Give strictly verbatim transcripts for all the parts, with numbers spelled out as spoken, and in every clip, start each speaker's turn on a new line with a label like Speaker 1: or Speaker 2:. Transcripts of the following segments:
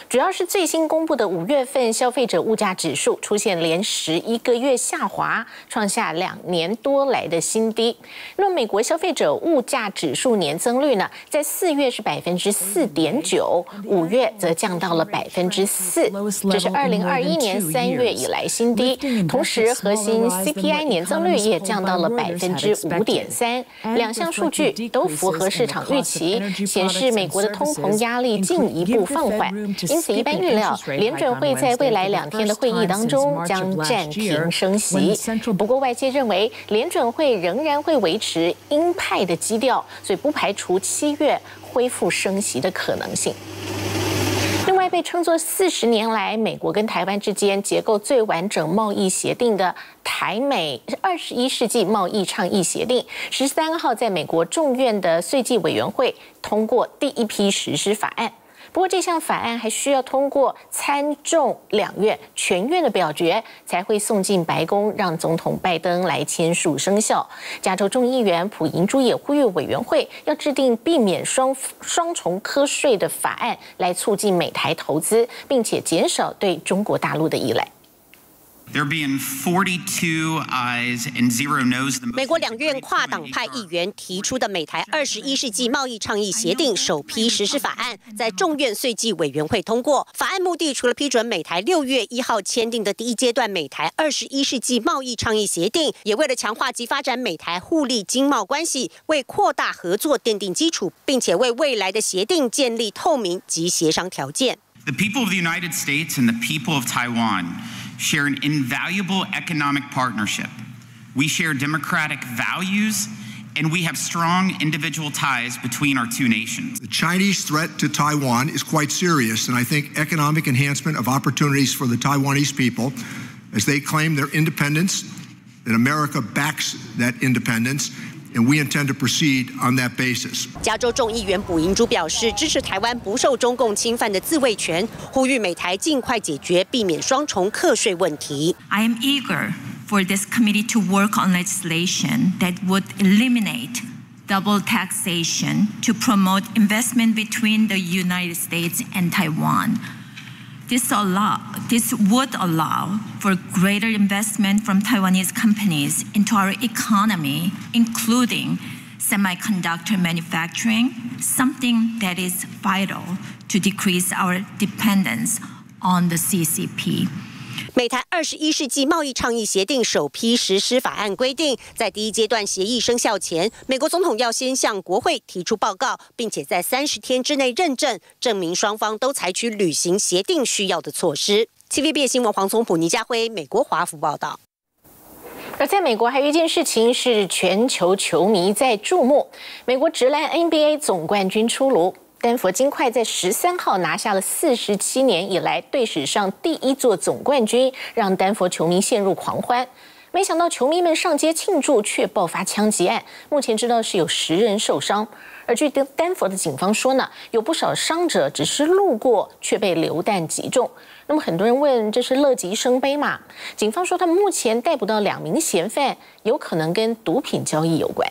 Speaker 1: 主要是最新公布的五月份消费者物价指数出现连十一个月下滑，创下两年多来的新低。那么美国消费者物价指数年增率呢，在四月是百分之四点九，五月则降到了百分之四，这是二零二一年三月以来新低。同时，核心 C P I 年增率也降到了百分之五点三，两项数据都符合市场预期，显示美国的通膨压力进一步放缓。因此，一般预料联准会在未来两天的会议当中将暂停升息。不过，外界认为联准会仍然会维持鹰派的基调，所以不排除七月恢复升息的可能性。另外，被称作四十年来美国跟台湾之间结构最完整贸易协定的台美二十一世纪贸易倡议协定，十三号在美国众院的税计委员会通过第一批实施法案。不过，这项法案还需要通过参众两院全院的表决，才会送进白宫，让总统拜登来签署生效。加州众议员朴银珠也呼吁委员会要制定避免双双重课税的法案，来促进美台投资，并且减少对中国大陆的依赖。
Speaker 2: There being forty-two ayes and zero noes.
Speaker 3: 美国两院跨党派议员提出的美台二十一世纪贸易倡议协定首批实施法案，在众院税计委员会通过。法案目的除了批准美台六月一号签订的第一阶段美台二十一世纪贸易倡议协定，也为了强化及发展美台互利经贸关系，为扩大合作奠定基础，并且为未来的协定建立透明及协商条件。
Speaker 2: The people of the United States and the people of Taiwan share an invaluable economic partnership. We share democratic values, and we have strong individual ties between our two nations.
Speaker 4: The Chinese threat to Taiwan is quite serious, and I think economic enhancement of opportunities for the Taiwanese people as they claim their independence, that America backs that independence, and we intend to proceed on that basis.
Speaker 3: 加州众议员朴银珠表示，支持台湾不受中共侵犯的自卫权，呼吁美台尽快解决，避免双重课税问题。
Speaker 5: I am eager for this committee to work on legislation that would eliminate double taxation to promote investment between the United States and Taiwan. This, allow, this would allow for greater investment from Taiwanese companies into our economy, including semiconductor manufacturing, something that is vital to decrease our dependence on the C C P.
Speaker 3: 美台二十一世纪贸易倡议协定首批实施法案规定，在第一阶段协议生效前，美国总统要先向国会提出报告，并且在三十天之内认证，证明双方都采取履行协定需要的措施。T V B 新闻黄从普、倪家辉，美国华府报道。
Speaker 1: 而在美国还有一件事情是全球球迷在注目，美国职篮 N B A 总冠军出炉。丹佛金块在十三号拿下了四十七年以来队史上第一座总冠军，让丹佛球迷陷入狂欢。没想到球迷们上街庆祝，却爆发枪击案。目前知道是有十人受伤，而据丹佛的警方说呢，有不少伤者只是路过，却被流弹击中。那么很多人问，这是乐极生悲吗？警方说，他们目前逮捕到两名嫌犯，有可能跟毒品交易有关。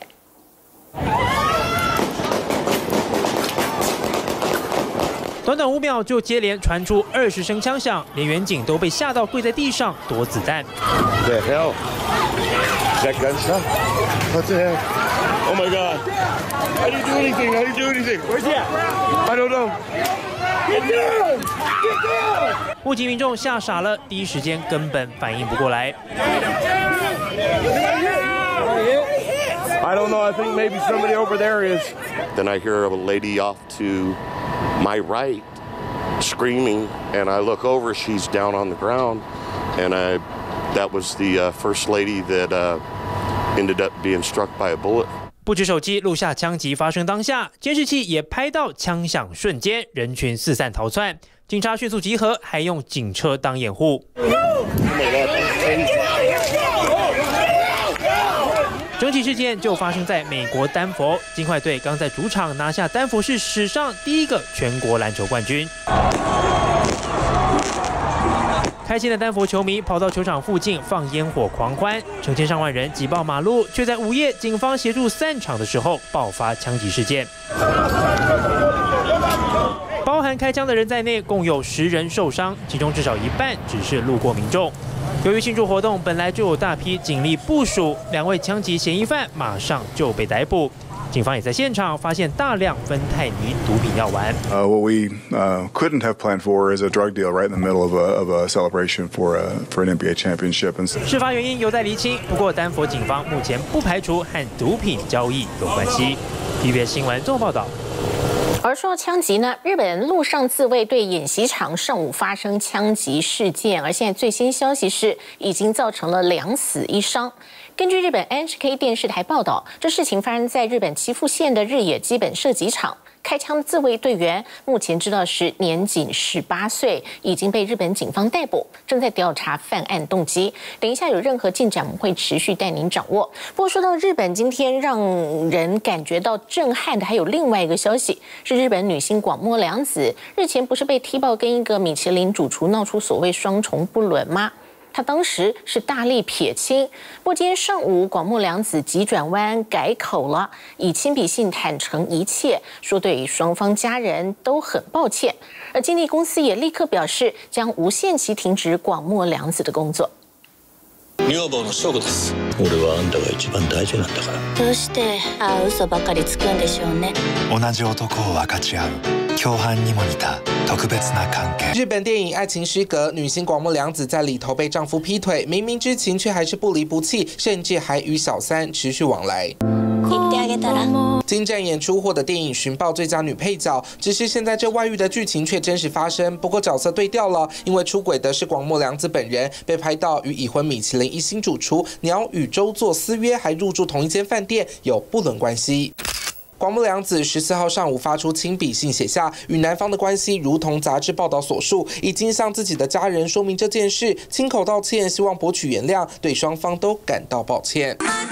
Speaker 6: 短短五秒就接连传出二十声枪响，连远景都被吓到跪在地上躲子弹。
Speaker 7: The hell? That gunshot? What the hell? Oh my God! How do you do anything? How do you do anything? Where's he at? I don't know. Get down! Get down!
Speaker 6: 目击民众吓傻了，第一时间根本反应不过来。
Speaker 7: I don't know. I think maybe somebody over there is. Then I hear a lady off to my right screaming, and I look over, she's down on the ground, and I that was the uh, first lady that uh, ended up being struck by a bullet.
Speaker 6: 不止手机录下枪击发生当下，监视器也拍到枪响瞬间，人群四散逃窜，警察迅速集合，还用警车当掩护。整起事件就发生在美国丹佛，金块队刚在主场拿下丹佛市史上第一个全国篮球冠军。开心的丹佛球迷跑到球场附近放烟火狂欢，成千上万人挤爆马路，却在午夜警方协助散场的时候爆发枪击事件。包含含开枪的人在内，共有十人受伤，其中至少一半只是路过民众。由于庆祝活动本来就有大批警力部署，两位枪击嫌疑犯马上就被逮捕。警方也在现场发现大量芬太尼毒品药丸。
Speaker 8: Uh, what we uh, couldn't have planned for is a drug deal right in the middle of a, of a celebration for a, for an N B A championship.
Speaker 6: 事发原因有待厘清，不过丹佛警方目前不排除和毒品交易有关系。T V B S 新闻综合报道。
Speaker 1: 而说到枪击呢，日本陆上自卫队演习场上午发生枪击事件，而现在最新消息是已经造成了两死一伤。根据日本 N H K 电视台报道，这事情发生在日本岐阜县的日野基本射击场。开枪的自卫队员目前知道是年仅十八岁，已经被日本警方逮捕，正在调查犯案动机。等一下有任何进展，我们会持续带您掌握。不过说到日本，今天让人感觉到震撼的还有另外一个消息，是日本女星广末凉子日前不是被踢爆跟一个米其林主厨闹出所谓双重不伦吗？他当时是大力撇清，不过今天上午广末凉子急转弯改口了，以亲笔信坦诚一切，说对于双方家人都很抱歉。而经纪公司也立刻表示将无限期停止广末凉子的工作。
Speaker 9: 女房の証拠です。俺はあんたが一番大事なんだから。
Speaker 10: どうしてああ嘘ばかりつくんでしょうね。
Speaker 11: 同じ男を分かち合う。共犯にも似た特別な関係。
Speaker 12: 日本电影《爱情失格》，女星广末凉子在里头被丈夫劈腿，明明知情却还是不离不弃，甚至还与小三持续往来。精湛演出获得电影寻报最佳女配角，只是现在这外遇的剧情却真实发生，不过角色对调了，因为出轨的是广末凉子本人，被拍到与已婚米其林一星主厨鸟羽周作私约，还入住同一间饭店，有不伦关系。广末凉子十四号上午发出亲笔信，写下与男方的关系如同杂志报道所述，已经向自己的家人说明这件事，亲口道歉，希望博取原谅，对双方都感到抱歉。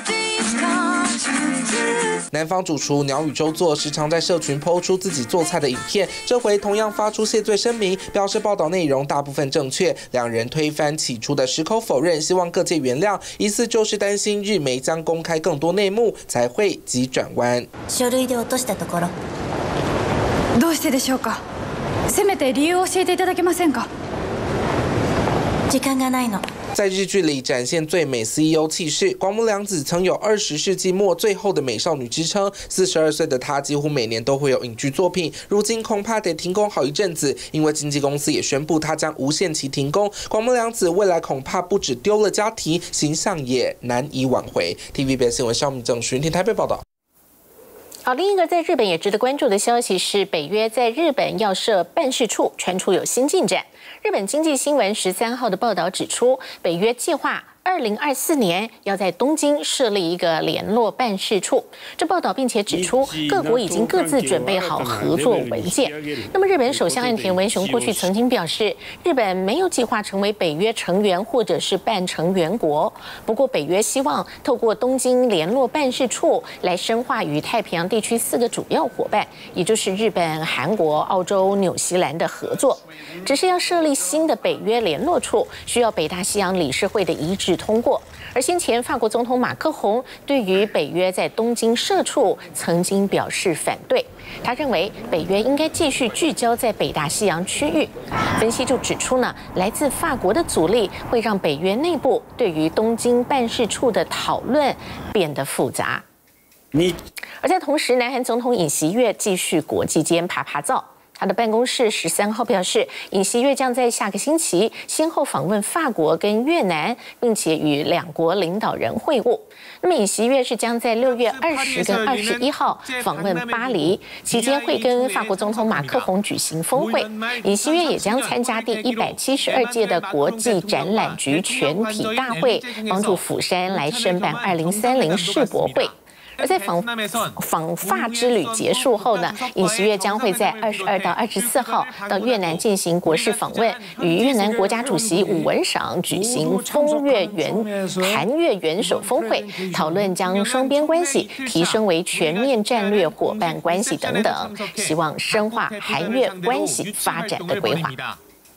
Speaker 12: 男方主厨鸟羽周作时常在社群抛出自己做菜的影片，这回同样发出谢罪声明，表示报道内容大部分正确。两人推翻起初的矢口否认，希望各界原谅，疑似就是担心日媒将公开更多内幕，才会急转弯。
Speaker 10: 書類で落としたところ。
Speaker 13: どうしてでしょうか。せめて理由を教えていただけませんか。
Speaker 10: 時間がないの。
Speaker 12: 在日剧里展现最美 C E O 气势，广末凉子曾有二十世纪末最后的美少女之称。四十二岁的她几乎每年都会有影剧作品，如今恐怕得停工好一阵子，因为经纪公司也宣布她将无限期停工。广末凉子未来恐怕不止丢了家庭，形象也难以挽回。T V B S 新闻邵明正、徐云婷台北报道。
Speaker 1: 好，另一个在日本也值得关注的消息是，北约在日本要设办事处，传出有新进展。日本经济新闻十三号的报道指出，北约计划二零二四年要在东京设立一个联络办事处。这报道并且指出，各国已经各自准备好合作文件。那么，日本首相岸田文雄过去曾经表示，日本没有计划成为北约成员或者是半成员国。不过，北约希望透过东京联络办事处来深化与太平洋地区四个主要伙伴，也就是日本、韩国、澳洲、纽西兰的合作。只是要设立新的北约联络处，需要北大西洋理事会的一致通过。而先前法国总统马克宏对于北约在东京设处曾经表示反对，他认为北约应该继续聚焦在北大西洋区域。分析就指出呢，来自法国的阻力会让北约内部对于东京办事处的讨论变得复杂。而在同时，南韩总统尹锡悦继续国际间爬爬灶。他的办公室十三号表示，尹锡悦将在下个星期先后访问法国跟越南，并且与两国领导人会晤。那么，尹锡悦是将在六月二十跟二十一号访问巴黎，期间会跟法国总统马克宏举行峰会。尹锡悦也将参加第一百七十二届的国际展览局全体大会，帮助釜山来申办二零三零世博会。而在访访法之旅结束后呢，尹锡悦将会在二十二到二十四号到越南进行国事访问，与越南国家主席武文赏举行中越元韩越元首峰会，讨论将双边关系提升为全面战略伙伴关系等等，希望深化韩越关系发展的规划。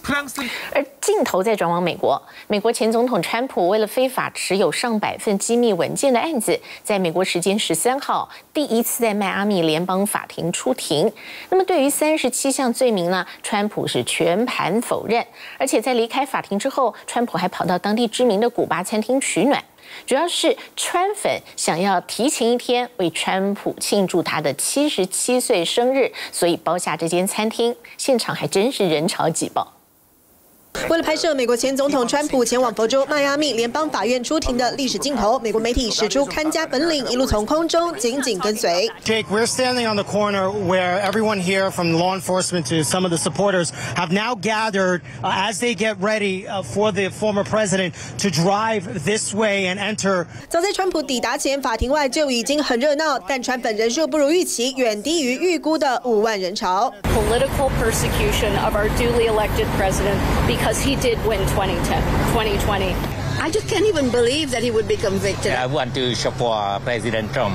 Speaker 1: 而镜头再转往美国，美国前总统川普为了非法持有上百份机密文件的案子，在美国时间十三号第一次在迈阿密联邦法庭出庭。那么对于三十七项罪名呢，川普是全盘否认，而且在离开法庭之后，川普还跑到当地知名的古巴餐厅取暖。主要是川粉想要提前一天为川普庆祝他的七十七岁生日，所以包下这间餐厅，现场还真是人潮挤爆。
Speaker 14: 为了拍摄美国前总统川普前往佛州迈阿密联邦法院出庭的历史镜头，美国媒体使出看家本领，一路从空中紧紧跟随。
Speaker 15: Jake, we're standing on the corner where everyone here, from law enforcement to some of the supporters, have now gathered uh, as they get ready uh, for the former president to drive this way and enter.
Speaker 14: 早在川普抵达前，法庭外就已经很热闹，但川粉人数不如预期，远低于预估的五万人潮。
Speaker 16: Political persecution of our duly elected president because he did win twenty twenty.
Speaker 17: I just can't even believe that he would be convicted.
Speaker 18: I want to support President Trump.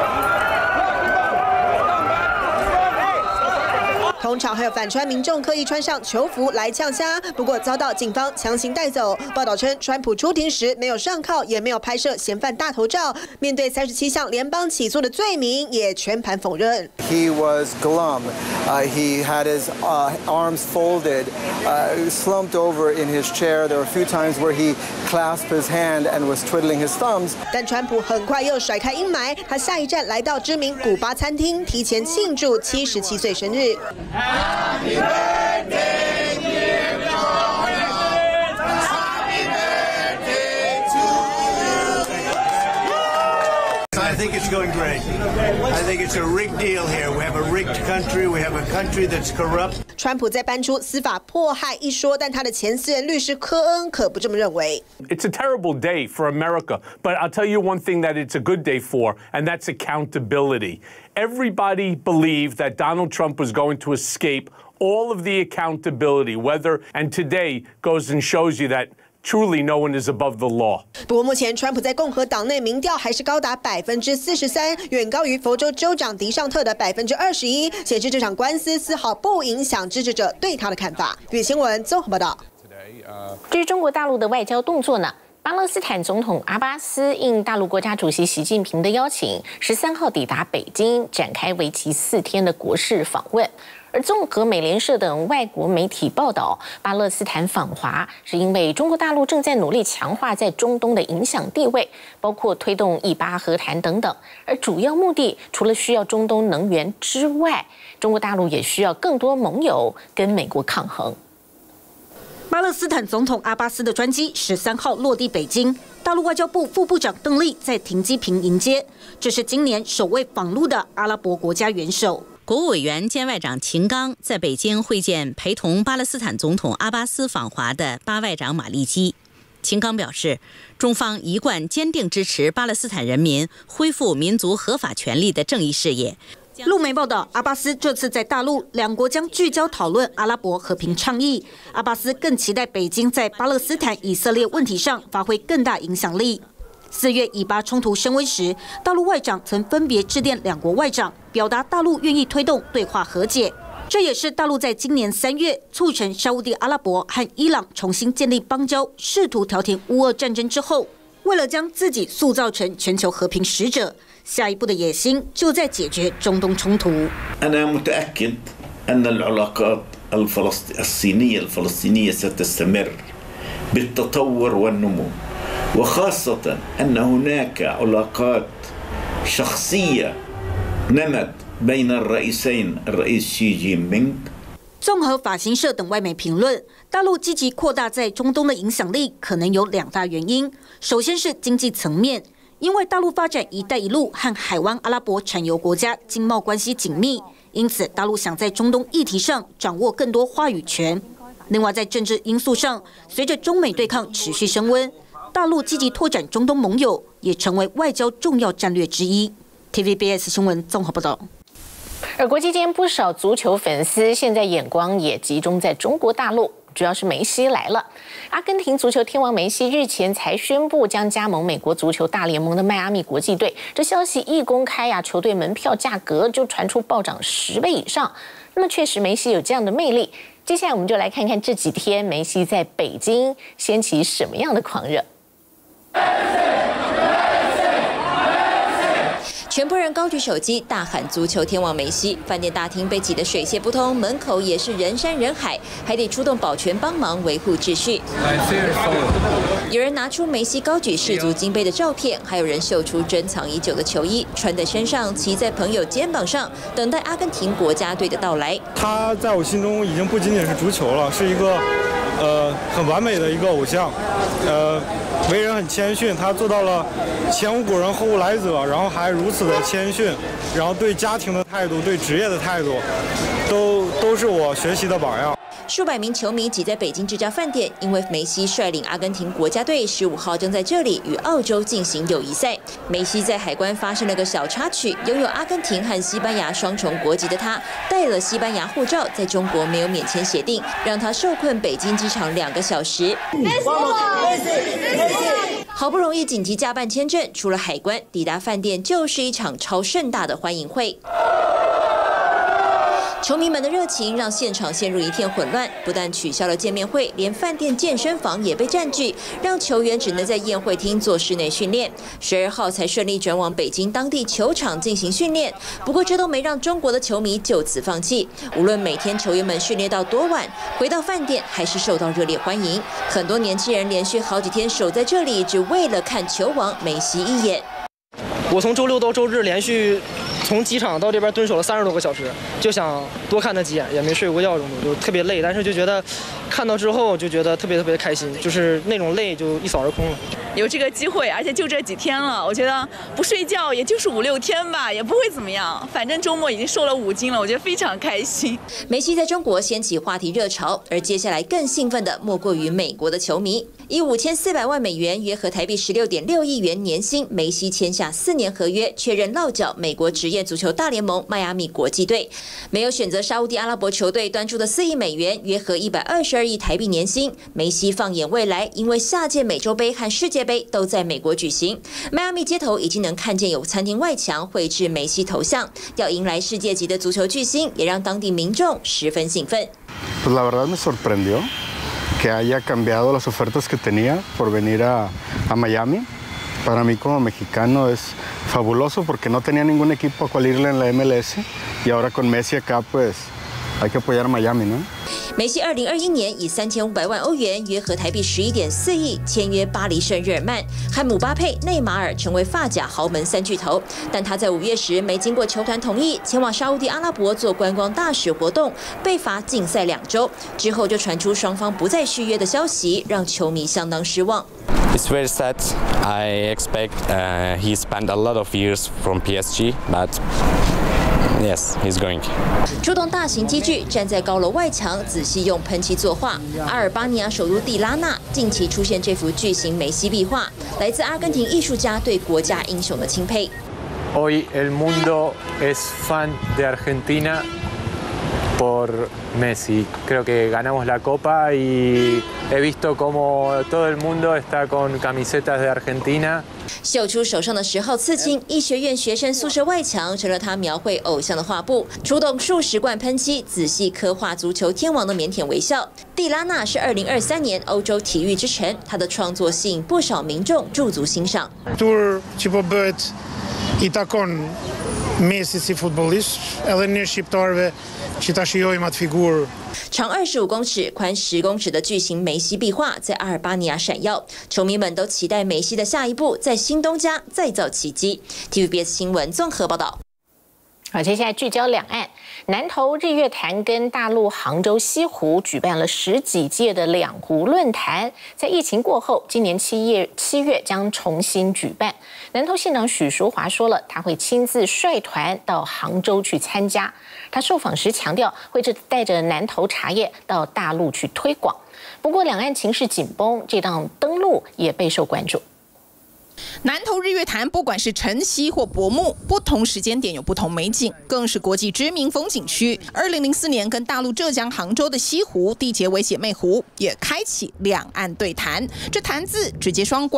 Speaker 14: 同场还有反川民众刻意穿上囚服来呛虾，不过遭到警方强行带走。报道称，川普出庭时没有上铐，也没有拍摄嫌犯大头照。面对三十七项联邦起诉的罪名，也全盘否认。
Speaker 19: He was glum. Uh, he had his uh, arms folded, uh, slumped over in his chair. There were a few times where he clasped his hand and was twiddling his thumbs.
Speaker 14: 但川普很快又甩开阴霾，他下一站来到知名古巴餐厅，提前庆祝七十七岁生日。Happy birthday, dear Lawrence. Happy birthday to you.
Speaker 20: I think it's going great. I think it's a rigged deal here. We have a rigged country. We have a country that's corrupt.
Speaker 14: 川普在搬出司法迫害一说，但他的前私人律师科恩可不这么认为。
Speaker 21: It's a terrible day for America, but I'll tell you one thing that it's a good day for, and that's accountability. Everybody believed that Donald Trump was going to escape all of the accountability, whether, and today goes and shows you that truly no one is above the law.
Speaker 14: 不过目前川普在共和党内民调还是高达百分之四十三，远高于佛州州长迪尚特的百分之二十一，显示这场官司丝毫不影响支持者对他的看法。粤新闻综合报道。
Speaker 1: 至于中国大陆的外交动作呢？巴勒斯坦总统阿巴斯应大陆国家主席习近平的邀请，十三号抵达北京，展开为期四天的国事访问。而综合美联社等外国媒体报道，巴勒斯坦访华是因为中国大陆正在努力强化在中东的影响地位，包括推动以巴和谈等等。而主要目的除了需要中东能源之外，中国大陆也需要更多盟友跟美国抗衡。
Speaker 22: 巴勒斯坦总统阿巴斯的专机十三号落地北京，大陆外交部副部长邓丽在停机坪迎接。这是今年首位访陆的阿拉伯国家元首。
Speaker 23: 国务委员兼外长秦刚在北京会见陪同巴勒斯坦总统阿巴斯访华的巴外长马利基。秦刚表示，中方一贯坚定支持巴勒斯坦人民恢复民族合法权利的正义事业。
Speaker 22: 路媒报道，阿巴斯这次在大陆，两国将聚焦讨论阿拉伯和平倡议。阿巴斯更期待北京在巴勒斯坦以色列问题上发挥更大影响力。四月以巴冲突升温时，大陆外长曾分别致电两国外长，表达大陆愿意推动对话和解。这也是大陆在今年三月促成沙烏地阿拉伯和伊朗重新建立邦交，试图调停乌俄战争之后，为了将自己塑造成全球和平使者。下一步的野心就在解决中东冲突。
Speaker 24: أنا متأكد أن العلاقات الصينية الفلسطينية ستستمر بالتطور والنمو، وخاصة أن هناك علاقات شخصية نمت بين الرئيسين الرئيس شي جين بينغ。
Speaker 22: 综合法新社等外媒评论，大陆积极扩大在中东的影响力，可能有两大原因。首先是经济层面。因为大陆发展“一带一路”和海湾阿拉伯产油国家经贸关系紧密，因此大陆想在中东议题上掌握更多话语权。另外，在政治因素上，随着中美对抗持续升温，大陆积极拓展中东盟友，也成为外交重要战略之一。T V B S 新闻综合报道。
Speaker 1: 而国际间不少足球粉丝现在眼光也集中在中国大陆。主要是梅西来了。阿根廷足球天王梅西日前才宣布将加盟美国足球大联盟的迈阿密国际队，这消息一公开呀、啊，球队门票价格就传出暴涨十倍以上。那么确实梅西有这样的魅力。 接下来我们就来看看这几天梅西在北京掀起什么样的狂热。
Speaker 2: 全部人高举手机大喊足球天王梅西，饭店大厅被挤得水泄不通，门口也是人山人海，还得出动保全帮忙维护秩序。有人拿出梅西高举世足金杯的照片，还有人秀出珍藏已久的球衣，穿在身上，骑在朋友肩膀上，等待阿根廷国家队的到来。
Speaker 3: 他在我心中已经不仅仅是足球了，是一个呃很完美的一个偶像，呃。 为人很谦逊，他做到了前无古人后无来者，然后还如此的谦逊，然后对家庭的态度、对职业的态度，都都是我学习的榜样。
Speaker 2: 数百名球迷挤在北京这家饭店，因为梅西率领阿根廷国家队十五号将在这里与澳洲进行友谊赛。梅西在海关发生了个小插曲，拥有阿根廷和西班牙双重国籍的他，带了西班牙护照，在中国没有免签协定，让他受困北京机场两个小时。好不容易紧急加办签证，出了海关，抵达饭店就是一场超盛大的欢迎会。 球迷们的热情让现场陷入一片混乱，不但取消了见面会，连饭店健身房也被占据，让球员只能在宴会厅做室内训练。十二号才顺利转往北京当地球场进行训练。不过这都没让中国的球迷就此放弃，无论每天球员们训练到多晚，回到饭店还是受到热烈欢迎。很多年轻人连续好几天守在这里，只为了看球王梅西一眼。
Speaker 4: 我从周六到周日连续。 从机场到这边蹲守了三十多个小时，就想多看他几眼，也没睡过觉，中途就特别累，但是就觉得看到之后就觉得特别特别开心，就是那种累就一扫而空了。
Speaker 5: 有这个机会，而且就这几天了，我觉得不睡觉也就是五六天吧，也不会怎么样。反正周末已经瘦了五斤了，我觉得非常开心。
Speaker 2: 梅西在中国掀起话题热潮，而接下来更兴奋的莫过于美国的球迷。以五千四百万美元，约合台币十六点六亿元年薪，梅西签下四年合约，确认落脚美国职业足球大联盟迈阿密国际队。没有选择沙烏地阿拉伯球队端出的四亿美元，约合一百二十二亿台币年薪。梅西放眼未来，因为下届美洲杯和世界杯都在美国举行，迈阿密街头已经能看见有餐厅外墙绘制梅西头像。要迎来世界级的足球巨星，也让当地民众十分兴奋。
Speaker 25: Pues la verdad me sorprendió que haya cambiado las ofertas que tenía por venir a, a Miami. Para mí como mexicano es fabuloso porque no tenía ningún equipo a cual irle en la M L S y ahora con Messi acá pues hay que apoyar a Miami, ¿no?
Speaker 2: 梅西二零二一年以三千五百万欧元，约合台币十一点四亿，签约巴黎圣日耳曼，和姆巴佩、内马尔成为法甲豪门三巨头。但他在五月时没经过球团同意，前往沙烏地阿拉伯做观光大使活动，被罚禁赛两周。之后就传出双方不再续约的消息，让球迷相当失望。
Speaker 26: It's very sad. I expect uh, he spent a lot of years from P S G, but yes, he's going.
Speaker 2: 出动大型机具，站在高楼外墙，仔细用喷漆作画。阿尔巴尼亚首都蒂拉纳近期出现这幅巨型梅西壁画，来自阿根廷艺术家对国家英雄的钦佩。
Speaker 27: Hoy el mundo es fan de Argentina por Messi. Creo que ganamos la Copa y he visto cómo todo el mundo está con camisetas de Argentina.
Speaker 2: 秀出手上的十号刺青，医学院学生宿舍外墙成了他描绘偶像的画布。出动数十罐喷漆，仔细刻画足球天王的腼腆微笑。蒂拉纳是二零二三年欧洲体育之城，他的创作吸引不少民众驻足欣赏。
Speaker 28: Tur që po bëhet i takon Messi si futbollist, edhe ne shqiptarëve që ta shijojmë atë figurë.
Speaker 2: 长二十五公尺、宽十公尺的巨型梅西壁画在阿尔巴尼亚闪耀，球迷们都期待梅西的下一步在新东家再造奇迹。T V B S 新闻综合报道。
Speaker 1: 好，接下来聚焦两岸，南投日月潭跟大陆杭州西湖举办了十几届的两湖论坛，在疫情过后，今年七月七月将重新举办。南投县长许淑华说了，他会亲自率团到杭州去参加。他受访时强调，会带着南投茶叶到大陆去推广。不过，两岸情势紧绷，这档登陆也备受关注。
Speaker 29: 南投日月潭，不管是晨曦或薄暮，不同时间点有不同美景，更是国际知名风景区。二零零四年跟大陆浙江杭州的西湖缔结为姐妹湖，也开启两岸对谈。这谈字直接双关。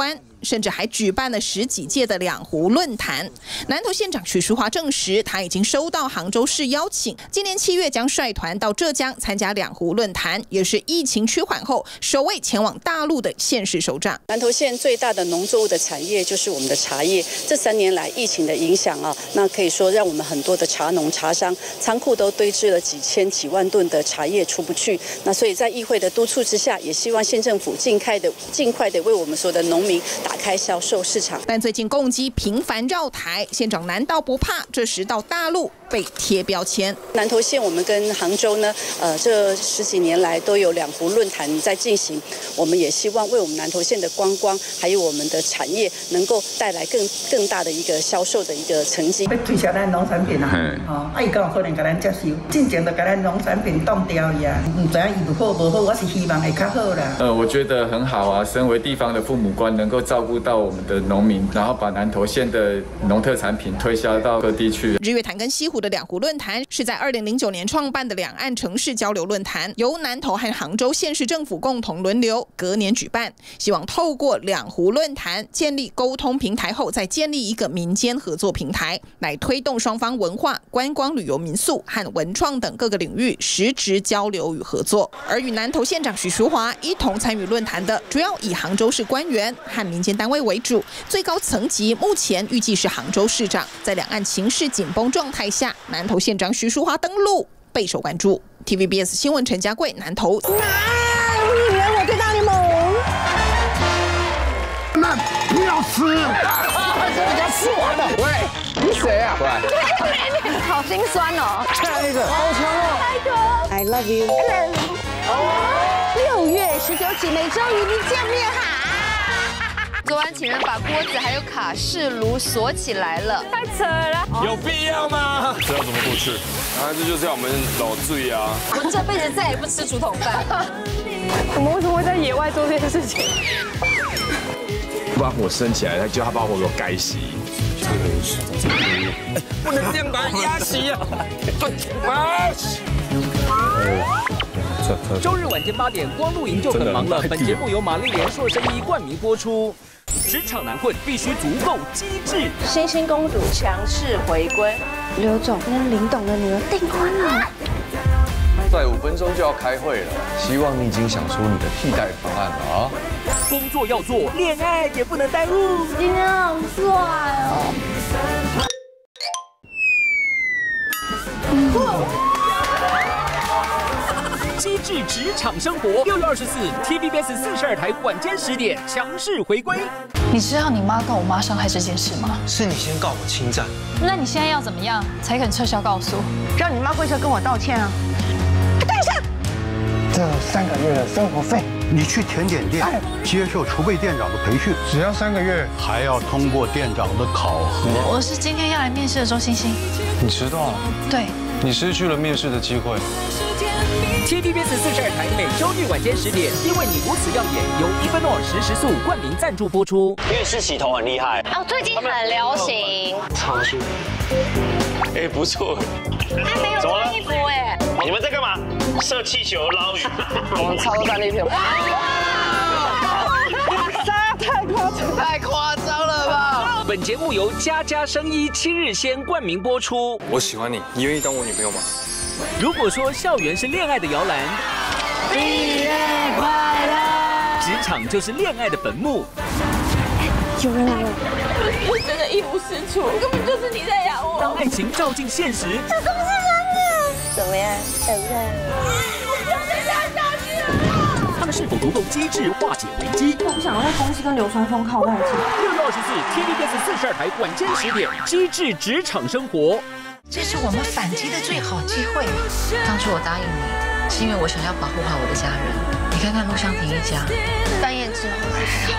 Speaker 29: 甚至还举办了十几届的两湖论坛。南投县长许淑华证实，他已经收到杭州市邀请，今年七月将率团到浙江参加两湖论坛，也是疫情趋缓后首位前往大陆的县市首长。
Speaker 6: 南投县最大的农作物的产业就是我们的茶叶，这三年来疫情的影响啊，那可以说让我们很多的茶农、茶商仓库都堆置了几千几万吨的茶叶出不去。那所以在议会的督促之下，也希望县政府尽快的、尽快的为我们所有的农民打开销售市场。
Speaker 29: 但最近共机频繁绕台，县长难道不怕这时到大陆被贴标签？
Speaker 6: 南投县我们跟杭州呢，呃，这十几年来都有两湖论坛在进行，我们也希望为我们南投县的观光还有我们的产业能够带来更更大的一个销售的一个成绩。
Speaker 7: 要推销咱农产品啊，哦，啊伊敢有可能甲咱接受，进前就甲咱农产品冻掉伊啊，唔知影伊有好无好，我是希望会较好啦。
Speaker 8: 呃，我觉得很好啊，身为地方的父母官，能够照顾到我们的农民，然后把南投县的农特产品推销到各地去。
Speaker 29: 日月潭跟西湖的两湖论坛是在二零零九年创办的两岸城市交流论坛，由南投和杭州县市政府共同轮流，隔年举办，希望透过两湖论坛建立沟通平台后，再建立一个民间合作平台，来推动双方文化、观光旅游、民宿和文创等各个领域实质交流与合作。而与南投县长许淑华一同参与论坛的，主要以杭州市官员和民间单位为主，最高层级目前预计是杭州市长。在两岸情势紧绷状态下，南投县长许淑华登陆备受关注。T V B S 新闻陈家贵南投。
Speaker 14: 啊！你以为我最大联盟？
Speaker 9: 那不要吃！人家吃完了。喂，你谁啊？
Speaker 10: 喂，好心酸哦。
Speaker 9: 再来一个，好强哦！
Speaker 10: 开哥
Speaker 14: ，I love you。
Speaker 10: 六月十九起，每周与您见面哈。昨晚请人把锅子还有卡式炉锁起来了，太扯了，
Speaker 11: 有必要吗？这要怎么过去？啊，这就是要我们老醉啊！
Speaker 10: 我这辈子再也不吃竹筒饭。 我们为什么会在野外做这件事情？
Speaker 11: 把火升起来，他就他把火给我盖熄。哎，不能这样把它压熄啊！
Speaker 12: 周日晚间八点，光露营就很忙了。本节目由玛丽莲硕生医冠名播出。职场难混必须足够机智。
Speaker 10: 星星公主强势回归，刘总跟林董的女儿订婚了。
Speaker 13: 再五分钟就要开会了，希望你已经想出你的替代方案了啊！
Speaker 12: 工作要做，恋爱也不能耽误。
Speaker 10: 今天好帅哦！
Speaker 12: 机智职场生活，六月二十四 ，T V B S 四十二台晚间十点强势回归。
Speaker 10: 你知道你妈告我妈伤害这件事吗？
Speaker 15: 是你先告我侵占。
Speaker 10: 那你现在要怎么样才肯撤销告诉？让你妈跪下跟我道歉啊！
Speaker 9: 等一下，这三个月的生活费，
Speaker 25: 你去甜点店接受储备店长的培训，
Speaker 9: 只要三个月，
Speaker 25: 还要通过店长的考核。
Speaker 10: 我是今天要来面试的周星星。
Speaker 13: 你迟到了。
Speaker 10: 对。
Speaker 13: 你失去了面试的机会。
Speaker 12: T V B S 四十二台每周日晚间十点，因为你如此耀眼，由伊芬诺尔实时素冠名赞助播出。
Speaker 30: 浴室洗头很厉害
Speaker 10: 哦，最近很流行。
Speaker 30: 超舒服。哎，不错。
Speaker 10: 还没有穿衣服哎。
Speaker 30: 你们在干嘛？射气球捞鱼。
Speaker 10: 我们超多战利品。太夸张，太夸张了吧！
Speaker 12: 本节目由家家生医七日鲜冠名播出。
Speaker 13: 我喜欢你，你愿意当我女朋友吗？
Speaker 12: 如果说校园是恋爱的摇篮，
Speaker 10: 毕业快乐，
Speaker 12: 职场就是恋爱的坟墓。
Speaker 10: 有人来了，我真的一无是处，根本就是你在养我。
Speaker 12: 当爱情照进现实，
Speaker 10: 这都是男人。怎么样？想不想？
Speaker 12: 他们是否足够机智化解危机？
Speaker 10: 我不想要在公司跟流川枫靠在一起。
Speaker 12: 六月二十四 ，T V B S 四十二台晚间十点，机智职场生活。
Speaker 10: 这是我们反击的最好机会。当初我答应你，是因为我想要保护好我的家人。你看看陆湘婷一家，翻验之后还好。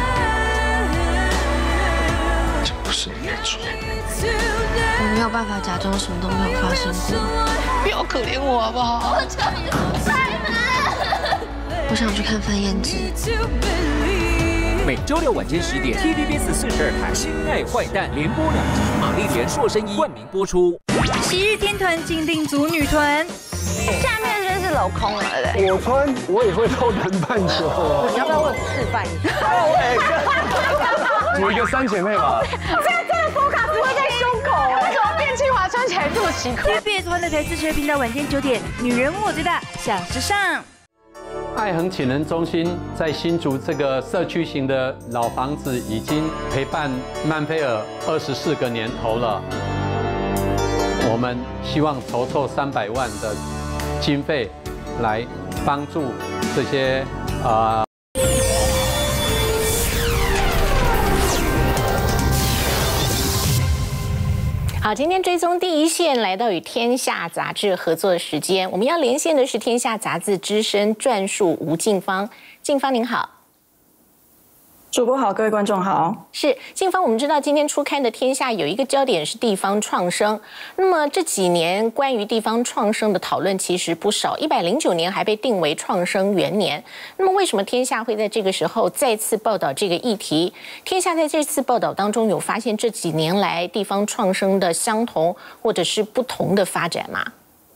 Speaker 13: 这不是你的错。
Speaker 10: 我没有办法假装什么都没有发生过。不要可怜我好不好？我求你了，我想去看范燕姿。
Speaker 12: 每周六晚间十点 ，T V B S 四十二台《亲爱坏蛋》连播两集，玛丽莲硕生医冠名播出。
Speaker 31: 昔日天团金定组女团，
Speaker 10: 下面的人是
Speaker 15: 镂空了，对不对？
Speaker 25: 我穿我也会偷南半球啊。
Speaker 15: 你要不要我示范一下？
Speaker 13: 组一个三姐妹吧。
Speaker 15: 现在这个佛卡只会在胸口，为什么卞庆华穿起来这么奇怪
Speaker 16: ？T V B S 欢乐台四十二频道晚间九点，女人我最大，想时尚。
Speaker 17: 爱恒潜能中心在新竹这个社区型的老房子，已经陪伴曼菲尔二十四个年头了。我们希望筹措三百万的经费，来帮助这些呃。
Speaker 1: 好，今天追踪第一线，来到与天下杂志合作的时间，我们要连线的是天下杂志资深撰述吴静芳。静芳您好。
Speaker 18: 主播好，各位观众好。
Speaker 1: 是静芳，我们知道今天初刊的《天下》有一个焦点是地方创生。那么这几年关于地方创生的讨论其实不少，一百零九年还被定为创生元年。那么为什么《天下》会在这个时候再次报道这个议题？《天下》在这次报道当中有发现这几年来地方创生的相同或者是不同的发展吗？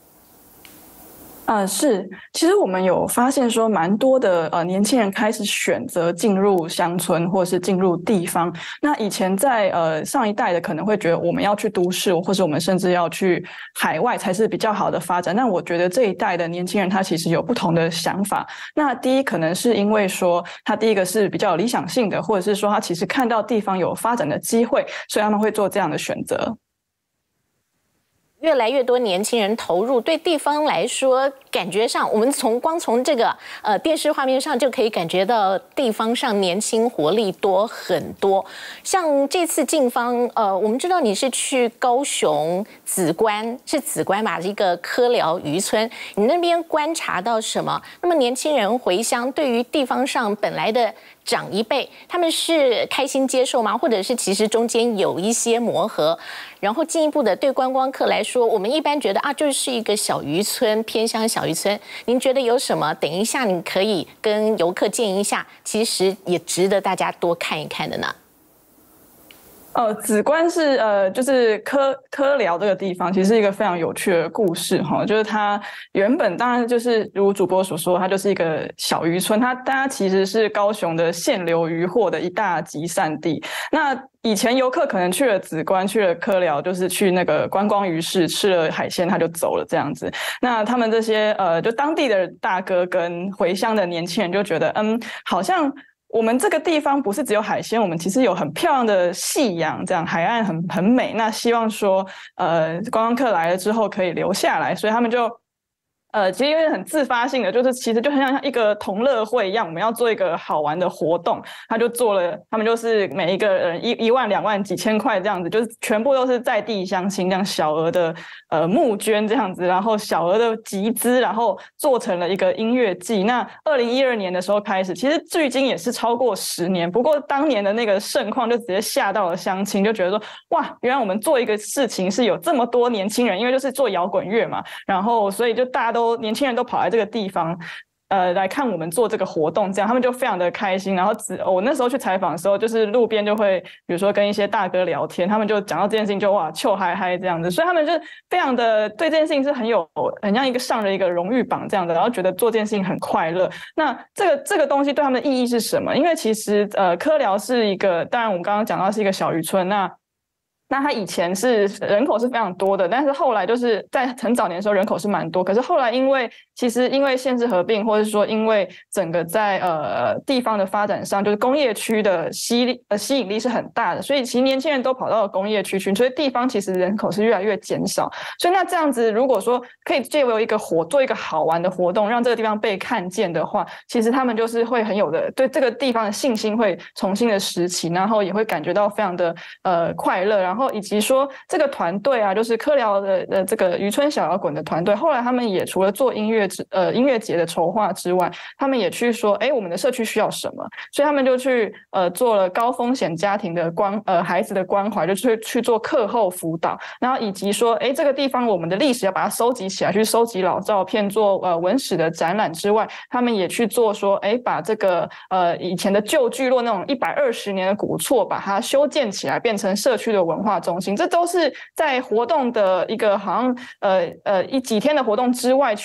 Speaker 18: 呃，是，其实我们有发现说，蛮多的呃年轻人开始选择进入乡村或是进入地方。那以前在呃上一代的可能会觉得我们要去都市，或者我们甚至要去海外才是比较好的发展。那我觉得这一代的年轻人他其实有不同的想法。那第一可能是因为说他第一个是比较有理想性的，或者是说他其实看到地方有发展的机会，所以他们会做这样的选择。
Speaker 1: 越来越多年轻人投入，对地方来说，感觉上我们从光从这个呃电视画面上就可以感觉到地方上年轻活力多很多。像这次静芳，呃，我们知道你是去高雄梓官，是梓官吧，一个科寮渔村，你那边观察到什么？那么年轻人回乡，对于地方上本来的长一辈，他们是开心接受吗？或者是其实中间有一些磨合？然后进一步的，对观光客来说，我们一般觉得啊，就是一个小渔村，偏乡小渔村。您觉得有什么？等一下你可以跟游客建议一下，其实也值得大家多看一看的呢。
Speaker 18: 呃，梓官是呃，就是科科寮这个地方，其实是一个非常有趣的故事哈。就是它原本当然就是如主播所说，它就是一个小渔村，它它其实是高雄的现流渔获的一大集散地。那以前游客可能去了梓官，去了科寮，就是去那个观光渔市吃了海鲜，他就走了这样子。那他们这些呃，就当地的大哥跟回乡的年轻人就觉得，嗯，好像我们这个地方不是只有海鲜，我们其实有很漂亮的夕阳，这样海岸很很美。那希望说，呃，观光客来了之后可以留下来，所以他们就。呃，其实有点很自发性的，就是其实就很像一个同乐会一样，我们要做一个好玩的活动，他就做了，他们就是每一个人一一万、两万、几千块这样子，就是全部都是在地乡亲这样小额的呃募捐这样子，然后小额的集资，然后做成了一个音乐季。那二零一二年的时候开始，其实距今也是超过十年，不过当年的那个盛况就直接吓到了乡亲，就觉得说哇，原来我们做一个事情是有这么多年轻人，因为就是做摇滚乐嘛，然后所以就大家都。年轻人都跑来这个地方，呃，来看我们做这个活动，这样他们就非常的开心。然后只我那时候去采访的时候，就是路边就会，比如说跟一些大哥聊天，他们就讲到这件事情就哇，臭嗨嗨这样子，所以他们就非常的对这件事情是很有，很像一个上了一个荣誉榜这样的，然后觉得做这件事情很快乐。那这个这个东西对他们的意义是什么？因为其实呃，科寮是一个，当然我们刚刚讲到是一个小渔村，那。那它以前是人口是非常多的，但是后来就是在很早年的时候人口是蛮多，可是后来因为其实因为县市合并，或者说因为整个在呃地方的发展上，就是工业区的吸呃吸引力是很大的，所以其实年轻人都跑到了工业区去，所以地方其实人口是越来越减少。所以那这样子，如果说可以借由一个活做一个好玩的活动，让这个地方被看见的话，其实他们就是会很有的对这个地方的信心会重新的拾起，然后也会感觉到非常的呃快乐，然后。然后以及说这个团队啊，就是科寮的呃这个渔村小摇滚的团队，后来他们也除了做音乐之呃音乐节的筹划之外，他们也去说，哎，我们的社区需要什么，所以他们就去呃做了高风险家庭的关呃孩子的关怀，就去去做课后辅导，然后以及说，哎，这个地方我们的历史要把它收集起来，去收集老照片，做呃文史的展览之外，他们也去做说，哎，把这个呃以前的旧聚落那种一百二十年的古厝，把它修建起来，变成社区的文化中心，这都是在活动的一个好像呃呃一几天的活动之外，去对地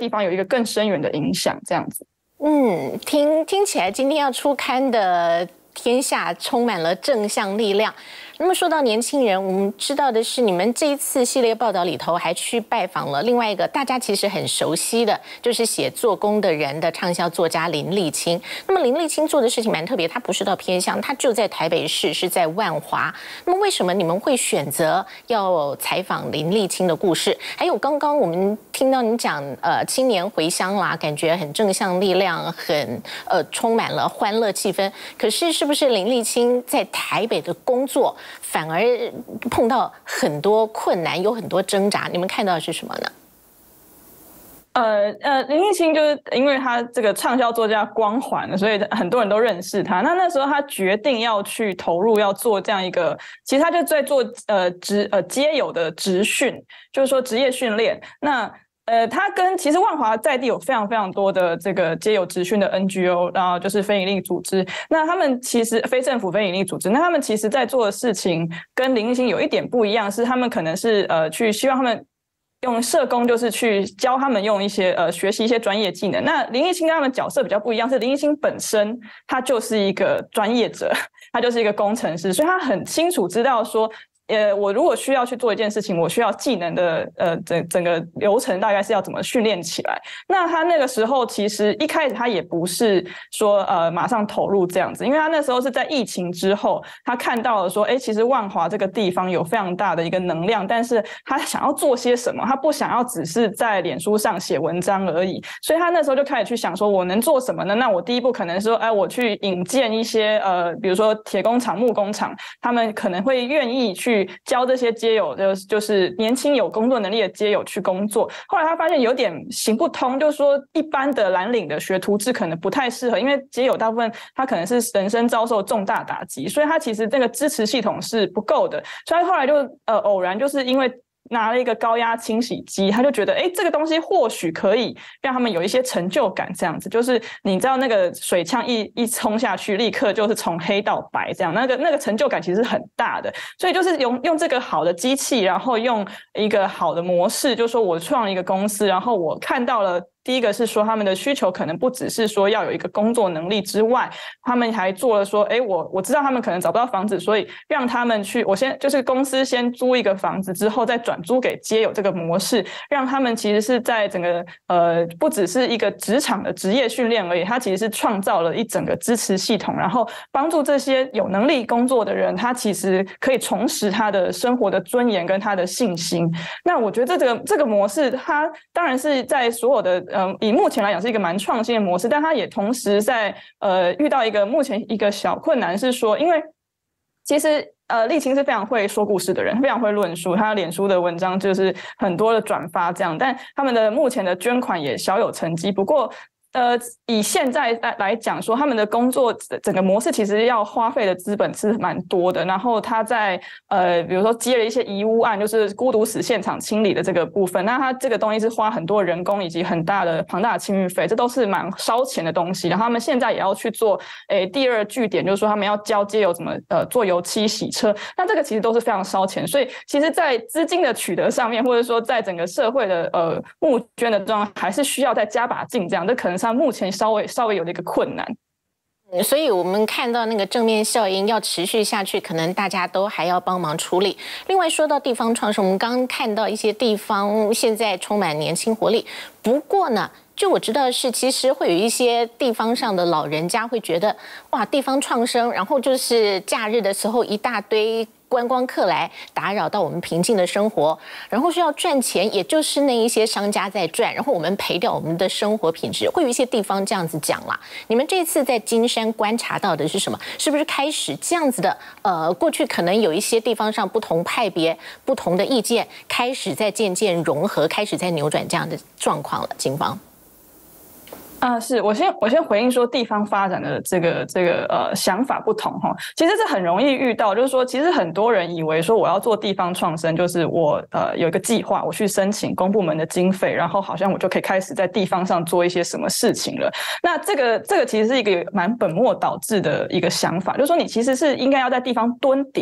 Speaker 18: 地方有一个更深远的影响，这样子。
Speaker 1: 嗯，听听起来今天要出刊的《天下》充满了正向力量。那么说到年轻人，我们知道的是，你们这一次系列报道里头还去拜访了另外一个大家其实很熟悉的，就是写做工的人的畅销作家林立青。那么林立青做的事情蛮特别，他不是到偏乡，他就在台北市，是在万华。那么为什么你们会选择要采访林立青的故事？还有刚刚我们听到你讲，呃，青年回乡啦，感觉很正向力量，很呃充满了欢乐气氛。可是是不是林立青在台北的工作反而碰到很多困难，有很多挣扎？你们看到的是什么呢？
Speaker 18: 呃呃，林立青就是因为他这个畅销作家光环，所以很多人都认识他。那那时候他决定要去投入，要做这样一个，其实他就在做呃职呃街友的职训，就是说职业训练。那呃，他跟其实万华在地有非常非常多的这个街友职训的 N G O， 然后就是非营利组织。那他们其实非政府非营利组织，那他们其实在做的事情跟林立青有一点不一样，是他们可能是呃去希望他们用社工，就是去教他们用一些呃学习一些专业技能。那林立青跟他们角色比较不一样，是林立青本身他就是一个专业者，他就是一个工程师，所以他很清楚知道说，呃，我如果需要去做一件事情，我需要技能的呃整整个流程大概是要怎么训练起来。那他那个时候其实一开始他也不是说呃马上投入这样子，因为他那时候是在疫情之后，他看到了说，哎，其实万华这个地方有非常大的一个能量，但是他想要做些什么，他不想要只是在脸书上写文章而已，所以他那时候就开始去想说，我能做什么呢？那我第一步可能说，哎，我去引荐一些呃，比如说铁工厂、木工厂，他们可能会愿意去教这些街友，就是年轻有工作能力的街友去工作。后来他发现有点行不通，就是说一般的蓝领的学徒制可能不太适合，因为街友大部分他可能是人生遭受重大打击，所以他其实这个支持系统是不够的。所以他后来就呃偶然就是因为拿了一个高压清洗机，他就觉得哎，这个东西或许可以让他们有一些成就感，这样子就是你知道那个水枪一一冲下去，立刻就是从黑到白这样，那个那个成就感其实很大的。所以就是用用这个好的机器，然后用一个好的模式，就是说我创了一个公司，然后我看到了。第一个是说他们的需求可能不只是说要有一个工作能力之外，他们还做了说，哎，我我知道他们可能找不到房子，所以让他们去，我先就是公司先租一个房子之后再转租给街友这个模式，让他们其实是在整个呃不只是一个职场的职业训练而已，他其实是创造了一整个支持系统，然后帮助这些有能力工作的人，他其实可以重拾他的生活的尊严跟他的信心。那我觉得这个这个模式，它当然是在所有的嗯，以目前来讲是一个蛮创新的模式，但它也同时在呃遇到一个目前一个小困难，是说，因为其实呃立青是非常会说故事的人，非常会论述，他脸书的文章就是很多的转发这样，但他们的目前的捐款也小有成绩，不过。呃，以现在来讲说，他们的工作整个模式其实要花费的资本是蛮多的。然后他在呃，比如说接了一些遗污案，就是孤独死现场清理的这个部分，那他这个东西是花很多人工以及很大的庞大的清运费，这都是蛮烧钱的东西。然后他们现在也要去做，诶，第二据点，就是说他们要教街友怎么呃做油漆、洗车，那这个其实都是非常烧钱。所以其实，在资金的取得上面，或者说在整个社会的呃募捐的状况，还是需要再加把劲，这样这可能是。目前稍微稍微有的一个困难，
Speaker 1: 所以我们看到那个正面效应要持续下去，可能大家都还要帮忙处理。另外说到地方创生，我们刚刚看到一些地方现在充满年轻活力，不过呢。就我知道的是，其实会有一些地方上的老人家会觉得，哇，地方创生，然后就是假日的时候一大堆观光客来打扰到我们平静的生活，然后需要赚钱，也就是那一些商家在赚，然后我们赔掉我们的生活品质。会有一些地方这样子讲啦。你们这次在金山观察到的是什么？是不是开始这样子的？呃，过去可能有一些地方上不同派别、不同的意见，开始在渐渐融合，开始在扭转这样的状况了。金芳。
Speaker 18: 啊，是我先我先回应说地方发展的这个这个呃想法不同哈，其实这很容易遇到，就是说其实很多人以为说我要做地方创生，就是我呃有一个计划，我去申请公部门的经费，然后好像我就可以开始在地方上做一些什么事情了。那这个这个其实是一个蛮本末倒置的一个想法，就是说你其实是应该要在地方蹲点。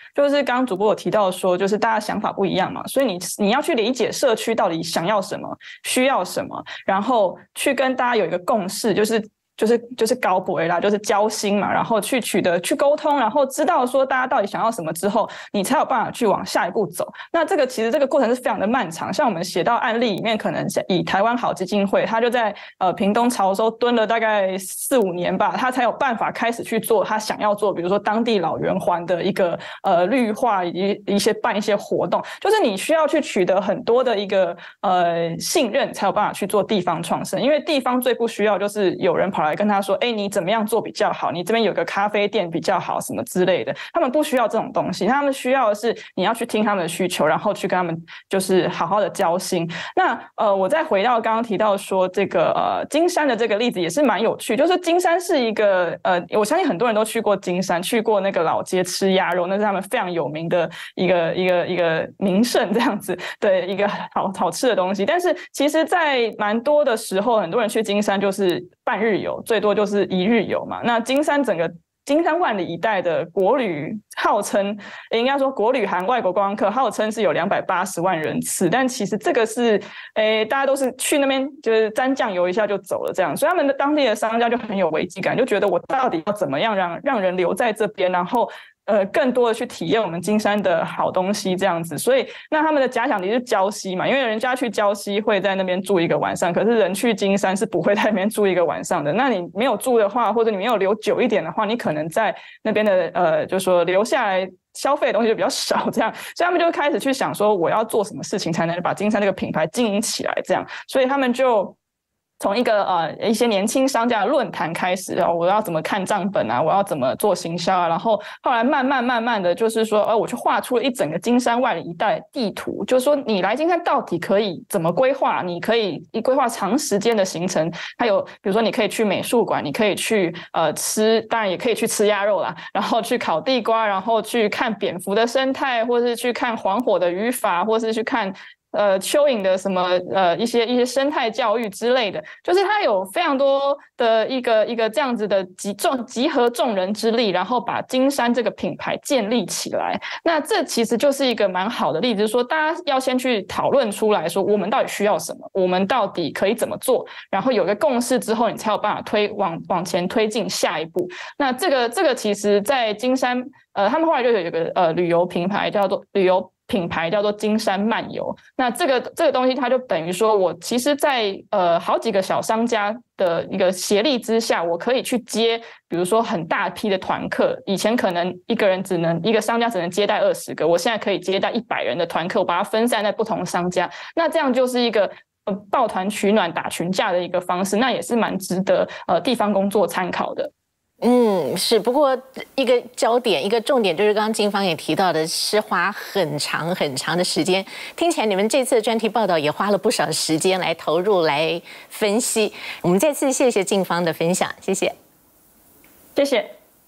Speaker 18: 就是刚刚主播有提到说，就是大家想法不一样嘛，所以你你要去理解社区到底想要什么，需要什么，然后去跟大家有一个共识，就是就是就是高博啦，就是交心嘛，然后去取得去沟通，然后知道说大家到底想要什么之后，你才有办法去往下一步走。那这个其实这个过程是非常的漫长，像我们写到案例里面，可能以台湾好基金会，他就在呃屏东潮州蹲了大概四五年吧，他才有办法开始去做他想要做，比如说当地老圆环的一个呃绿化以及一些办一些活动，就是你需要去取得很多的一个呃信任，才有办法去做地方创生。因为地方最不需要就是有人跑来跟他说，哎，你怎么样做比较好？你这边有个咖啡店比较好，什么之类的。他们不需要这种东西，他们需要的是你要去听他们的需求，然后去跟他们就是好好的交心。那呃，我再回到刚刚提到说这个呃金山的这个例子也是蛮有趣，就是金山是一个呃，我相信很多人都去过金山，去过那个老街吃鸭肉，那是他们非常有名的一个一个一个名胜这样子，对，一个好好吃的东西。但是其实，在蛮多的时候，很多人去金山就是半日游，最多就是一日游嘛。那金山整个金山万里一带的国旅号称，应该说国旅含外国观光客，号称是有两百八十万人次，但其实这个是，诶，大家都是去那边就是沾酱油一下就走了这样，所以他们的当地的商家就很有危机感，就觉得我到底要怎么样让让人留在这边，然后呃，更多的去体验我们金山的好东西这样子，所以那他们的假想敌是礁溪嘛，因为人家去礁溪会在那边住一个晚上，可是人去金山是不会在那边住一个晚上的。那你没有住的话，或者你没有留久一点的话，你可能在那边的呃，就说留下来消费的东西就比较少，这样，所以他们就开始去想说，我要做什么事情才能把金山这个品牌经营起来，这样，所以他们就从一个呃一些年轻商家的论坛开始，然后我要怎么看账本啊，我要怎么做行销啊，然后后来慢慢慢慢的就是说，呃，我就画出了一整个金山万里一带地图，就是说你来金山到底可以怎么规划，你可以规划长时间的行程，还有比如说你可以去美术馆，你可以去呃吃，当然也可以去吃鸭肉啦，然后去烤地瓜，然后去看蝙蝠的生态，或是去看黄火的语法，或是去看呃，蚯蚓的什么呃一些一些生态教育之类的，就是它有非常多的一个一个这样子的集众集合众人之力，然后把金山这个品牌建立起来。那这其实就是一个蛮好的例子，就是说大家要先去讨论出来说，我们到底需要什么，我们到底可以怎么做，然后有个共识之后，你才有办法推往往前推进下一步。那这个这个其实在金山呃，他们后来就有一个呃旅游品牌叫做旅游。品牌叫做金山漫游，那这个这个东西它就等于说我其实在呃好几个小商家的一个协力之下，我可以去接比如说很大批的团客，以前可能一个人只能一个商家只能接待二十个，我现在可以接待一百人的团客，我把它分散在不同商家，那这样就是一个呃抱团取暖打群架的一个方式，那也是蛮值得呃地方工作参考的。
Speaker 1: 嗯，是。不过一个焦点，一个重点就是刚刚金芳也提到的，是花很长很长的时间。听起来你们这次的专题报道也花了不少时间来投入、来分析。我们再次谢谢金芳的分享，谢谢，
Speaker 18: 谢谢。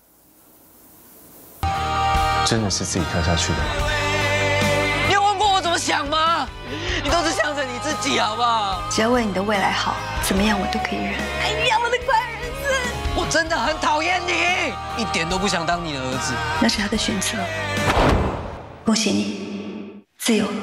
Speaker 13: 真的是自己跳下去的吗？
Speaker 3: 你有问过我怎么想吗？你都是想着你自己，好不好？
Speaker 10: 只要为你的未来好，怎么样我都可以忍。
Speaker 3: 哎呀，我的乖儿子！我真的很讨厌你，一点都不想当你的儿子。
Speaker 10: 那是他的选择，恭喜你，自由了。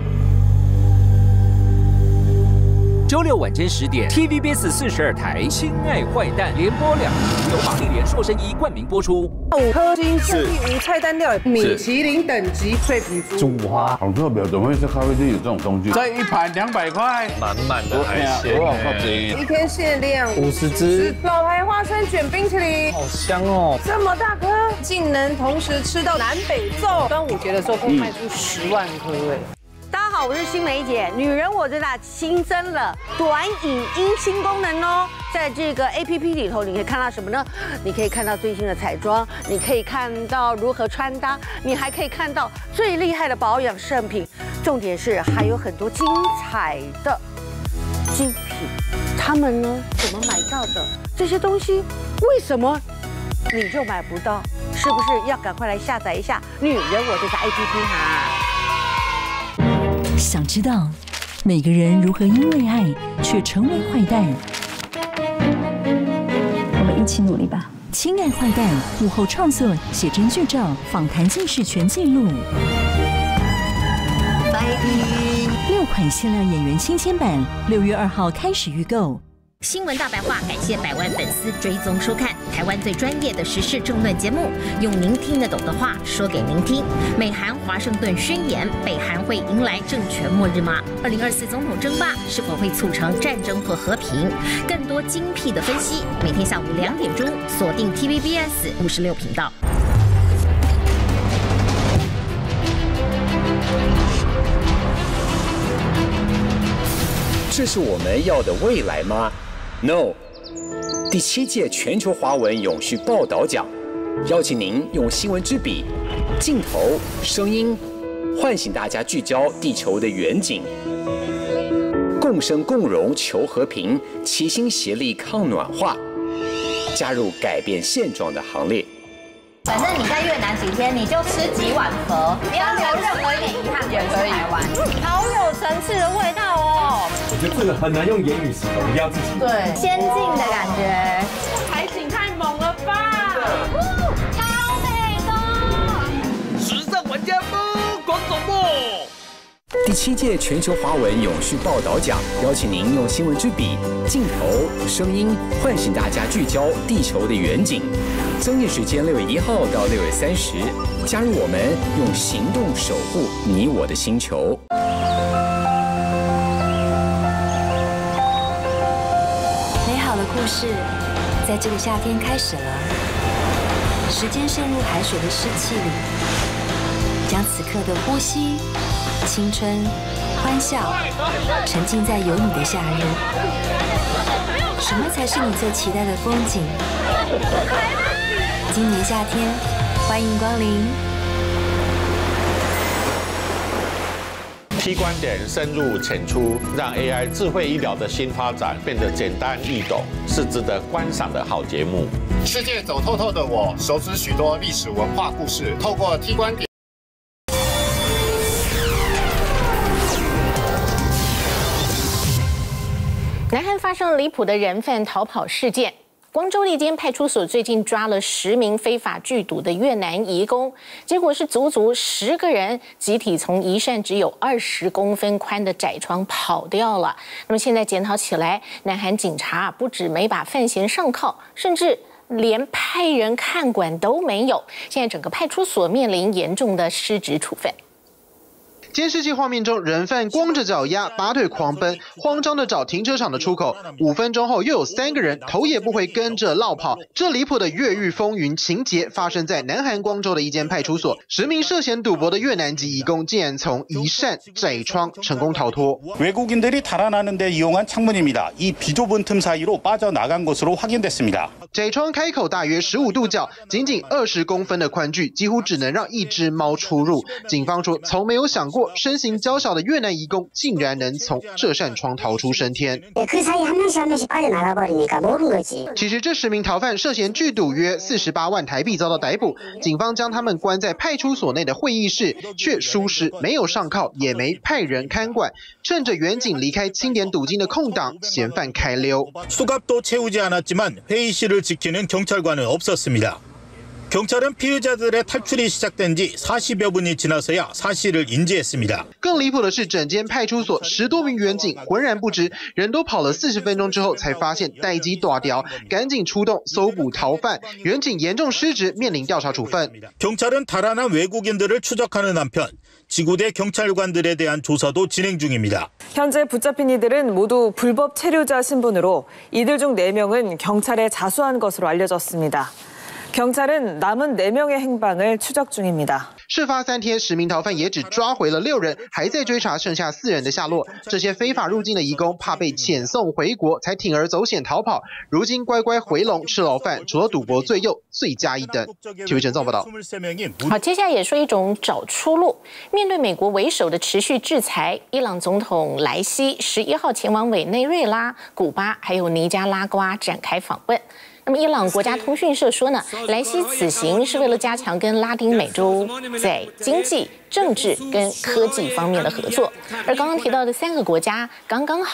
Speaker 12: 周六晚间十点 ，T V B S 四十二台《亲爱坏蛋》联播两集，由玛丽莲硕生一冠名播出。
Speaker 4: 五颗星是无菜单料理，米其林等级脆皮猪。
Speaker 9: 猪花好特别，怎么会是咖啡店有这种东西？这一盘两百块，
Speaker 11: 满满的海鲜，
Speaker 9: 哇，好便宜！
Speaker 4: 一天限量
Speaker 11: 五十只。
Speaker 4: 老牌花生卷冰淇淋，
Speaker 11: 好香哦！
Speaker 4: 这么大颗，竟能同时吃到南北粽。端午节的时候，会卖出十万颗哎。大家好，我是新梅姐。女人我最大新增了短影音新功能哦，在这个 A P P 里头，你可以看到什么呢？你可以看到最新的彩妆，你可以看到如何穿搭，你还可以看到最厉害的保养圣品。重点是还有很多精彩的精品，他们呢怎么买到的？这些东西为什么你就买不到？是不是要赶快来下载一下女人我最大 A P P 哈？
Speaker 5: 想知道每个人如何因为爱却成为坏蛋？
Speaker 10: 我们一起努力吧。
Speaker 5: 亲爱坏蛋幕后创作、写真剧照、访谈纪实全记录。六款限量演员新鲜版，六月二号开始预购。
Speaker 2: 新闻大白话，感谢百万粉丝追踪收看台湾最专业的时事政论节目，用您听得懂的话说给您听。美韩华盛顿宣言，北韩会迎来政权末日吗？二零二四总统争霸是否会促成战争或和平？更多精辟的分析，每天下午两点钟锁定 T V B S 五十六频道。
Speaker 19: 这是我们要的未来吗 ？No。第七届全球华文永续报道奖，邀请您用新闻之笔、镜头、声音，唤醒大家聚焦地球的远景，共生共荣求和平，齐心协力抗暖化，加入改变现状的行列。
Speaker 20: 反正你在越南几天，你就吃几碗佛，不要留任何一点遗憾，也可以玩。好有层次的味道哦！
Speaker 21: 我觉得这个很难用言语形容，一定要自己。
Speaker 20: 对，先进的感觉。
Speaker 15: 海景太猛了吧！
Speaker 20: 超美的！
Speaker 12: 时尚玩家疯狂走播。
Speaker 19: 第七届全球华文永续报道奖，邀请您用新闻之笔、镜头、声音，唤醒大家聚焦地球的远景。增映时间六月一号到六月三十，加入我们，用行动守护你我的星球。
Speaker 22: 美好的故事在这个夏天开始了。时间渗入海水的湿气里，将此刻的呼吸、青春、欢笑沉浸在有你的夏日。什么才是你最期待的风景？今年夏天，欢迎光临。
Speaker 23: T 观点深入浅出，让 A I 智慧医疗的新发展变得简单易懂，是值得观赏的好节目。
Speaker 9: 世界走透透的我，熟知许多历史文化故事，透过 T 观点。
Speaker 1: 南韩发生了离谱的人贩逃跑事件。光州的一间派出所最近抓了十名非法聚赌的越南移工，结果是足足十个人集体从一扇只有二十公分宽的窄窗跑掉了。那么现在检讨起来，南韩警察不止没把犯嫌上铐，甚至连派人看管都没有。现在整个派出所面临严重的失职处分。
Speaker 21: 监视器画面中，人贩光着脚丫，拔腿狂奔，慌张地找停车场的出口。五分钟后，又有三个人头也不回跟着落跑。这离谱的越狱风云情节发生在南韩光州的一间派出所，十名涉嫌赌博的越南籍移工竟然从一扇窄窗成功逃脱。
Speaker 24: 외국인들이 달아나는 데 이용한 창문입니다. 이 비좁은 틈 사이로 빠져나간 것으로 확인됐습니다.
Speaker 21: 窄窗开口大约十五度角，仅仅二十公分的宽距，几乎只能让一只猫出入。警方说，从没有想过。 身形娇小的越南移工竟然能从这扇窗逃出升天。其实这十名逃犯涉嫌聚赌约四十八万台币遭到逮捕，警方将他们关在派出所内的会议室，却疏失，没有上铐，也没派人看管。趁着远警离开清点赌金的空档，嫌犯开溜。
Speaker 24: 수갑도 채우지 않았지만 회의실을 지키는 경찰관은 없었습니다. 경찰은 피의자들의 탈출이 시작된 지 사십여 분이 지나서야 사실을 인지했습니다.
Speaker 21: 更离谱的是，整间派出所十多名员警浑然不知，人都跑了四十分钟之后，才发现代机大条，赶紧出动搜捕逃犯。员警严重失职，面临调查处分。
Speaker 24: 경찰은 달아난 외국인들을 추적하는 한편 지구대 경찰관들에 대한 조사도 진행 중입니다.
Speaker 18: 현재 붙잡힌 이들은 모두 불법 체류자 신분으로 이들 중 네 명은 경찰에 자수한 것으로 알려졌습니다. 경찰은 남은 네 명의 행방을 추적 중입니다.
Speaker 21: 事发三天，十名逃犯也只抓回了六人，还在追查剩下四人的下落。这些非法入境的移工怕被遣送回国，才铤而走险逃跑。如今乖乖回笼吃牢饭，除了赌博罪又罪加一等。体育陈总报道。
Speaker 1: 好，接下来也说一种找出路。面对美国为首的持续制裁，伊朗总统莱西十一号前往委内瑞拉、古巴还有尼加拉瓜展开访问。 那么，伊朗国家通讯社说呢，莱西此行是为了加强跟拉丁美洲在经济、政治跟科技方面的合作。而刚刚提到的三个国家，刚刚好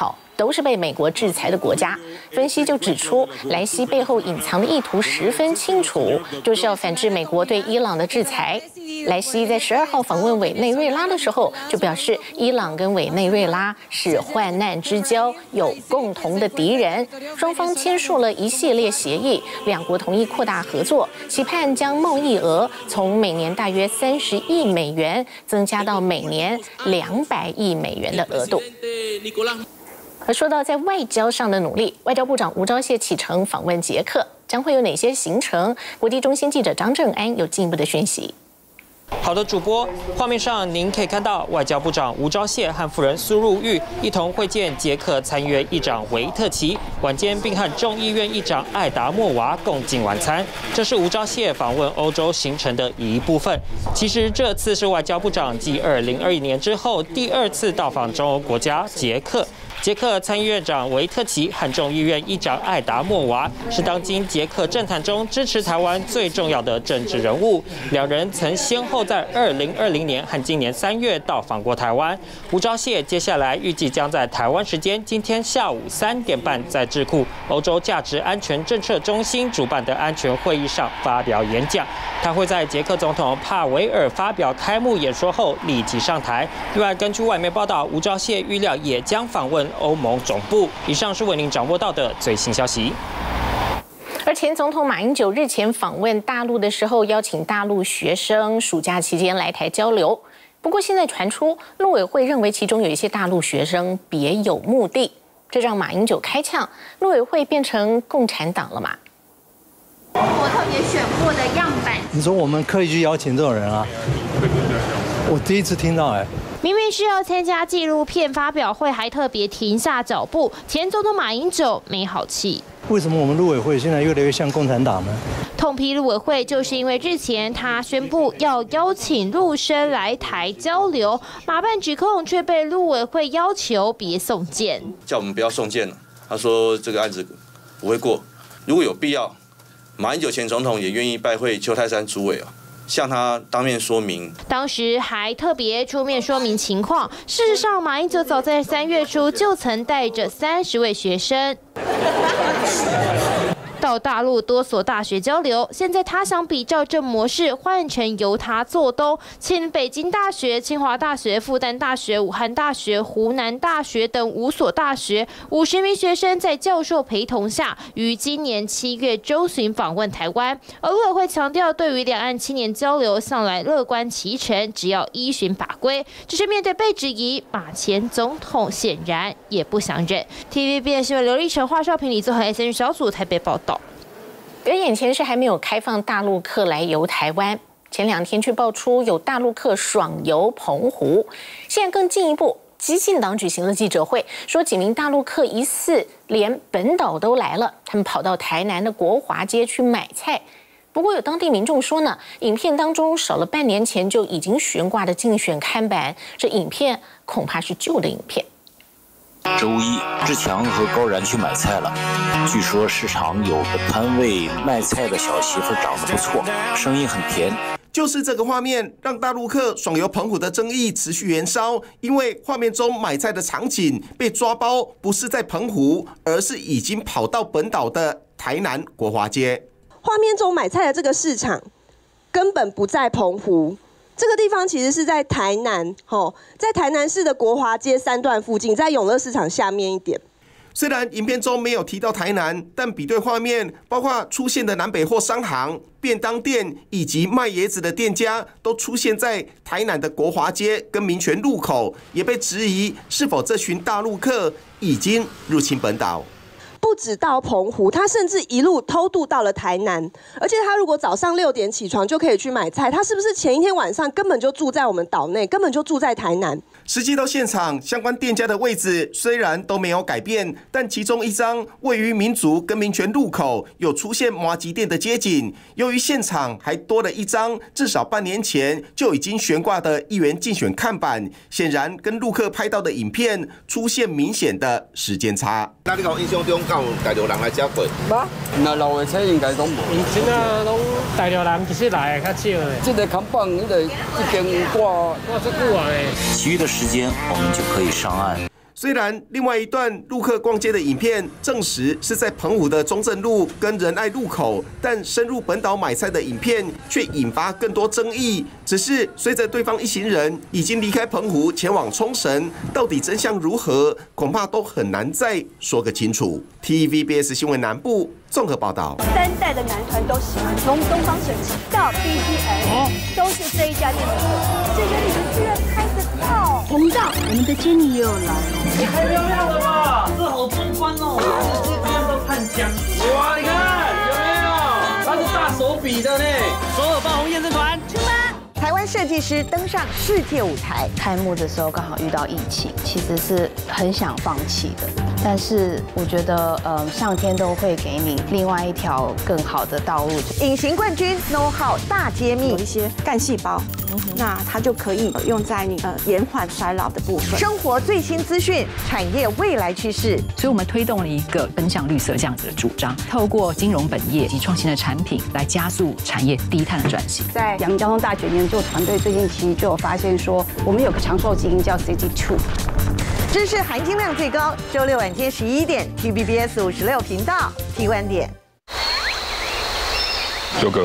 Speaker 1: 都是被美国制裁的国家。分析就指出，莱西背后隐藏的意图十分清楚，就是要反制美国对伊朗的制裁。莱西在十二号访问委内瑞拉的时候，就表示，伊朗跟委内瑞拉是患难之交，有共同的敌人。双方签署了一系列协议，两国同意扩大合作，期盼将贸易额从每年大约三十亿美元增加到每年两百亿美元的额度。而说到在外交上的努力，外交部长吴钊燮启程访问捷克，将会有哪些行程？国际中心记者张正安有进一步的讯息。
Speaker 6: 好的，主播，画面上您可以看到外交部长吴钊燮和夫人苏入玉一同会见捷克参议院议长维特奇，晚间并和众议院议长艾达莫娃共进晚餐。这是吴钊燮访问欧洲行程的一部分。其实这次是外交部长继二零二一年之后第二次到访中欧国家捷克。捷克参议院长维特奇和众议院议长艾达莫娃是当今捷克政坛中支持台湾最重要的政治人物。两人曾先后在二零二零年和今年三月到访过台湾。吴钊燮接下来预计将在台湾时间今天下午三点半在智库欧洲价值安全政策中心主办的安全会议上发表演讲。他会在捷克总统帕维尔发表开幕演说后立即上台。另外，根据外媒报道，吴钊燮预料也将访问欧盟总部。以上是为您掌握到的最新消息。
Speaker 1: 而前总统马英九日前访问大陆的时候，邀请大陆学生暑假期间来台交流。不过现在传出，陆委会认为其中有一些大陆学生别有目的，这让马英九开呛，陆委会变成共产党了吗？
Speaker 7: 我特别选过的样板。
Speaker 8: 你说我们刻意去邀请这种人啊？我第一次听到哎、欸。
Speaker 14: 明明是要参加纪录片发表会，还特别停下脚步。前总统马英九没好气。
Speaker 8: 为什么我们陆委会现在越来越像共产党呢？
Speaker 14: 痛批陆委会，就是因为日前他宣布要邀请陆生来台交流，马办指控却被陆委会要求别送件，
Speaker 25: 叫我们不要送件了。他说这个案子不会过，如果有必要，马英九前总统也愿意拜会邱泰山主委啊。向他当面说明，
Speaker 14: 当时还特别出面说明情况。事实上，马英九早在三月初就曾带着三十位学生到大陆多所大学交流，现在他想比照这模式，换成由他做东，请北京大学、清华大学、复旦大学、武汉大学、湖南大学等五所大学五十名学生在教授陪同下，于今年七月周旬访问台湾。而陆委会强调，对于两岸青年交流向来乐观其成，只要依循法规。只是面对被质疑，马前总统显然也不想忍。T V B 新闻刘立成、华少平、李宗恒 S N 小组台北报道。
Speaker 1: 而眼前是还没有开放大陆客来游台湾，前两天却爆出有大陆客爽游澎湖，现在更进一步，基进党举行了记者会，说几名大陆客疑似连本岛都来了，他们跑到台南的国华街去买菜。不过有当地民众说呢，影片当中少了半年前就已经悬挂的竞选看板，这影片恐怕是旧的影片。
Speaker 26: 周一，志强和高然去买菜了。据说市场有个摊位卖菜的小媳妇长得不错，声音很甜。
Speaker 27: 就是这个画面，让大陆客爽游澎湖的争议持续延烧。因为画面中买菜的场景被抓包，不是在澎湖，而是已经跑到本岛的台南国华街。
Speaker 28: 画面中买菜的这个市场根本不在澎湖。这个地方其实是在台南，吼，在台南市的国华街三段附近，在永乐市场下面一点。
Speaker 27: 虽然影片中没有提到台南，但比对画面，包括出现的南北货商行、便当店以及卖椰子的店家，都出现在台南的国华街跟民权路口，也被质疑是否这群大陆客已经入侵本岛。
Speaker 28: 不止到澎湖，他甚至一路偷渡到了台南。而且他如果早上六点起床就可以去买菜，他是不是前一天晚上根本就住在我们岛内，根本就住在台南？
Speaker 27: 实际到现场，相关店家的位置虽然都没有改变，但其中一张位于民族跟民权路口有出现麻吉店的街景。由于现场还多了一张至少半年前就已经悬挂的议员竞选看板，显然跟陆客拍到的影片出现明显的时间差。
Speaker 29: 那你讲印象中有大陆人来遮过？
Speaker 3: 无，那老的车应该拢无。
Speaker 30: 以前啊，拢大陆人其实来的较少的。
Speaker 3: 这个看板，那个一边挂挂这久啊嘞。
Speaker 26: 其余的时间我们就可以上岸。
Speaker 27: 虽然另外一段陆客逛街的影片证实是在澎湖的中正路跟仁爱路口，但深入本岛买菜的影片却引发更多争议。只是随着对方一行人已经离开澎湖前往冲绳，到底真相如何，恐怕都很难再说个清楚。T V B S 新闻南部综合报道。
Speaker 2: 三代的男团都喜欢，从东方神起到 B T S， 都是这一家店的客。这个你们居然拍得到！红道，我们的 Jenny 也有来哦。
Speaker 4: 也太漂亮了吧！这好壮观哦！这些这样都看姜。哇，你看有没有？它是大手笔的呢。首尔爆红验证团出发。
Speaker 5: 台湾设计师登上世界舞台，开幕的时候刚好遇到疫情，其实是很想放弃的。但是我觉得，呃，上天都会给你另外一条更好的道路。 隐形冠军 know how 大揭秘，
Speaker 2: 有一些干细胞，嗯、那它就可以用在你呃延缓衰老的部分。
Speaker 5: 生活最新资讯，产业未来趋势。
Speaker 10: 所以我们推动了一个奔向绿色这样子的主张，透过金融本业及创新的产品来加速产业低碳的转型。
Speaker 2: 在阳明交通大学研究团队最近其实就有发现说，我们有个长寿基因叫 C G 二。
Speaker 5: 知识含金量最高，周六晚间十一点 ，T V B S 五十六频道T观点。
Speaker 11: 九哥，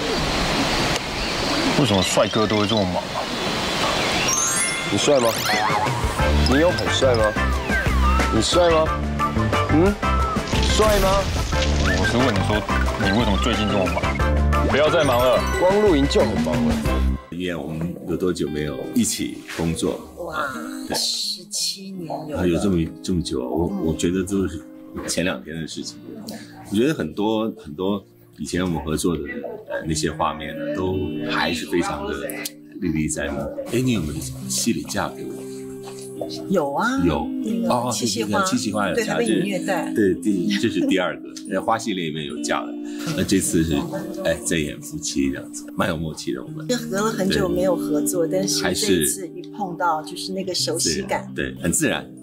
Speaker 11: 为什么帅哥都会这么忙啊？
Speaker 13: 你帅吗？你有很帅吗？你帅吗？嗯，帅吗？
Speaker 11: 我是问你说，你为什么最近这么忙？不要再忙了，
Speaker 13: 光露营就很忙了。
Speaker 15: 因为我们有多久没有一起工作？
Speaker 16: 哇，十七年有。
Speaker 15: 啊，有这么这么久啊！我我觉得都是前两天的事情。我觉得很多很多以前我们合作的呃那些画面呢，都还是非常的历历在目。哎，你有没有戏里嫁给我？
Speaker 16: 有啊，
Speaker 15: 有
Speaker 16: 那个七夕花，
Speaker 15: 七夕花有嫁，
Speaker 16: 对，被你虐待。
Speaker 15: 对，第这是第二个，在花系列里面有嫁了。那这次是哎在演夫妻这样子，蛮有默契的我们。
Speaker 16: 隔了很久没有合作，但是
Speaker 15: 还
Speaker 16: 这一次一碰到就是那个熟悉感，
Speaker 15: 对，很自然。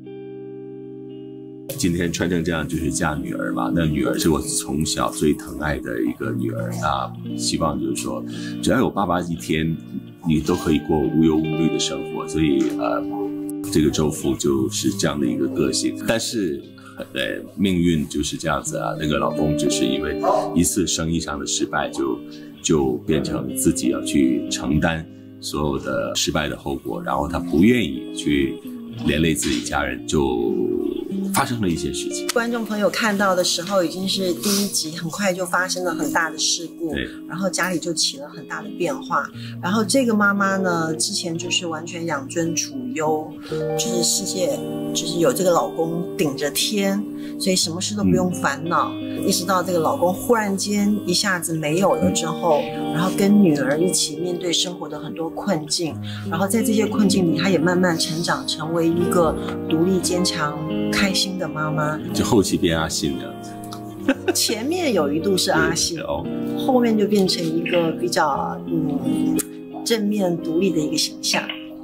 Speaker 15: 今天穿成这样就是嫁女儿嘛，那女儿是我从小最疼爱的一个女儿啊，希望就是说，只要有爸爸一天，你都可以过无忧无虑的生活。所以呃，这个周父就是这样的一个个性，但是。呃，命运就是这样子啊。那个老公只是因为一次生意上的失败就，就就变成自己要去承担所有的失败的后果，然后他不愿意去连累自己家人，就发生了一些事情。
Speaker 16: 观众朋友看到的时候已经是第一集，很快就发生了很大的事故，然后家里就起了很大的变化。然后这个妈妈呢，之前就是完全养尊处优，就是世界就是有这个老公顶着天，所以什么事都不用烦恼。嗯、一直到这个老公忽然间一下子没有了之后，然后跟女儿一起面对生活的很多困境，然后在这些困境里，她也慢慢成长，成为一个独立坚强、开心的妈妈。
Speaker 15: 就后期变阿信这样子。
Speaker 16: 前面有一度是阿信，后面就变成一个比较嗯正面独立的一个形象。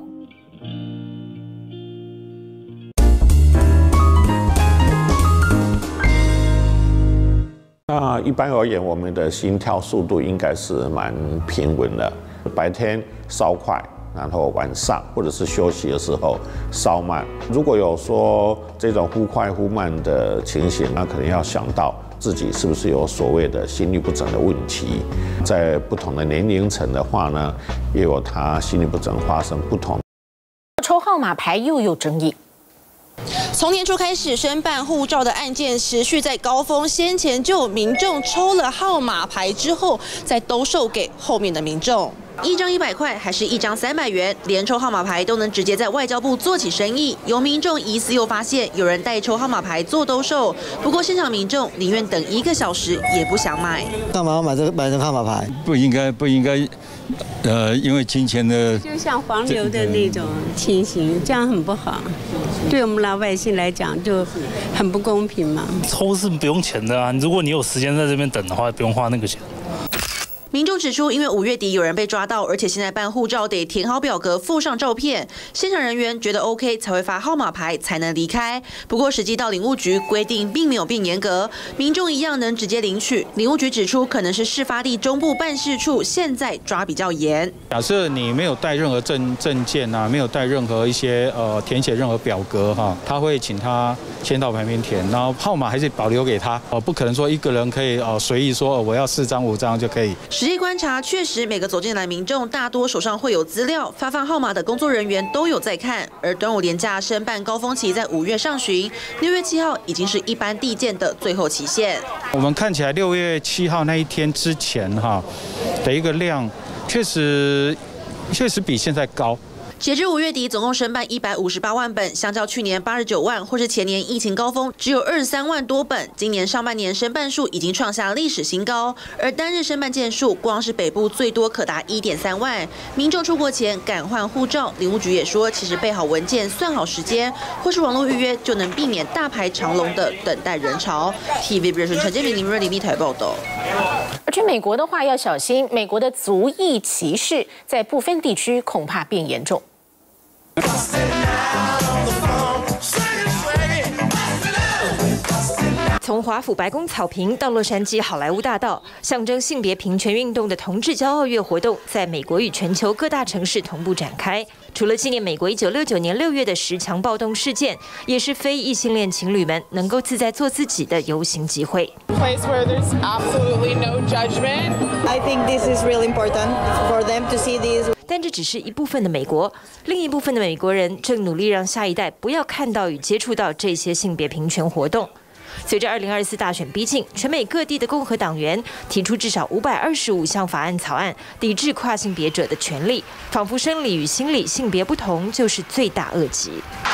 Speaker 23: 那一般而言，我们的心跳速度应该是蛮平稳的，白天稍快，然后晚上或者是休息的时候稍慢。如果有说这种忽快忽慢的情形，那可能要想到自己是不是有所谓的心律不整的问题。在不同的年龄层的话呢，也有他心律不整发生不同。
Speaker 1: 抽号码牌又有争议。
Speaker 17: 从年初开始，申办护照的案件持续在高峰。先前就有民众抽了号码牌之后，再兜售给后面的民众。一张一百块，还是一张三百元，连抽号码牌都能直接在外交部做起生意。有民众疑似又发现有人代抽号码牌做兜售，不过现场民众宁愿等一个小时也不想买。
Speaker 20: 干嘛要买这个买这个号码牌？
Speaker 31: 不应该，不应该。呃，因为金钱的，
Speaker 32: 就像黄牛的那种情形，这样很不好，对我们老百姓来讲就很不公平嘛。
Speaker 33: 抽是不用钱的啊，如果你有时间在这边等的话，不用花那个钱。
Speaker 17: 民众指出，因为五月底有人被抓到，而且现在办护照得填好表格，附上照片，现场人员觉得 OK 才会发号码牌，才能离开。不过实际到领务局规定并没有变严格，民众一样能直接领取。领务局指出，可能是事发地中部办事处现在抓比较严。
Speaker 31: 假设你没有带任何证证件啊，没有带任何一些呃填写任何表格哈，他会请他先到旁边填，然后号码还是保留给他哦，不可能说一个人可以哦随意说、哦、我要四张五张就可以。
Speaker 17: 实际观察，确实每个走进来民众大多手上会有资料，发放号码的工作人员都有在看。而端午连假申办高峰期在五月上旬，六月七号已经是一般递件的最后期限。
Speaker 31: 我们看起来六月七号那一天之前哈的一个量，确实确实比现在高。
Speaker 17: 截至五月底，总共申办一百五十八万本，相较去年八十九万，或是前年疫情高峰只有二十三万多本。今年上半年申办数已经创下历史新高，而单日申办件数，光是北部最多可达一点三万。民众出国前赶换护照，领务局也说，其实备好文件、算好时间，或是网络预约，就能避免大排长龙的等待人潮。T V B 新闻陈建明、林瑞丽台报道。
Speaker 1: 而去美国的话要小心，美国的族裔歧视在部分地区恐怕变严重。
Speaker 6: 从华府白宫草坪到洛杉矶好莱坞大道，象征性别平权运动的同志骄傲月活动，在美国与全球各大城市同步展开。除了纪念美国一九六九年六月的十强暴动事件，也是非异性恋情侣们能够自在做自己的游行集会。
Speaker 7: Place where there's absolutely no judgment. I think this is really important for them to see these.
Speaker 6: 但这只是一部分的美国，另一部分的美国人正努力让下一代不要看到与接触到这些性别平权活动。随着二零二四大选逼近，全美各地的共和党员提出至少五百二十五项法案草案，抵制跨性别者的权利，仿佛生理与心理性别不同就是罪大恶极。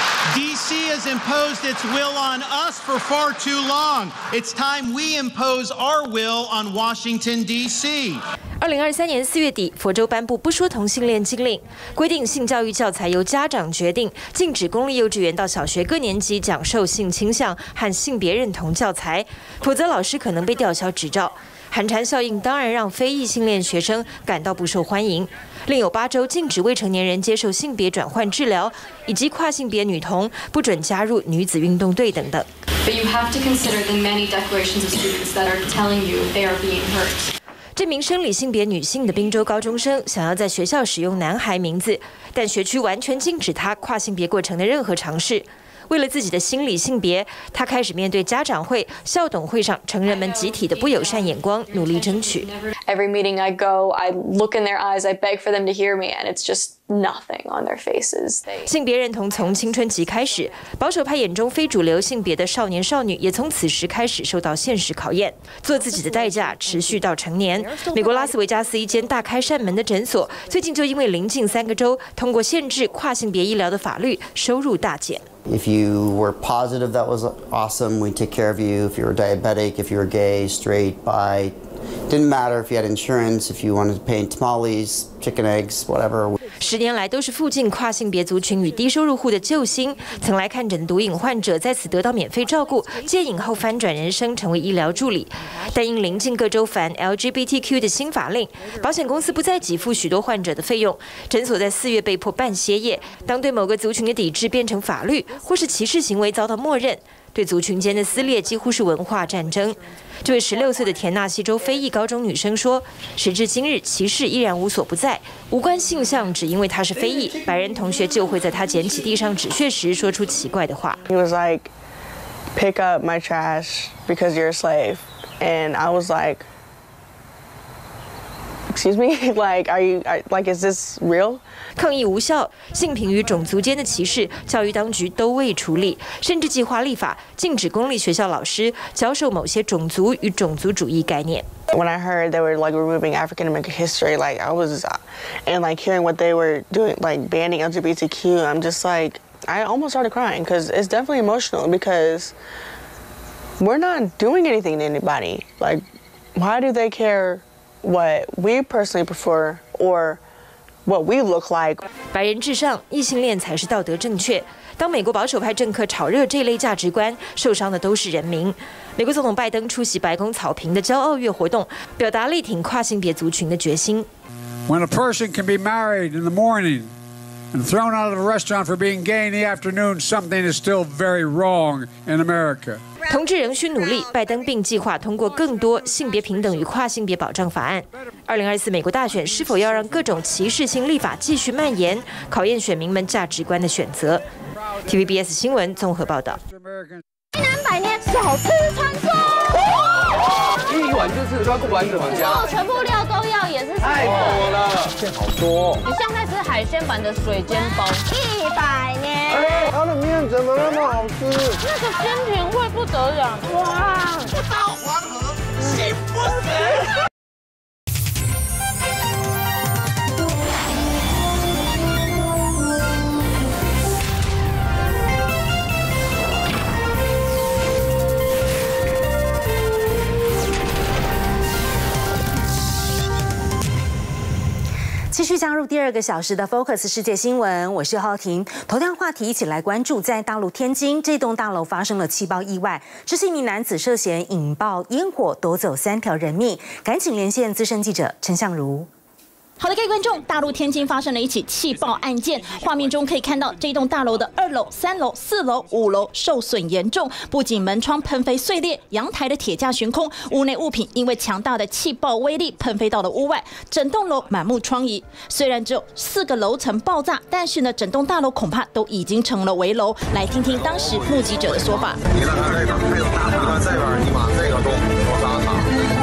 Speaker 8: D C has imposed its will on us for far too long. It's time we impose our will on Washington, D C.
Speaker 6: 二零二三年四月底，佛州颁布不说同性恋禁令，规定性教育教材由家长决定，禁止公立幼稚园到小学各年级讲授性倾向和性别认同教材，否则老师可能被吊销执照。寒蝉效应当然让非异性恋学生感到不受欢迎。另有八州禁止未成年人接受性别转换治疗，以及跨性别女童不准加入女子运动队等等。
Speaker 9: But you have to consider the many declarations of students that are telling you they are being hurt.
Speaker 6: 这名生理性别女性的宾州高中生想要在学校使用男孩名字，但学区完全禁止她跨性别过程的任何尝试。为了自己的心理性别，她开始面对家长会、校董会上成人们集体的不友善眼光，努力争取。
Speaker 9: Every meeting I go, I look in their eyes, I beg for them to hear me, and it's just nothing on their faces.
Speaker 6: 性别认同从青春期开始，保守派眼中非主流性别的少年少女也从此时开始受到现实考验，做自己的代价持续到成年。美国拉斯维加斯一间大开扇门的诊所，最近就因为邻近三个州通过限制跨性别医疗的法律，收入大减。
Speaker 12: If you were positive, that was awesome. We take care of you. If you were diabetic, if you were gay, straight, bi, didn't matter if you had insurance, if you wanted to paint tamales, chicken eggs, whatever.
Speaker 6: 十年来都是附近跨性别族群与低收入户的救星，曾来看诊毒瘾患者在此得到免费照顾，戒瘾后翻转人生，成为医疗助理。但因临近各州反 L G B T Q 的新法令，保险公司不再给付许多患者的费用，诊所在四月被迫半歇业。当对某个族群的抵制变成法律，或是歧视行为遭到默认，对族群间的撕裂几乎是文化战争。这位十六岁的田纳西州非裔高中女生说，时至今日，歧视依然无所不在，无关性向，只因为她是非裔，白人同学就会在她捡起地上纸屑时说出奇怪的话。
Speaker 7: He was like, "Pick up my trash because you're a slave," and I was like, "Excuse me, like, are you like, is this real?"
Speaker 6: 抗议无效，性平与种族间的歧视，教育当局都未处理，甚至计划立法禁止公立学校老师教授某些种族与种族主义概念。
Speaker 7: When I heard they were like removing African American history, like I was, and like hearing what they were doing, like banning L G B T Q, I'm just like, I almost started crying because it's definitely emotional because we're not doing anything to anybody. Like, why do they care what we personally prefer or what we look like.
Speaker 6: 白人至上，异性恋才是道德正确。当美国保守派政客炒热这类价值观，受伤的都是人民。美国总统拜登出席白宫草坪的骄傲月活动，表达力挺跨性别族群的决心。
Speaker 3: When a person can be married in the morning and thrown out of the restaurant for being gay in the afternoon, something is still very wrong in America.
Speaker 6: 同志仍需努力，拜登并计划通过更多性别平等与跨性别保障法案。二零二四美国大选是否要让各种歧视性立法继续蔓延，考验选民们价值观的选择。T V B S 新闻综合报道。
Speaker 2: 南百年小吃传说，
Speaker 14: 一碗就吃得不完整玩家，
Speaker 2: 哦，全部料都要，也是
Speaker 14: 太多了， 馅好多。
Speaker 2: 你像在吃海鲜版的水煎包，一百年。
Speaker 14: 哎，它的面怎么那么好吃？
Speaker 2: 那个鲜甜味不得了，哇！
Speaker 14: 不到黄河心不死。
Speaker 18: 继续加入第二个小时的 Focus 世界新闻，我是浩婷。头条话题一起来关注，在大陆天津这栋大楼发生了气爆意外，这是一名男子涉嫌引爆烟火夺走三条人命，赶紧连线资深记者陈相如。
Speaker 19: 好的，各位观众，大陆天津发生了一起气爆案件，画面中可以看到这栋大楼的二楼、三楼、四楼、五楼受损严重，不仅门窗喷飞碎裂，阳台的铁架悬空，屋内物品因为强大的气爆威力喷飞到了屋外，整栋楼满目疮痍。虽然只有四个楼层爆炸，但是呢，整栋大楼恐怕都已经成了危楼。来听听当时目击者的说法。
Speaker 14: 你看看这个，还有大楼这边，你把这个都都砸塌，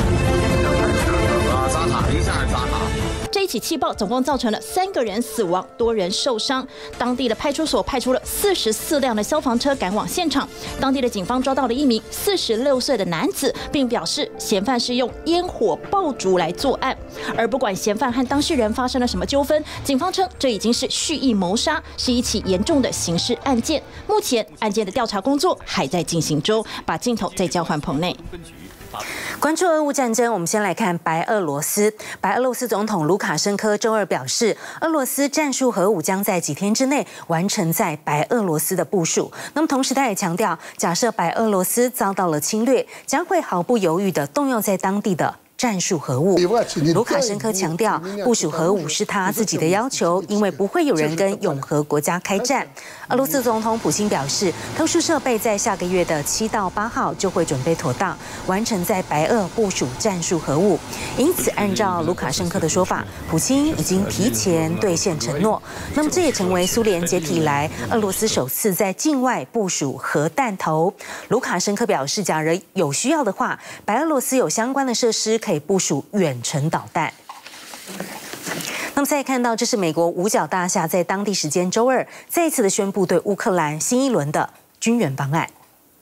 Speaker 14: 啊，砸塌一下砸塌。
Speaker 19: 这一起气爆总共造成了三个人死亡，多人受伤。当地的派出所派出了四十四辆的消防车赶往现场。当地的警方抓到了一名四十六岁的男子，并表示嫌犯是用烟火爆竹来作案。而不管嫌犯和当事人发生了什么纠纷，警方称这已经是蓄意谋杀，是一起严重的刑事案件。目前案件的调查工作还在进行中。把镜头再交换棚内。
Speaker 18: 关注俄乌战争，我们先来看白俄罗斯。白俄罗斯总统卢卡申科周二表示，俄罗斯战术核武将在几天之内完成在白俄罗斯的部署。那么同时，他也强调，假设白俄罗斯遭到了侵略，将会毫不犹豫地动用在当地的战术核武。卢卡申科强调，部署核武是他自己的要求，因为不会有人跟永和国家开战。俄罗斯总统普京表示，特殊设备在下个月的七到八号就会准备妥当，完成在白俄部署战术核武。因此，按照卢卡申科的说法，普京已经提前兑现承诺。那么，这也成为苏联解体以来俄罗斯首次在境外部署核弹头。卢卡申科表示，假如有需要的话，白俄罗斯有相关的设施可以部署远程导弹。那么再看到，这是美国五角大厦在当地时间周二再一次的宣布对乌克兰新一轮的军援方案。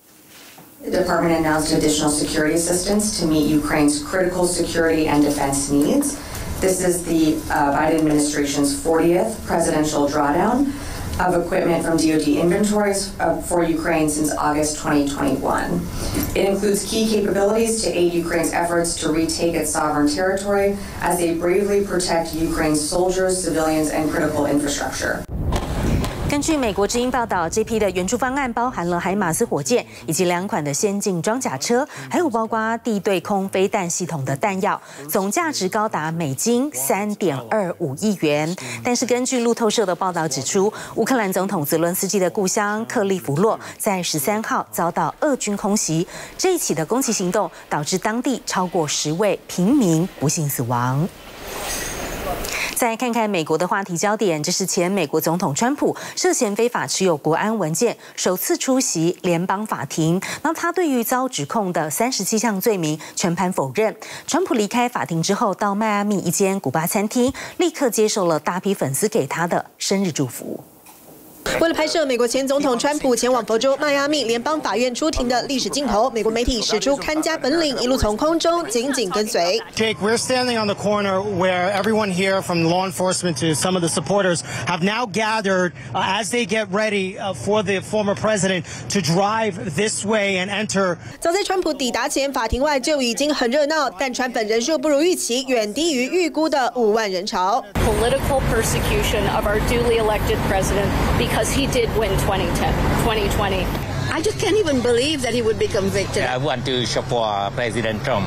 Speaker 21: The department announced additional security assistance to meet Ukraine's critical security and defense needs. This is the uh, Biden administration's fortieth presidential drawdown of equipment from D O D inventories uh, for Ukraine since August twenty twenty-one. It includes key capabilities to aid Ukraine's efforts to retake its sovereign territory as they bravely protect Ukraine's soldiers, civilians, and critical infrastructure.
Speaker 18: 根据美国之音报道，这批的援助方案包含了海马斯火箭以及两款的先进装甲车，还有包括地对空飞弹系统的弹药，总价值高达美金三点二五亿元。但是根据路透社的报道指出，乌克兰总统泽伦斯基的故乡克利夫洛在十三号遭到俄军空袭，这一起的攻击行动导致当地超过十位平民不幸死亡。再来看看美国的话题焦点，这是前美国总统川普涉嫌非法持有国安文件，首次出席联邦法庭。那他对于遭指控的三十七项罪名全盘否认。川普离开法庭之后，到迈阿密一间古巴餐厅，立刻接受了大批粉丝给他的生日祝福。
Speaker 17: 为了拍摄美国前总统川普前往佛州迈阿密联邦法院出庭的历史镜头，美国媒体使出看家本领，一路从空中紧紧跟随。
Speaker 4: Jake, we're standing on the corner where everyone here, from law enforcement to some of the supporters, have now gathered uh, as they get ready uh, for the former president to drive this way and enter.
Speaker 17: 早在川普抵达前，法庭外就已经很热闹，但川粉人数不如预期，远低于预估的五万人潮。
Speaker 5: Political persecution of our duly elected president because he did win twenty twenty.
Speaker 10: I just can't even believe that he would be convicted.
Speaker 11: I want to support President Trump.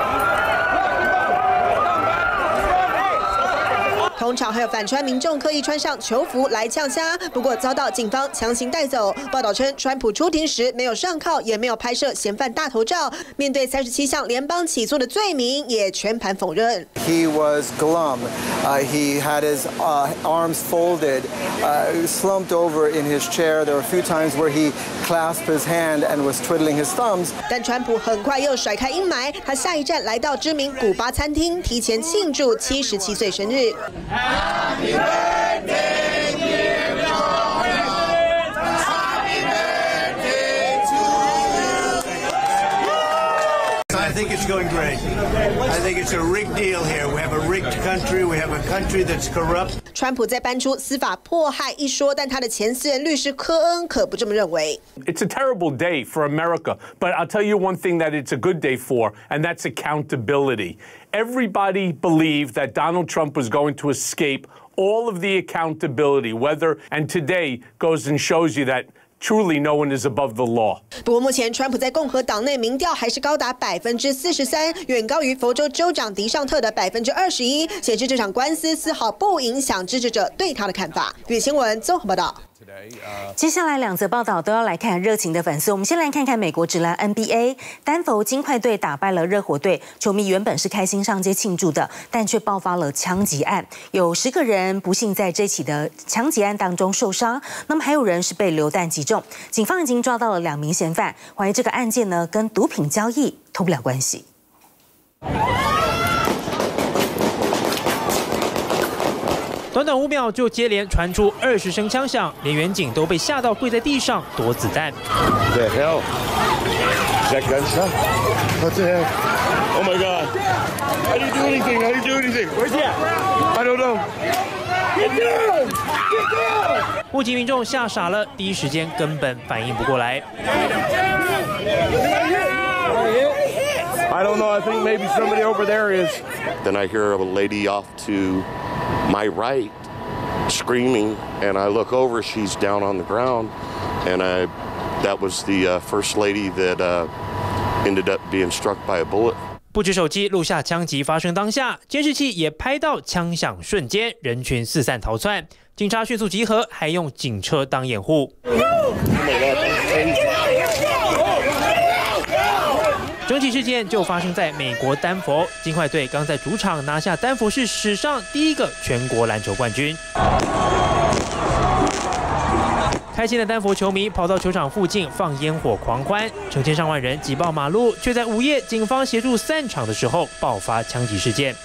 Speaker 17: 同场还有反川民众刻意穿上囚服来呛虾，不过遭到警方强行带走。报道称，川普出庭时没有上铐，也没有拍摄嫌犯大头照。面对三十七项联邦起诉的罪名，也全盘否认。
Speaker 22: He was glum. Uh, he had his uh, arms folded, uh, slumped over in his chair. There were a few times where he clasped his hand and was twiddling his thumbs.
Speaker 17: 但川普很快又甩开阴霾，他下一站来到知名古巴餐厅，提前庆祝七十七岁生日。
Speaker 14: Happy birthday, dear Lawrence. Happy birthday to you.
Speaker 24: I think it's going great. I think it's a rigged deal here. We have a rigged country. We have a country that's corrupt.
Speaker 17: 川普在搬出司法迫害一说，但他的前私人律师科恩可不这么认为。
Speaker 25: It's a terrible day for America, but I'll tell you one thing that it's a good day for, and that's accountability. Everybody believed that Donald Trump was going to escape all of the accountability, whether, and today goes and shows you that truly no one is above the law.
Speaker 17: 不过目前川普在共和党内民调还是高达百分之四十三，远高于佛州州长迪尚特的百分之二十一，显示这场官司丝毫不影响支持者对他的看法。《新闻》综合报道。
Speaker 18: 接下来两则报道都要来看热情的粉丝。我们先来看看美国职篮 N B A， 丹佛金块队打败了热火队，球迷原本是开心上街庆祝的，但却爆发了枪击案，有十个人不幸在这起的枪击案当中受伤，那么还有人是被流弹击中。警方已经抓到了两名嫌犯，怀疑这个案件呢跟毒品交易脱不了关系。
Speaker 26: 短短五秒就接连传出二十声枪响，连远景都被吓到跪在地上躲子弹。
Speaker 13: The hell? Is that gun stuff? What the heck? Oh my God! How do you do anything? How do you do anything? Where's he at? I don't know. Get down! Get down!
Speaker 26: 目击民众吓傻了，第一时间根本反应不过来。
Speaker 13: I don't know. I think maybe somebody over there is.
Speaker 27: Then I hear a lady off to my right screaming, and I look over, she's down on the ground, and I, that was the uh, first lady that uh, ended up being struck by a bullet.
Speaker 26: 不止手机录下枪击发生当下，监视器也拍到枪响瞬间，人群四散逃窜，警察迅速集合，还用警车当掩护。整起事件就发生在美国丹佛，金块队刚在主场拿下丹佛市史上第一个全国篮球冠军。开心的丹佛球迷跑到球场附近放烟火狂欢，成千上万人挤爆马路，却在午夜警方协助散场的时候爆发枪击事件。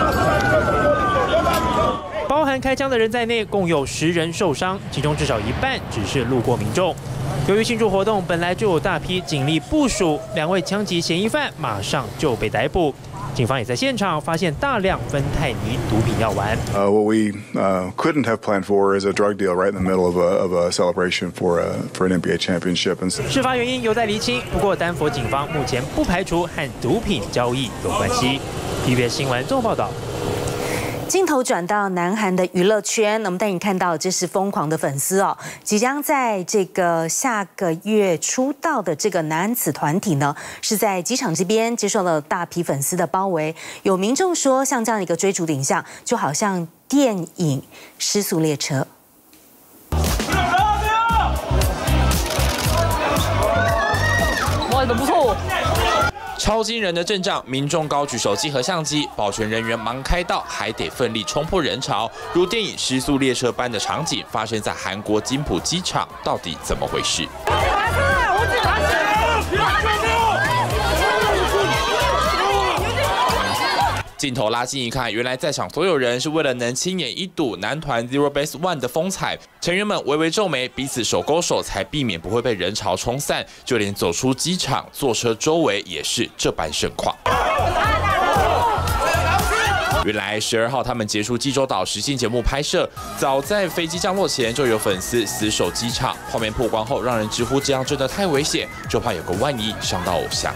Speaker 26: 包含开枪的人在内，共有十人受伤，其中至少一半只是路过民众。由于庆祝活动本来就有大批警力部署，两位枪击嫌疑犯马上就被逮捕。警方也在现场发现大量芬太尼毒品药丸。
Speaker 28: Uh, what we uh, couldn't have planned for is a drug deal right in the middle of a, of a celebration for a, for an N B A championship.
Speaker 26: 事发原因有待厘清，不过丹佛警方目前不排除和毒品交易有关系。T V B S 新闻综合报道。
Speaker 18: 镜头转到南韩的娱乐圈，我们带你看到这是疯狂的粉丝哦，即将在这个下个月出道的这个男子团体呢，是在机场这边接受了大批粉丝的包围。有民众说，像这样一个追逐的影像，就好像电影《失速列车》。
Speaker 29: 哇，的不错。超惊人的阵仗，民众高举手机和相机，保全人员忙开道，还得奋力冲破人潮，如电影《失速列车》般的场景发生在韩国金浦机场，到底怎么回事？ 镜头拉近一看，原来在场所有人是为了能亲眼一睹男团 Zero Base One 的风采，成员们微微皱眉，彼此手勾手，才避免不会被人潮冲散。就连走出机场，坐车周围也是这般盛况。原来十二号他们结束济州岛实境节目拍摄，早在飞机降落前就有粉丝死守机场，画面曝光后让人直呼这样真的太危险，就怕有个万一伤到偶像。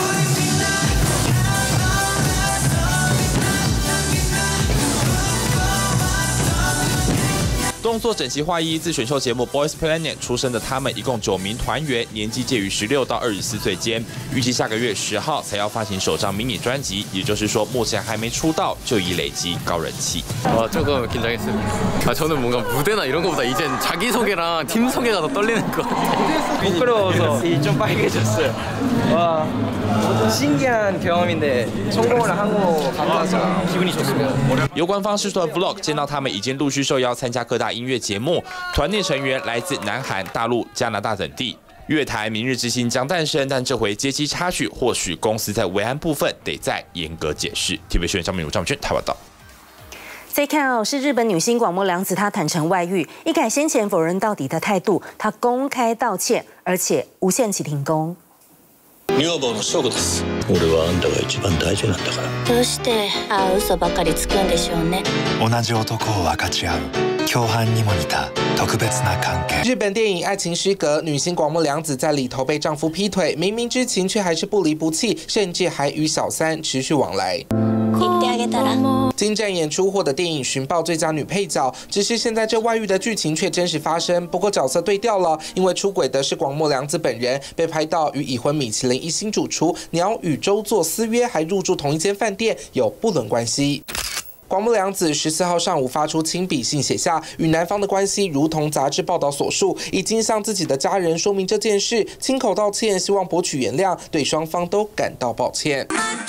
Speaker 29: 动作整齐划一，自选秀节目 Boys Planet 出生的他们，一共九名团员，年纪介于十六到二十四岁间。预计下个月十号才要发行首张迷你专辑，也就是说，目前还没出道就已累积高人气。
Speaker 1: 아 조금 긴장했습니다. 아 저는 뭔가 무대나 이런 거보다 이젠 자기 소개랑 팀 소개가 더 떨리는 것 같아요.
Speaker 7: 부끄러워서 좀 빨개졌어요. 와 신기한 경험인데 성공을 한 거 같아서 기분이 좋습니다.
Speaker 29: 由官方释出的 Vlog 见到他们已经陆续受邀参加各大音乐节目，团内成员来自南韩、大陆、加拿大等地。乐坛明日之星将诞生，但这回接机插曲，或许公司在维安部分得再严格解释。T V B 新闻张明如、张伟娟台湾报道。
Speaker 18: 再看哦，是日本女星广末凉子，她坦承外遇，一改先前否认到底的态度，她公开道歉，而且无限期停工。
Speaker 8: 女房の証拠です。俺はあんたが一番大事なんだから。
Speaker 9: どうしてああ嘘ばかりつくんでしょうね。
Speaker 12: 同じ男を分かち合う共犯にも似た特別な関係。
Speaker 15: 日本电影《爱情失格》，女星广末凉子在里头被丈夫劈腿，明明知情却还是不离不弃，甚至还与小三持续往来。精湛演出获得电影寻报最佳女配角，只是现在这外遇的剧情却真实发生。不过角色对调了，因为出轨的是广末凉子本人，被拍到与已婚米其林一星主厨鸟羽周作私约，还入住同一间饭店，有不伦关系。广末凉子十四号上午发出亲笔信，写下与男方的关系如同杂志报道所述，已经向自己的家人说明这件事，亲口道歉，希望博取原谅，对双方都感到抱歉。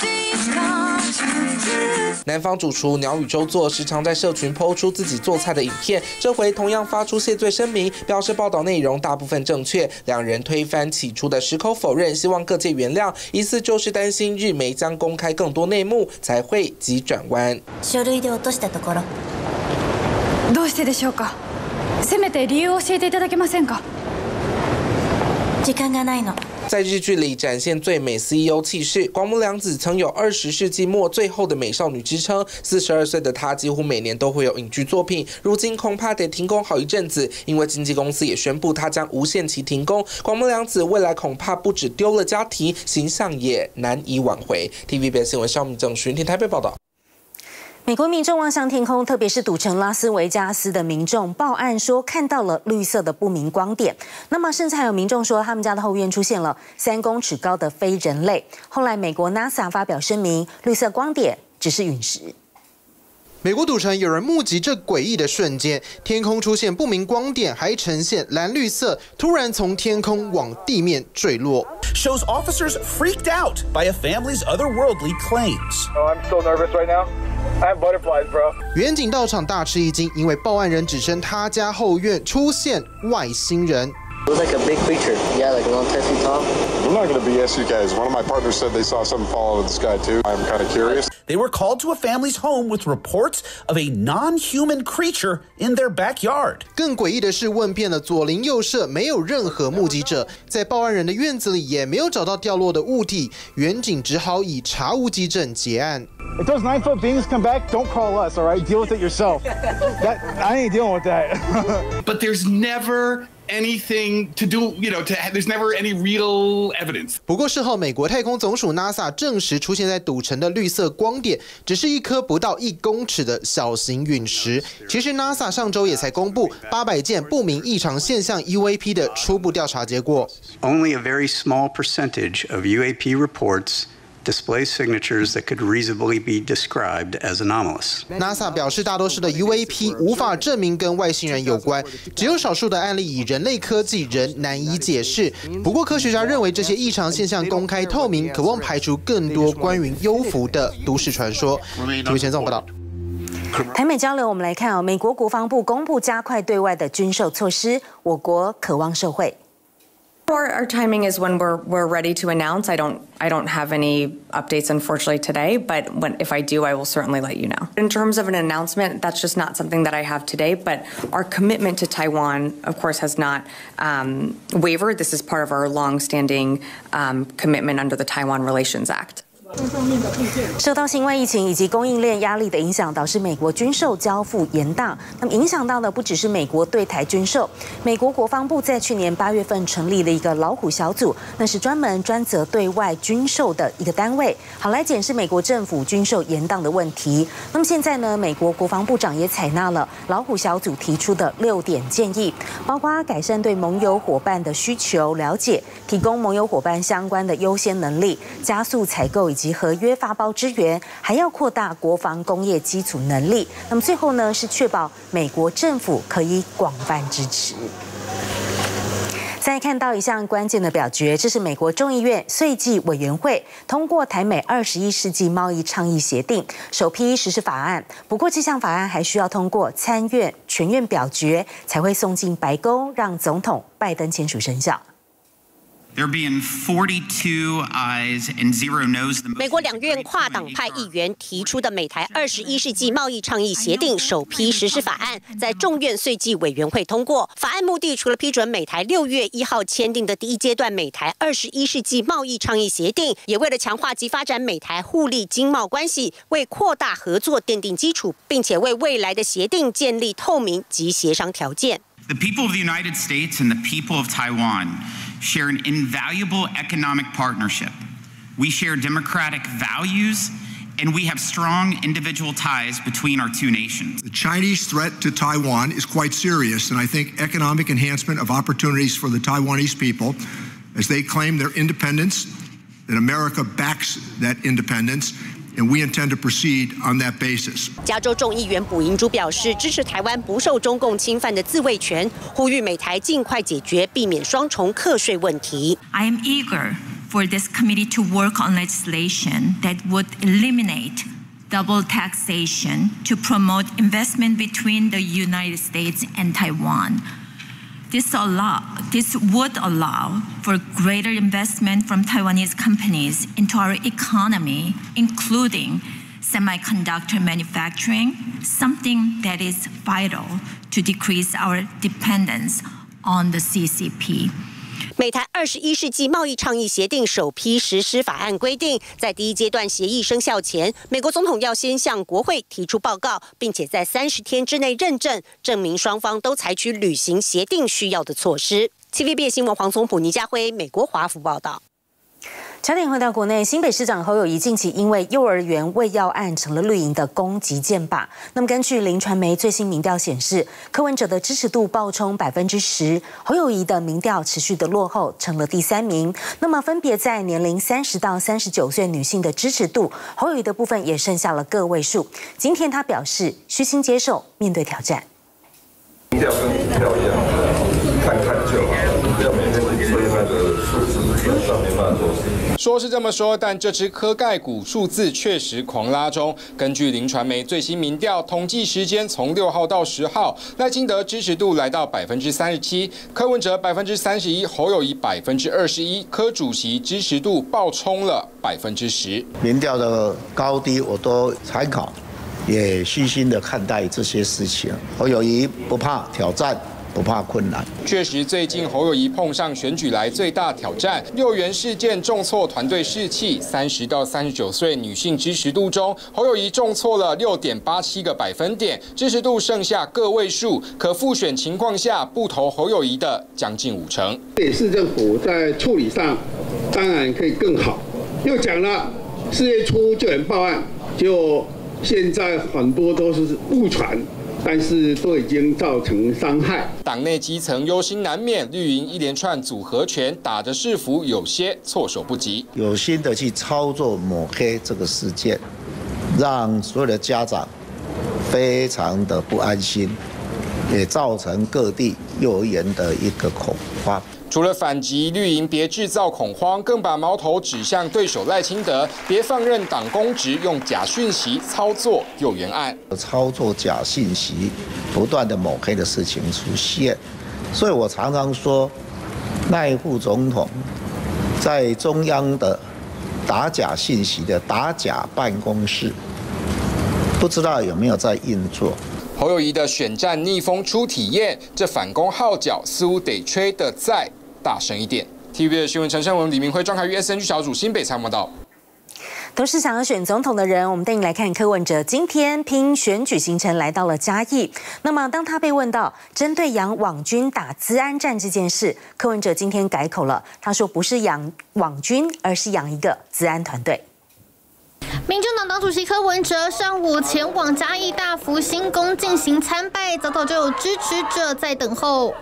Speaker 15: 男方主厨鸟羽周作时常在社群抛出自己做菜的影片，这回同样发出谢罪声明，表示报道内容大部分正确。两人推翻起初的矢口否认，希望各界原谅，疑似就是担心日媒将公开更多内幕，才会急转弯。
Speaker 9: 書類で落としたところ。
Speaker 16: どうしてでしょうか。せめて理由を教えていただけませんか。
Speaker 9: 時間がないの。
Speaker 15: 在日剧里展现最美 C E O 气势，广末凉子曾有二十世纪末最后的美少女之称。四十二岁的她几乎每年都会有影剧作品，如今恐怕得停工好一阵子，因为经纪公司也宣布她将无限期停工。广末凉子未来恐怕不止丢了家庭，形象也难以挽回。T V B 新闻邵明正、徐云婷台北报道。
Speaker 18: 美国民众望向天空，特别是赌城拉斯维加斯的民众报案说看到了绿色的不明光点。那么甚至还有民众说他们家的后院出现了三公尺高的非人类。后来美国 NASA 发表声明，绿色光点只是陨石。
Speaker 20: 美国赌城有人目击这诡异的瞬间，天空出现不明光点，还呈现蓝绿色，突然从天空往地面坠落。
Speaker 23: Shows officers freaked out by a family's otherworldly claims.
Speaker 30: Oh, I'm so nervous right now. I have butterflies, bro.
Speaker 20: 远警到场大吃一惊，因为报案人指称他家后院出现外星人。
Speaker 30: It was like a big creature. Yeah, like around ten feet tall.
Speaker 31: I'm not going to B S you guys. One of my partners said they saw something fall out of the sky too. I'm kind of curious.
Speaker 23: They were called to a family's home with reports of a non-human creature in their backyard.
Speaker 20: 更诡异的是，问遍了左邻右舍，没有任何目击者，在报案人的院子里也没有找到掉落的物体，远警只好以查无稽证结案。
Speaker 30: If those nine-foot beings come back, don't call us, all right? Deal with it yourself. That I ain't dealing with that.
Speaker 32: But there's never anything to do, you know, to, there's never any real evidence.
Speaker 20: 不过事后，美国太空总署 NASA 证实，出现在赌城的绿色光点只是一颗不到一公尺的小型陨石。其实 NASA 上周也才公布八百件不明异常现象 U A P 的初步调查结果。
Speaker 33: Only a very small percentage of U A P reports display signatures that could reasonably be described as anomalous.
Speaker 20: NASA 表示，大多数的 U A P 无法证明跟外星人有关，只有少数的案例以人类科技仍难以解释。不过，科学家认为这些异常现象公开透明，渴望排除更多关于幽浮的都市传说。T V 前总报道。
Speaker 18: 台美交流，我们来看哦，美国国防部公布加快对外的军售措施，我国渴望受惠。
Speaker 2: Our, our timing is when we're we're ready to announce. I don't I don't have any updates unfortunately today, but when if I do, I will certainly let you know. In terms of an announcement, that's just not something that I have today. But our commitment to Taiwan, of course, has not um, wavered. This is part of our long-standing um, commitment under the Taiwan Relations Act.
Speaker 18: 受到新冠疫情以及供应链压力的影响，导致美国军售交付延宕。那么影响到的不只是美国对台军售，美国国防部在去年八月份成立了一个老虎小组，那是专门专责对外军售的一个单位，好来检视美国政府军售延宕的问题。那么现在呢，美国国防部长也采纳了老虎小组提出的六点建议，包括改善对盟友伙伴的需求了解，提供盟友伙伴相关的优先能力，加速采购以及及合约发包支援，还要扩大国防工业基础能力。那么最后呢，是确保美国政府可以广泛支持。再看到一项关键的表决，这是美国众议院税计委员会通过台美二十一世纪贸易倡议协定首批实施法案。不过这项法案还需要通过参院全院表决，才会送进白宫，让总统拜登签署生效。
Speaker 3: There being forty-two ayes and zero noes. 美国两院跨党派议员提出的美台二十一世纪贸易倡议协定首批实施法案，在众院税计委员会通过。法案目的除了批准美台六月一号签订的第一阶段美台二十一世纪贸易倡议协定，也为了强化及发展美台互利经贸关系，为扩大合作奠定基础，并且为未来的协定建立透明及协商条件。
Speaker 4: The people of the United States and the people of Taiwan share an invaluable economic partnership. We share democratic values, and we have strong individual ties between our two nations.
Speaker 5: The Chinese threat to Taiwan is quite serious, and I think economic enhancement of opportunities for the Taiwanese people as they claim their independence, that America backs that independence.And we intend to proceed on that basis.
Speaker 3: 加州众议员卜银珠表示，支持台湾不受中共侵犯的自卫权，呼吁美台尽快解决，避免双重课税问题。
Speaker 6: I am eager for this committee to work on legislation that would eliminate double taxation to promote investment between the United States and Taiwan.This allow this would allow for greater investment from Taiwanese companies into our economy, including semiconductor manufacturing, something that is vital to decrease our dependence on the C C P.
Speaker 3: 美台二十一世纪贸易倡议协定首批实施法案规定，在第一阶段协议生效前，美国总统要先向国会提出报告，并且在三十天之内认证，证明双方都采取履行协定需要的措施。T V B 新闻黄松普、倪家辉，美国华府报道。焦点回到国内，新北市长侯友宜近期因为幼儿园喂药案成了绿营的攻击箭靶。那么根据林传媒最新民调显示，柯文哲的支持度暴冲百分之十，侯友宜的民调持续的落后，成了第三名。那么分别在年龄三十到三十九岁女性的支持度，侯友宜的部分也剩下了个位数。今天他表示，虚心接受，面对挑战。
Speaker 10: 民调跟民调一样，看看就好，不要每天去追那个数字，基本上没办法做事。
Speaker 11: 说是这么说，但这只科概股数字确实狂拉中。根据林传媒最新民调统计时间，从六号到十号，赖清德支持度来到百分之三十七，柯文哲百分之三十一，侯友宜百分之二十一，柯主席支持度暴冲了百分之十。
Speaker 14: 民调的高低我都参考，也虚心的看待这些事情。侯友宜不怕挑战。不怕困难。
Speaker 11: 确实，最近侯友宜碰上选举来最大挑战，幼儿园事件重挫团队士气。三十到三十九岁女性支持度中，侯友宜重挫了六点八七个百分点，支持度剩下个位数。可复选情况下，不投侯友宜的将近五成。
Speaker 19: 北市政府在处理上当然可以更好。又讲了，四月初就有人报案，就现在很多都是误传。但是都已经造成伤害，
Speaker 11: 党内基层忧心难免，绿营一连串组合拳打着市府有些措手不及，
Speaker 14: 有心的去操作抹黑这个事件，让所有的家长非常的不安心，也造成各地幼儿园的一个恐慌。
Speaker 11: 除了反击绿营别制造恐慌，更把矛头指向对手赖清德，别放任党公职用假讯息操作幼园案，
Speaker 14: 操作假信息，不断的抹黑的事情出现。所以我常常说， 赖副总统在中央的打假信息的打假办公室，不知道有没有在运作。
Speaker 11: 侯友宜的选战逆风初体验，这反攻号角似乎得吹得再大声一点。T V B 的新闻陈胜文、李明辉、庄凯玉 S N G 小组新北参谋到。
Speaker 18: 都是想要选总统的人，我们带你来看柯文哲今天凭选举行程来到了嘉义。那么，当他被问到针对养网军打资安战这件事，柯文哲今天改口了，他说不是养网军，而是养一个资安团队。
Speaker 1: 民众党党主席柯文哲上午前往嘉义大福兴宫进行参拜，早早就有支持者在等候。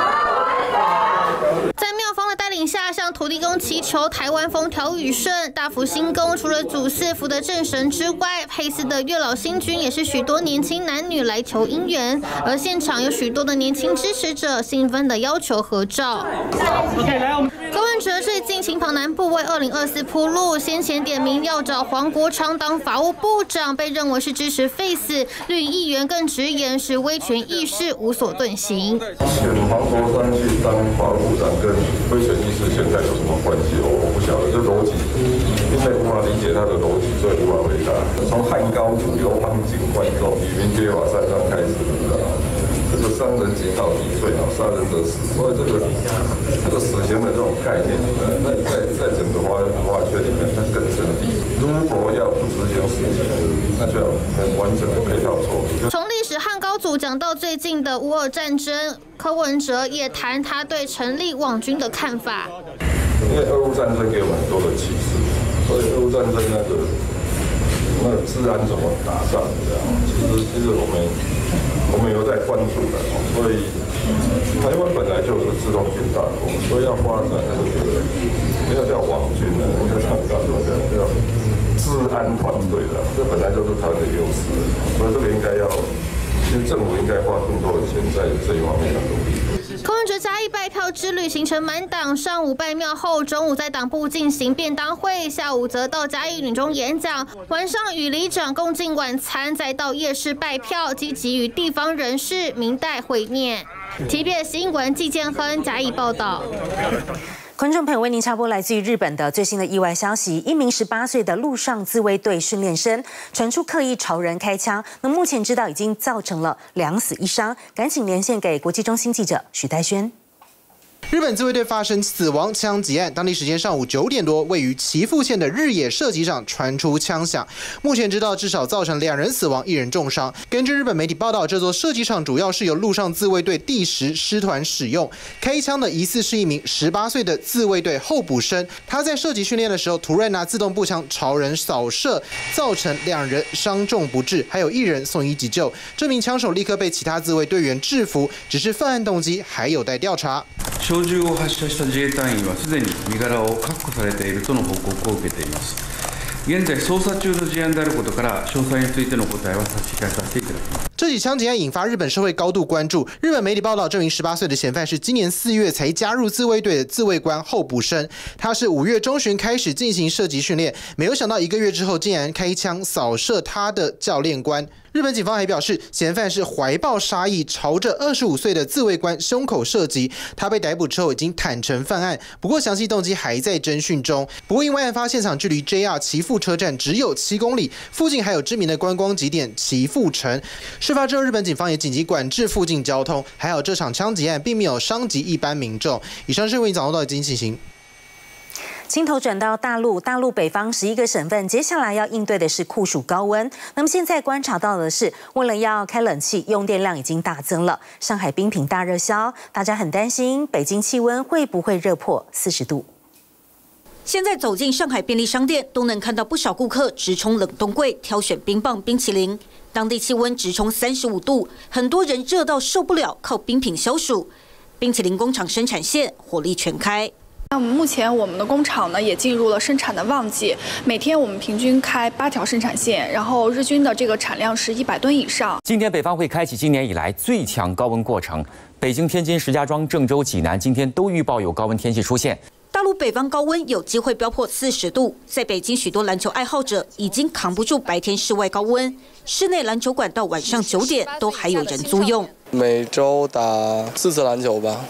Speaker 1: 在庙方的带领下，向土地公祈求台湾风调雨顺。大福兴宫除了主祀福德正神之外，配祀的月老星君也是许多年轻男女来求姻缘，而现场有许多的年轻支持者兴奋的要求合照。柯文哲最近亲跑南部为二零二四铺路，先前点名要找黄国昌当法务部长，被认为是支持废死。绿议员更直言是威权意识无所遁形。
Speaker 10: 选黄国昌去当法务部长跟威权意识现在有什么关系？我我不晓得，这逻辑因为无法理解他的逻辑，所以无法回答。从汉高祖、刘邦景、万众、李明街瓦山上开始，你知道吗？这个伤人刑到底罪啊，杀人者死。所以这个这个死刑的这种概念，在在在整个华人文化圈里面，它更深地。如果要不执行死刑，那就要很完整的配套措施。
Speaker 1: 从历史汉高祖讲到最近的乌俄战争，柯文哲也谈他对成立网军的看法。
Speaker 10: 因为俄乌战争给我们很多的启示，所以俄乌战争那个那个治安怎么打仗，这样，其实其实我们我们有在关注的，所以台湾本来就是自动军大国，所以要发展那个不要叫网军了，应该叫叫叫治安团队的，这本来就是它的优势，所以这个应该要，其实政府应该花更多的钱在这一方面的努力。
Speaker 1: 柯文哲嘉义拜票之旅行程满档，上午拜庙后，中午在党部进行便当会，下午则到嘉义女中演讲，晚上与里长共进晚餐，再到夜市拜票，积极与地方人士、民代会面。T V B 新闻季建亨嘉义报道。
Speaker 18: 观众朋友，为您插播来自于日本的最新的意外消息：一名十八岁的陆上自卫队训练生传出刻意朝人开枪，那目前知道已经造成了两死一伤。赶紧连线给国际中心记者许代轩。
Speaker 20: 日本自卫队发生死亡枪击案，当地时间上午九点多，位于岐阜县的日野射击场传出枪响。目前知道至少造成两人死亡，一人重伤。根据日本媒体报道，这座射击场主要是由陆上自卫队第十师团使用。开枪的疑似是一名十八岁的自卫队候补生，他在射击训练的时候，突然拿自动步枪朝人扫射，造成两人伤重不治，还有一人送医急救。这名枪手立刻被其他自卫队员制服，只是犯案动机还有待调查。
Speaker 7: 小銃を発射した自衛隊員はすでに身柄を確保されているとの報告を受けています。現在捜査中の事案であることから、詳細についての答えは差し控えさせていただきます。
Speaker 20: 这起枪击案引发日本社会高度关注。日本媒体报道，这名十八岁的嫌犯是今年四月才加入自卫队的自卫官候补生。他是五月中旬开始进行射击训练，没有想到一个月之后竟然开枪扫射他的教练官。日本警方还表示，嫌犯是怀抱杀意，朝着二十五岁的自卫官胸口射击。他被逮捕之后已经坦诚犯案，不过详细动机还在侦讯中。不过因为案发现场距离 J R 岐阜车站只有七公里，附近还有知名的观光景点岐阜城。事发之后，日本警方也紧急管制附近交通。还好这场枪击案并没有伤及一般民众。以上是为你掌握到的经济情形。
Speaker 18: 镜头转到大陆，大陆北方十一个省份，接下来要应对的是酷暑高温。那么现在观察到的是，为了要开冷气，用电量已经大增了。上海冰品大热销，大家很担心北京气温会不会热破四十度。
Speaker 8: 现在走进上海便利商店，都能看到不少顾客直冲冷冻柜挑选冰棒、冰淇淋。当地气温直冲三十五度，很多人热到受不了，靠冰品消暑。冰淇淋工厂生产线火力全开。
Speaker 13: 那目前我们的工厂呢也进入了生产的旺季，每天我们平均开八条生产线，然后日均的这个产量是一百吨以上。
Speaker 17: 今天北方会开启今年以来最强高温过程，北京、天津、石家庄、郑州、济南今天都预报有高温天气出现。
Speaker 8: 大陆北方高温有机会飙破四十度，在北京许多篮球爱好者已经扛不住白天室外高温，室内篮球馆到晚上九点都还有人租用。
Speaker 21: 每周打四次篮球吧。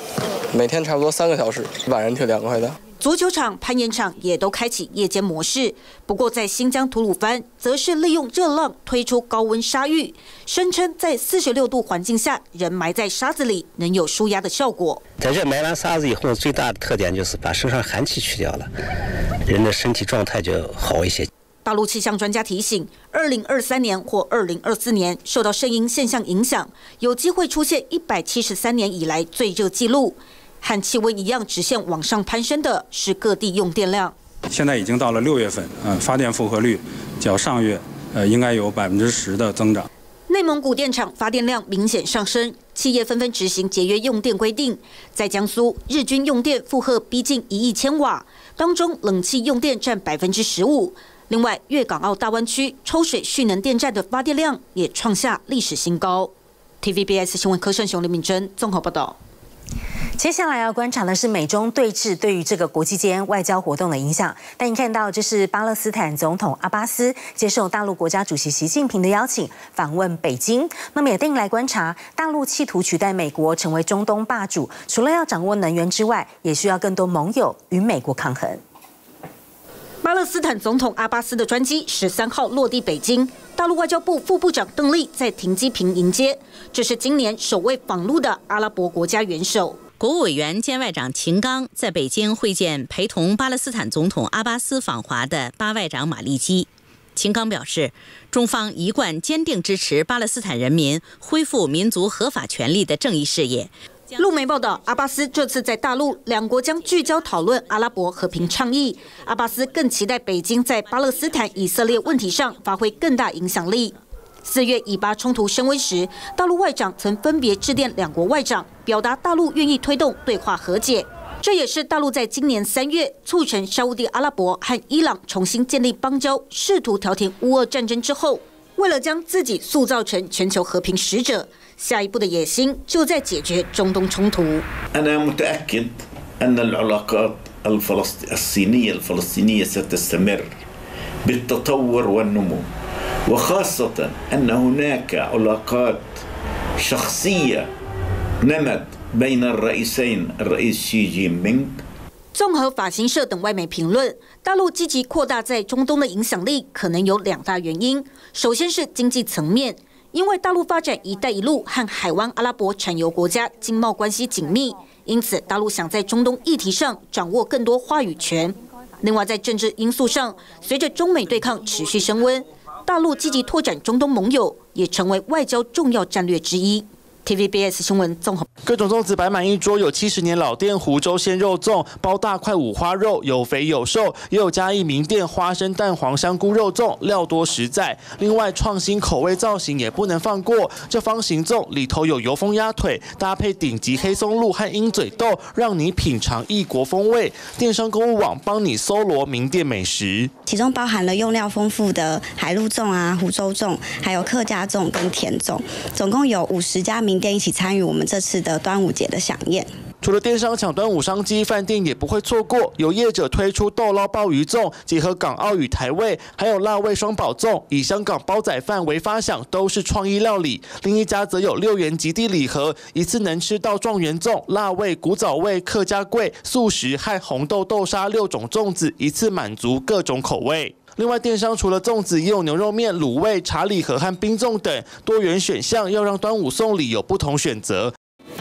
Speaker 9: 每天差不多三个小时，晚上挺凉快的。
Speaker 8: 足球场、攀岩场也都开启夜间模式。不过，在新疆吐鲁番，则是利用热浪推出高温沙浴，声称在四十六度环境下，人埋在沙子里能有舒压的效果。
Speaker 12: 在这埋完沙子以后，最大的特点就是把身上寒气去掉了，人的身体状态就好一些。
Speaker 8: 大陆气象专家提醒，二零二三年或二零二四年受到圣婴现象影响，有机会出现一百七十三年以来最热纪录。和气温一样直线往上攀升的是各地用电量。
Speaker 15: 现在已经到了六月份，嗯、呃，发电负荷率较上月呃应该有百分之十的增长。
Speaker 8: 内蒙古电厂发电量明显上升，企业纷纷执行节约用电规定。在江苏，日均用电负荷逼近一亿千瓦，当中冷气用电占百分之十五。另外，粤港澳大湾区抽水蓄能电站的发电量也创下历史新高。T V B S 新闻柯胜雄、林敏珍综合报道。
Speaker 18: 接下来要观察的是美中对峙对于这个国际间外交活动的影响。但你看到，这是巴勒斯坦总统阿巴斯接受大陆国家主席习近平的邀请，访问北京。那么也带你来观察，大陆企图取代美国成为中东霸主，除了要掌握能源之外，也需要更多盟友与美国抗衡。
Speaker 8: 巴勒斯坦总统阿巴斯的专机十三号落地北京，大陆外交部副部长邓丽在停机坪迎接。这是今年首位访陆的阿拉伯国家元首。
Speaker 16: 国务委员兼外长秦刚在北京会见陪同巴勒斯坦总统阿巴斯访华的巴外长马利基。秦刚表示，中方一贯坚定支持巴勒斯坦人民恢复民族合法权利的正义事业。
Speaker 8: 路媒报道，阿巴斯这次在大陆，两国将聚焦讨论阿拉伯和平倡议。阿巴斯更期待北京在巴勒斯坦以色列问题上发挥更大影响力。四月以巴冲突升温时，大陆外长曾分别致电两国外长，表达大陆愿意推动对话和解。这也是大陆在今年三月促成沙烏地阿拉伯和伊朗重新建立邦交，试图调停乌俄战争之后，为了将自己塑造成全球和平使者，下一步的野心就在解决中东冲突。
Speaker 21: أنا متأكد أن العلاقات الصينية الفلسطينية ستستمر بالتطور والنمو وخاصة أن هناك علاقات شخصية نمت بين الرئيسين الرئيس شي جين بينغ。
Speaker 8: 综合法新社等外媒评论，大陆积极扩大在中东的影响力，可能有两大原因。首先是经济层面，因为大陆发展“一带一路”和海湾阿拉伯产油国家经贸关系紧密，因此大陆想在中东议题上掌握更多话语权。另外，在政治因素上，随着中美对抗持续升温，大陆积极拓展中东盟友，也成为外交重要战略之一。T V B S 新闻综合。
Speaker 20: 各种粽子摆满一桌，有七十年老店湖州鲜肉粽，包大块五花肉，有肥有瘦；也有嘉义名店花生蛋黄香菇肉粽，料多实在。另外，创新口味造型也不能放过，这方形粽里头有油封鸭腿，搭配顶级黑松露和鹰嘴豆，让你品尝异国风味。电商购物网帮你搜罗名店美食，
Speaker 22: 其中包含了用料丰富的海陆粽啊、湖州粽，还有客家粽跟甜粽，总共有五十家名店一起参与我们这次的端午节的飨宴。
Speaker 20: 除了电商抢端午商机，饭店也不会错过。有业者推出豆捞鲍鱼粽，结合港澳与台味，还有辣味双宝粽，以香港煲仔饭为发想，都是创意料理。另一家则有六元极地礼盒，一次能吃到状元粽、辣味、古早味、客家贵、素食和红豆豆沙六种粽子，一次满足各种口味。另外，电商除了粽子，也有牛肉面、卤味、茶礼盒和冰粽等多元选项，要让端午送礼有不同选择。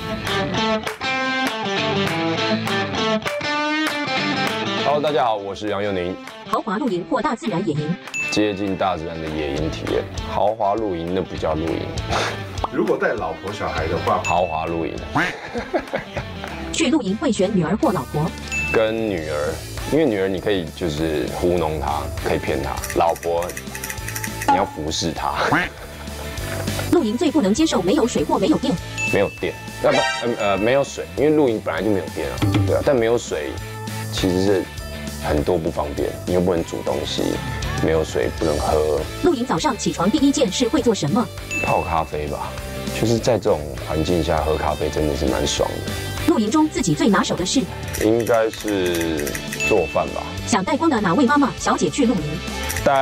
Speaker 24: Hello， 大家好，我是杨佑宁。
Speaker 25: 豪华露营或大自然野营，
Speaker 24: 接近大自然的野营体验。豪华露营那不叫露营。
Speaker 26: 如果带老婆小孩的话，
Speaker 24: 豪华露营。
Speaker 25: 去露营会选女儿或老婆？
Speaker 24: 跟女儿。因为女儿你可以就是糊弄她，可以骗她；老婆你要服侍她。
Speaker 25: 露营最不能接受没有水或没有电。
Speaker 24: 没有电，要不呃呃没有水，因为露营本来就没有电啊，对啊。但没有水其实是很多不方便，你又不能煮东西，没有水不能喝。
Speaker 25: 露营早上起床第一件事会做什么？
Speaker 24: 泡咖啡吧，就是在这种环境下喝咖啡真的是蛮爽的。
Speaker 25: 露营中自己最拿手的事，
Speaker 24: 应该是做饭吧。
Speaker 25: 想带光的哪位妈妈小姐去露营？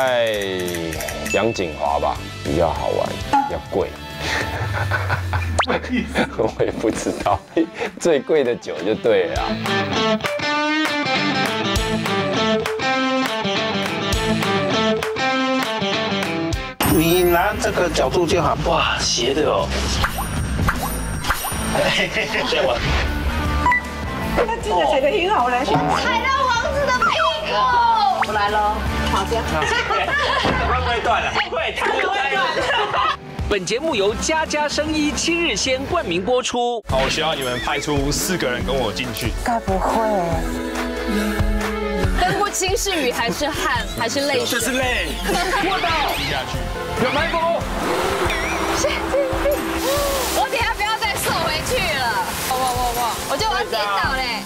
Speaker 24: 带杨锦华吧，比较好玩，比较贵。 我也不知道，最贵的酒就对了。
Speaker 2: 你拿这个角度就好，哇，斜的哦。这样吧。
Speaker 3: 他真的踩得很好嘞，
Speaker 1: 踩到王子的屁股。
Speaker 3: 我来喽，好这样。
Speaker 2: 会不会断了？会，它会断。
Speaker 4: 本节目由家家生医七日鲜冠名播出。
Speaker 5: 好，我希望你们派出四个人跟我进去。
Speaker 3: 该不会？
Speaker 6: 分不清是雨还是汗还是泪水？
Speaker 5: 这是泪。
Speaker 4: 我到。
Speaker 5: 低下去。 有埋伏。
Speaker 6: 神经病！我等下不要再瘦回去了。哇哇哇哇！我就要跌倒嘞。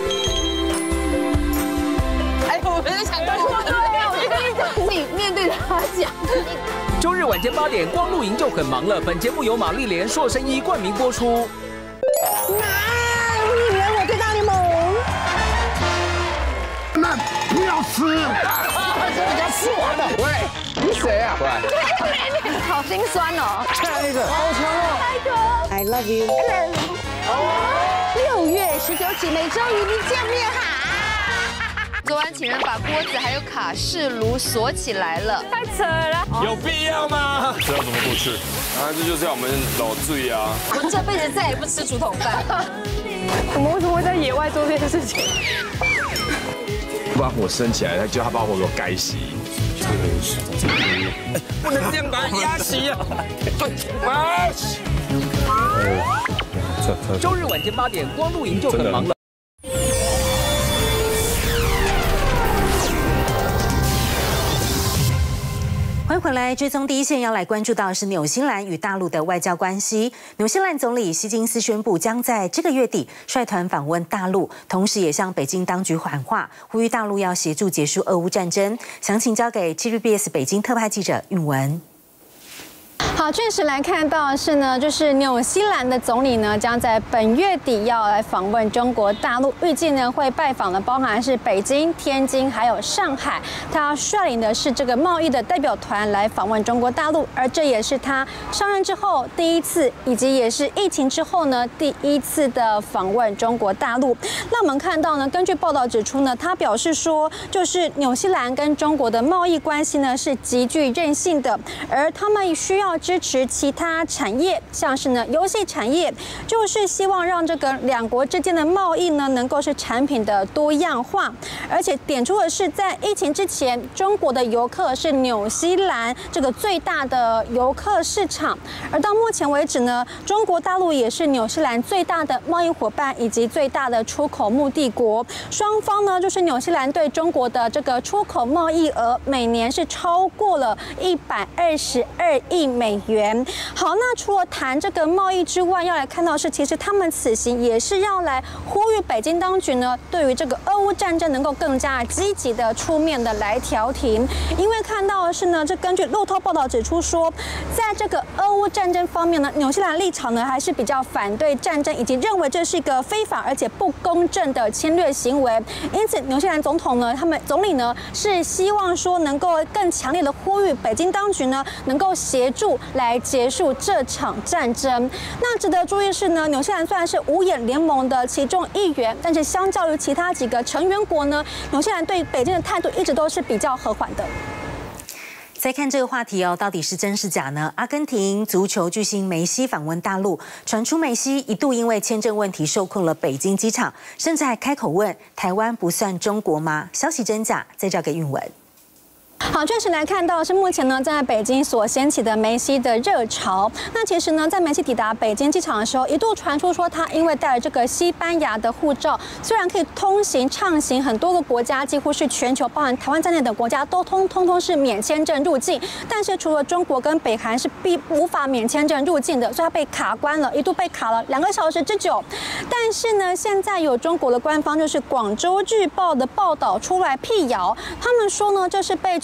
Speaker 6: 哎，我不是想跟我对啊，我就跟你讲，自己面对着他讲。
Speaker 4: 周日晚间八点，光露营就很忙了。本节目由玛丽莲硕生医冠名播出。
Speaker 3: 啊！你以为我最大联盟？
Speaker 2: 那不要吃！人家吃完了。喂，你谁啊？喂，
Speaker 6: 好心酸哦。
Speaker 2: 再来一个，好强哦！
Speaker 3: 开哥 ，I love you。六月十九起，每周与你见面哈。
Speaker 6: 昨晚请人把锅子还有卡式炉锁起来了，太扯了。
Speaker 5: 有必要吗？这要怎么不吃？
Speaker 24: 啊，这就是我们老醉啊。
Speaker 6: 我这辈子再也不吃竹筒饭。
Speaker 3: 我们为什么会在野外做这件事情？
Speaker 5: 把火升起来，他就他把火给我盖熄。
Speaker 4: 不能这样把它压熄啊！周日晚间八点，光露营就很忙了。
Speaker 18: 欢迎回来，追踪第一线要来关注到的是纽西兰与大陆的外交关系。纽西兰总理希金斯宣布，将在这个月底率团访问大陆，同时也向北京当局喊话，呼吁大陆要协助结束俄乌战争。详情交给 T V B S 北京特派记者韵文。
Speaker 23: 好，确实来看到的是呢，就是纽西兰的总理呢，将在本月底要来访问中国大陆，预计呢会拜访的包含是北京、天津还有上海。他要率领的是这个贸易的代表团来访问中国大陆，而这也是他上任之后第一次，以及也是疫情之后呢第一次的访问中国大陆。那我们看到呢，根据报道指出呢，他表示说，就是纽西兰跟中国的贸易关系呢是极具韧性的，而他们需要支持其他产业，像是呢游戏产业，就是希望让这个两国之间的贸易呢能够是产品的多样化，而且点出的是在疫情之前，中国的游客是纽西兰这个最大的游客市场，而到目前为止呢，中国大陆也是纽西兰最大的贸易伙伴以及最大的出口目的国，双方呢就是纽西兰对中国的这个出口贸易额每年是超过了一百二十二亿美元。好，那除了谈这个贸易之外，要来看到是，其实他们此行也是要来呼吁北京当局呢，对于这个俄乌战争能够更加积极的出面的来调停。因为看到的是呢，这根据路透报道指出说，在这个俄乌战争方面呢，纽西兰立场呢还是比较反对战争，以及认为这是一个非法而且不公正的侵略行为。因此，纽西兰总统呢，他们总理呢是希望说能够更强烈的呼吁北京当局呢能够协助来结束这场战争。那值得注意是呢，纽西兰虽然是五眼联盟的其中一员，但是相较于其他几个成员国呢，纽西兰对北京的态度一直都是比较和缓的。
Speaker 18: 再看这个话题哦，到底是真是假呢？阿根廷足球巨星梅西访问大陆，传出梅西一度因为签证问题受困了北京机场，甚至还开口问台湾不算中国吗？消息真假？再交给韵文。
Speaker 23: 好，确实来看到是目前呢，在北京所掀起的梅西的热潮。那其实呢，在梅西抵达北京机场的时候，一度传出说他因为带了这个西班牙的护照，虽然可以通行畅行很多个国家，几乎是全球包含台湾在内的国家都通通通是免签证入境，但是除了中国跟北韩是必无法免签证入境的，所以他被卡关了，一度被卡了两个小时之久。但是呢，现在有中国的官方就是广州日报的报道出来辟谣，他们说呢，这是被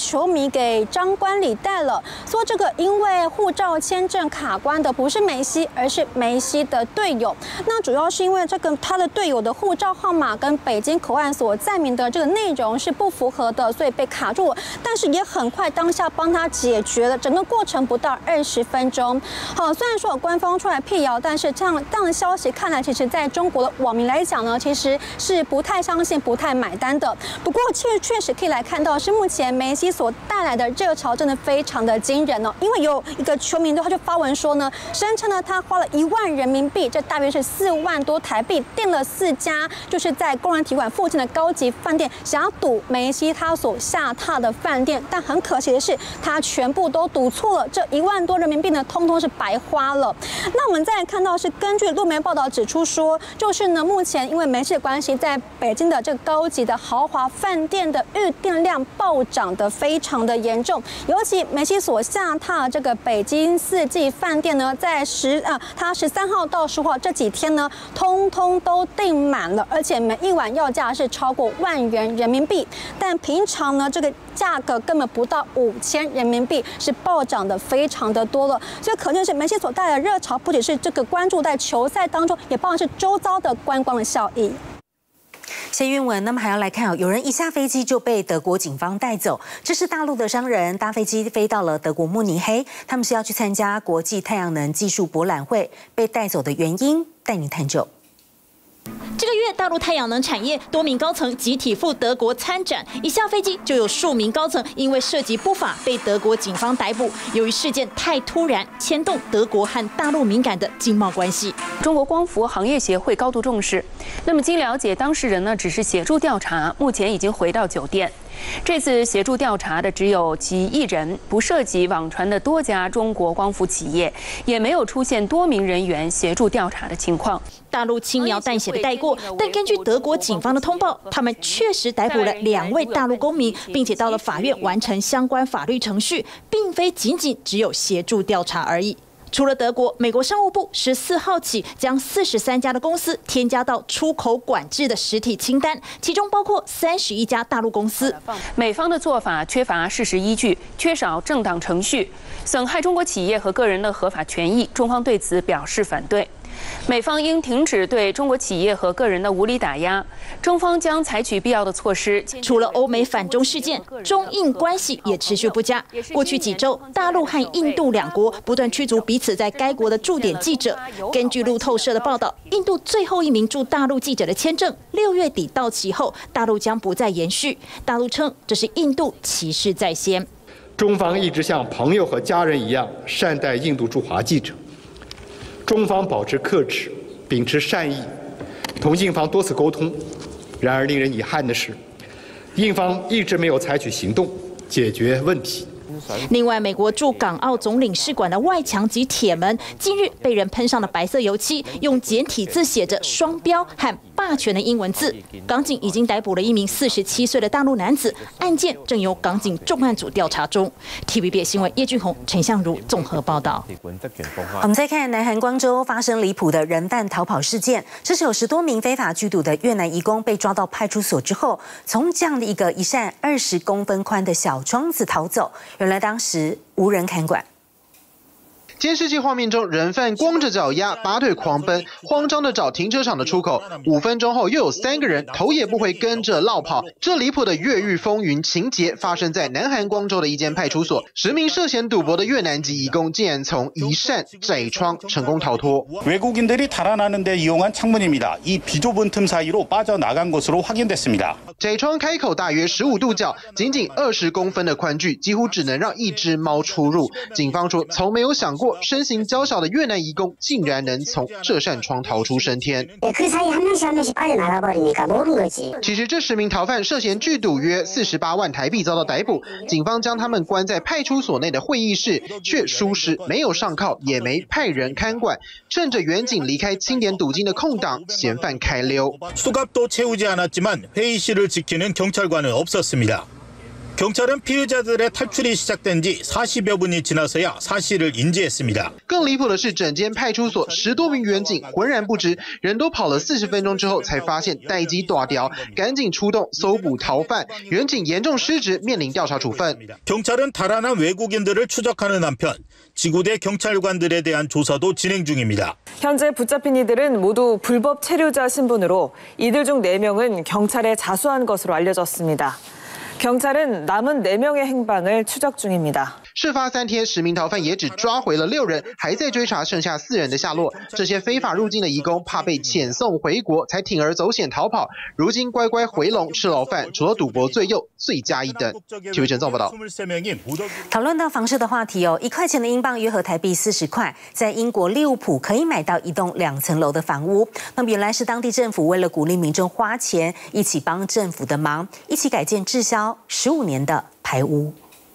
Speaker 23: 球迷给张冠李戴了，说这个因为护照签证卡关的不是梅西，而是梅西的队友。那主要是因为这个他的队友的护照号码跟北京口岸所载明的这个内容是不符合的，所以被卡住了。但是也很快当下帮他解决了，整个过程不到二十分钟。好，虽然说有官方出来辟谣，但是这样这样的消息看来，其实在中国的网民来讲呢，其实是不太相信、不太买单的。不过确确实可以来看到，是目前梅西所带来的热潮真的非常的惊人哦。因为有一个球迷他就发文说呢，声称呢他花了一万人民币，这大约是四万多台币，订了四家就是在工人体馆附近的高级饭店，想要赌梅西他所下榻的饭店。但很可惜的是，他全部都赌错了，这一万多人民币呢，通通是白花了。那我们再来看到是根据路媒报道指出说，就是呢目前因为梅西的关系，在北京的这个高级的豪华饭店的预订量暴涨的非常的严重，尤其梅西所下榻这个北京四季饭店呢，在十啊，他十三号到十五号这几天呢，通通都订满了，而且每一晚要价是超过万元人民币，但平常呢这个价格根本不到五千人民币，是暴涨的非常的多了。所以可见是梅西所带来的热潮，不只是这个关注在球赛当中，也包含是周遭的观光的效益。
Speaker 18: 谢韵文，那么还要来看哦，有人一下飞机就被德国警方带走。这是大陆的商人搭飞机飞到了德国慕尼黑，他们是要去参加国际太阳能技术博览会，被带走的原因带您探究。
Speaker 7: 这个月，大陆太阳能产业多名高层集体赴德国参展，一下飞机就有数名高层因为涉及不法被德国警方逮捕。由于事件太突然，牵动德国和大陆敏感的经贸关系，
Speaker 10: 中国光伏行业协会高度重视。那么经了解，当事人呢只是协助调查，目前已经回到酒店。这次协助调查的只有其一人，不涉及网传的多家中国光伏企业，也没有出现多名人员协助调查的情况。
Speaker 7: 大陆轻描淡写的带过，但根据德国警方的通报，他们确实逮捕了两位大陆公民，并且到了法院完成相关法律程序，并非仅仅只有协助调查而已。除了德国，美国商务部十四号起将四十三家的公司添加到出口管制的实体清单，其中包括三十一家大陆公司。
Speaker 10: 美方的做法缺乏事实依据，缺少正当程序，损害中国企业和个人的合法权益，中方对此表示反对。美方应停止对中国企业和个人的无理打压，中方将采取必要的措施。
Speaker 7: 除了欧美反中事件，中印关系也持续不佳。过去几周，大陆和印度两国不断驱逐彼此在该国的驻点记者。根据路透社的报道，印度最后一名驻大陆记者的签证六月底到期后，大陆将不再延续。大陆称这是印度歧视在先。
Speaker 11: 中方一直像朋友和家人一样善待印度驻华记者。中方保持克制，秉持善意，同印方多次沟通。然而，令人遗憾的是，印方一直没有采取行动解决问题。
Speaker 7: 另外，美国驻港澳总领事馆的外墙及铁门近日被人喷上了白色油漆，用简体字写着“双标”和“霸权”的英文字。港警已经逮捕了一名四十七岁的大陆男子，案件正由港警重案组调查中。T V B 新闻叶俊宏、陈相如综合报道。
Speaker 18: 我们再看南韩光州发生离谱的人贩逃跑事件，这是有十多名非法拘捕的越南移工被抓到派出所之后，从这样的一个一扇二十公分宽的小窗子逃走。原来当时无人看管。
Speaker 20: 监视器画面中，人贩光着脚丫，拔腿狂奔，慌张地找停车场的出口。五分钟后，又有三个人头也不回跟着落跑。这离谱的越狱风云情节发生在南韩光州的一间派出所，十名涉嫌赌博的越南籍移工竟然从一扇窄窗成功逃脱。
Speaker 13: 외국인들이 달아나는 데 이용한 창문입니다. 이 비좁은 틈 사이로 빠져나간 것으로 확인됐습니다.
Speaker 20: 窄窗开口大约十五度角，仅仅二十公分的宽距，几乎只能让一只猫出入。警方说，从没有想过。身形娇小的越南移工竟然能从这扇窗逃出升天。其实这十名逃犯涉嫌聚赌约四十八万台币遭到逮捕，警方将他们关在派出所内的会议室，却疏失，没有上铐，也没派人看管。趁着远警离开清点赌金的空档，嫌犯开溜。
Speaker 14: 수갑도 채우지 않았지만 회의실을 지키는 경찰관은 없었습니다.
Speaker 13: 경찰은 피해자들의 탈출이 시작된 지 사십여 분이 지나서야 사실을 인지했습니다.
Speaker 20: 更离谱的是，整间派出所十多名员警浑然不知，人都跑了四十分钟之后，才发现待机大条，赶紧出动搜捕逃犯。员警严重失职，面临调查处分。
Speaker 13: 경찰은 달아난 외국인들을 추적하는 한편 지구대 경찰관들에 대한 조사도 진행 중입니다.
Speaker 9: 현재 붙잡힌 이들은 모두 불법 체류자 신분으로 이들 중 네 명은 경찰에 자수한 것으로 알려졌습니다. 경찰은 남은 네 명의 행방을 추적 중입니다.
Speaker 20: 事发三天，十名逃犯也只抓回了六人，还在追查剩下四人的下落。这些非法入境的移工怕被遣送回国，才铤而走险逃跑。如今乖乖回笼吃牢饭，除了赌博罪又罪加一等。体育陈总报道。
Speaker 18: 讨论到房市的话题哦，一块钱的英镑约合台币四十块，在英国利物浦可以买到一栋两层楼的房屋。那么原来是当地政府为了鼓励民众花钱，一起帮政府的忙，一起改建滞销十五年的排屋。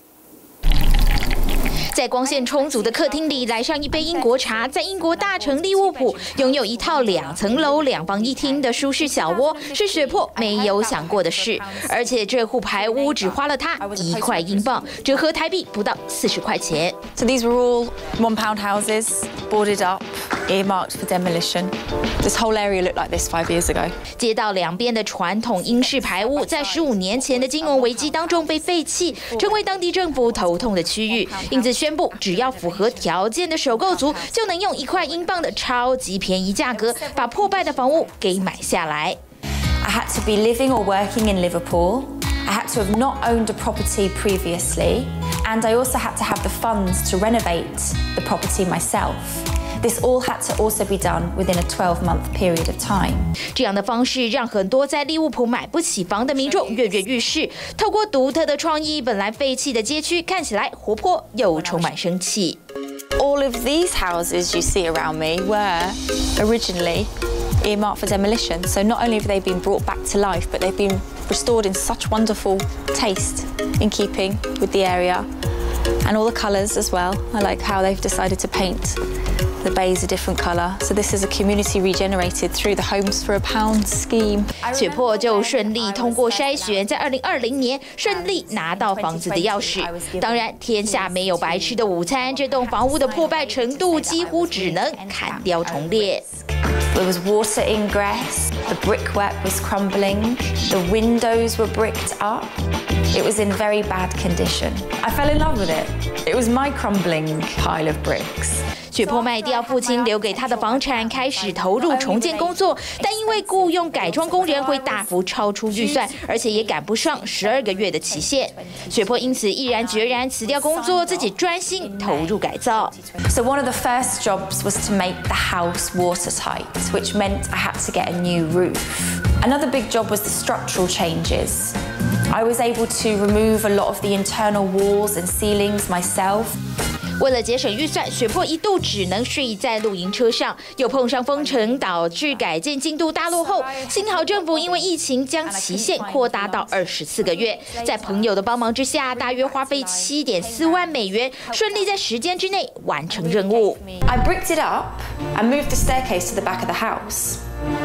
Speaker 1: 在光线充足的客厅里，来上一杯英国茶，在英国大城利物浦拥有一套两层楼、两房一厅的舒适小窝，是雪珀没有想过的事。而且这户排屋只花了他一块英镑，折合台币不到四十块钱。
Speaker 6: So these were all one-pound houses, boarded up, earmarked for demolition. This whole area looked like this five years ago.
Speaker 1: 街道两边的传统英式排屋，在十五年前的金融危机当中被废弃，成为当地政府头痛的区域，因此宣布，只要符合条件的首购族，就能用一块英镑的超级便宜价格，把破败的房屋给买下来。
Speaker 6: I had to be living or working in Liverpool. I had to have not owned a property previously, and I also had to have the funds to renovate the property myself. This all had to also be done within a twelve-month period of time.
Speaker 1: 这样的方式让很多在利物浦买不起房的民众跃跃欲试。透过独特的创意，本来废弃的街区看起来活泼又充满生气。
Speaker 6: All of these houses you see around me were originally earmarked for demolition. So not only have they been brought back to life, but they've been restored in such wonderful taste, in keeping with the area, and all the colours as well. I like how they've decided to paint the bays a different colour. So this is a community regenerated through the Homes for a Pound scheme.
Speaker 1: 雪珀就顺利通过筛选，在二零二零年顺利拿到房子的钥匙。当然，天下没有白吃的午餐，这栋房屋的破败程度几乎只能砍雕重练。
Speaker 6: There was water ingress, the brickwork was crumbling, the windows were bricked up. It was in very bad condition. I fell in love with it. It was my crumbling pile of bricks.
Speaker 1: 雪珀卖掉父亲留给他的房产，开始投入重建工作，但因为雇佣改装工人会大幅超出预算，而且也赶不上十二个月的期限，雪珀因此毅然决然辞掉工作，自己专心投入改造。
Speaker 6: So one of the first jobs was to make the house watertight, which meant I had to get a new roof. Another big job was the structural changes. I was able to remove a lot of the internal walls and ceilings myself.
Speaker 1: 为了节省预算，雪珀一度只能睡在露营车上，又碰上封城，导致改建进度大落后。幸好政府因为疫情将期限扩大到二十四个月，在朋友的帮忙之下，大约花费七点四万美元，顺利在时间之内完成任务。
Speaker 6: I bricked it up and moved the staircase to the back of the house.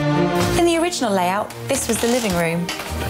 Speaker 6: In the original layout, this was the living room.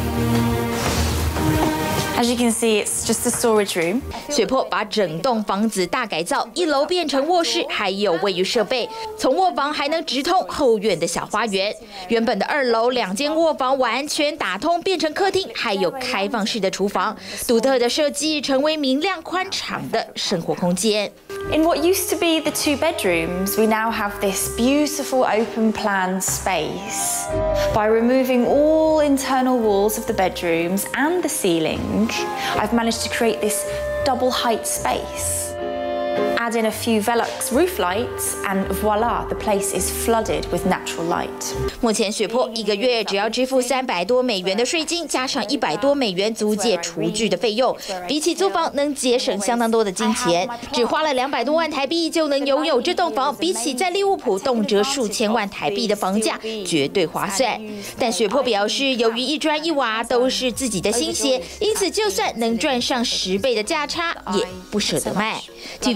Speaker 6: As you can see, it's just a storage room.
Speaker 1: 雪珀把整栋房子大改造，一楼变成卧室，还有卫浴设备。从卧房还能直通后院的小花园。原本的二楼两间卧房完全打通，变成客厅，还有开放式的厨房。独特的设计成为明亮宽敞的生活空间。
Speaker 6: In what used to be the two bedrooms, we now have this beautiful open plan space. By removing all internal walls of the bedrooms and the ceiling, I've managed to create this double height space. Add in a few Velux roof lights and voila, the place is flooded with natural light.
Speaker 1: 目前雪珀一个月只要支付三百多美元的税金，加上一百多美元租借厨具的费用，比起租房能节省相当多的金钱。只花了两百多万台币就能拥有这栋房，比起在利物浦动辄数千万台币的房价，绝对划算。但雪珀表示，由于一砖一瓦都是自己的心血，因此就算能赚上十倍的价差，也不舍得卖。T V B S 新闻。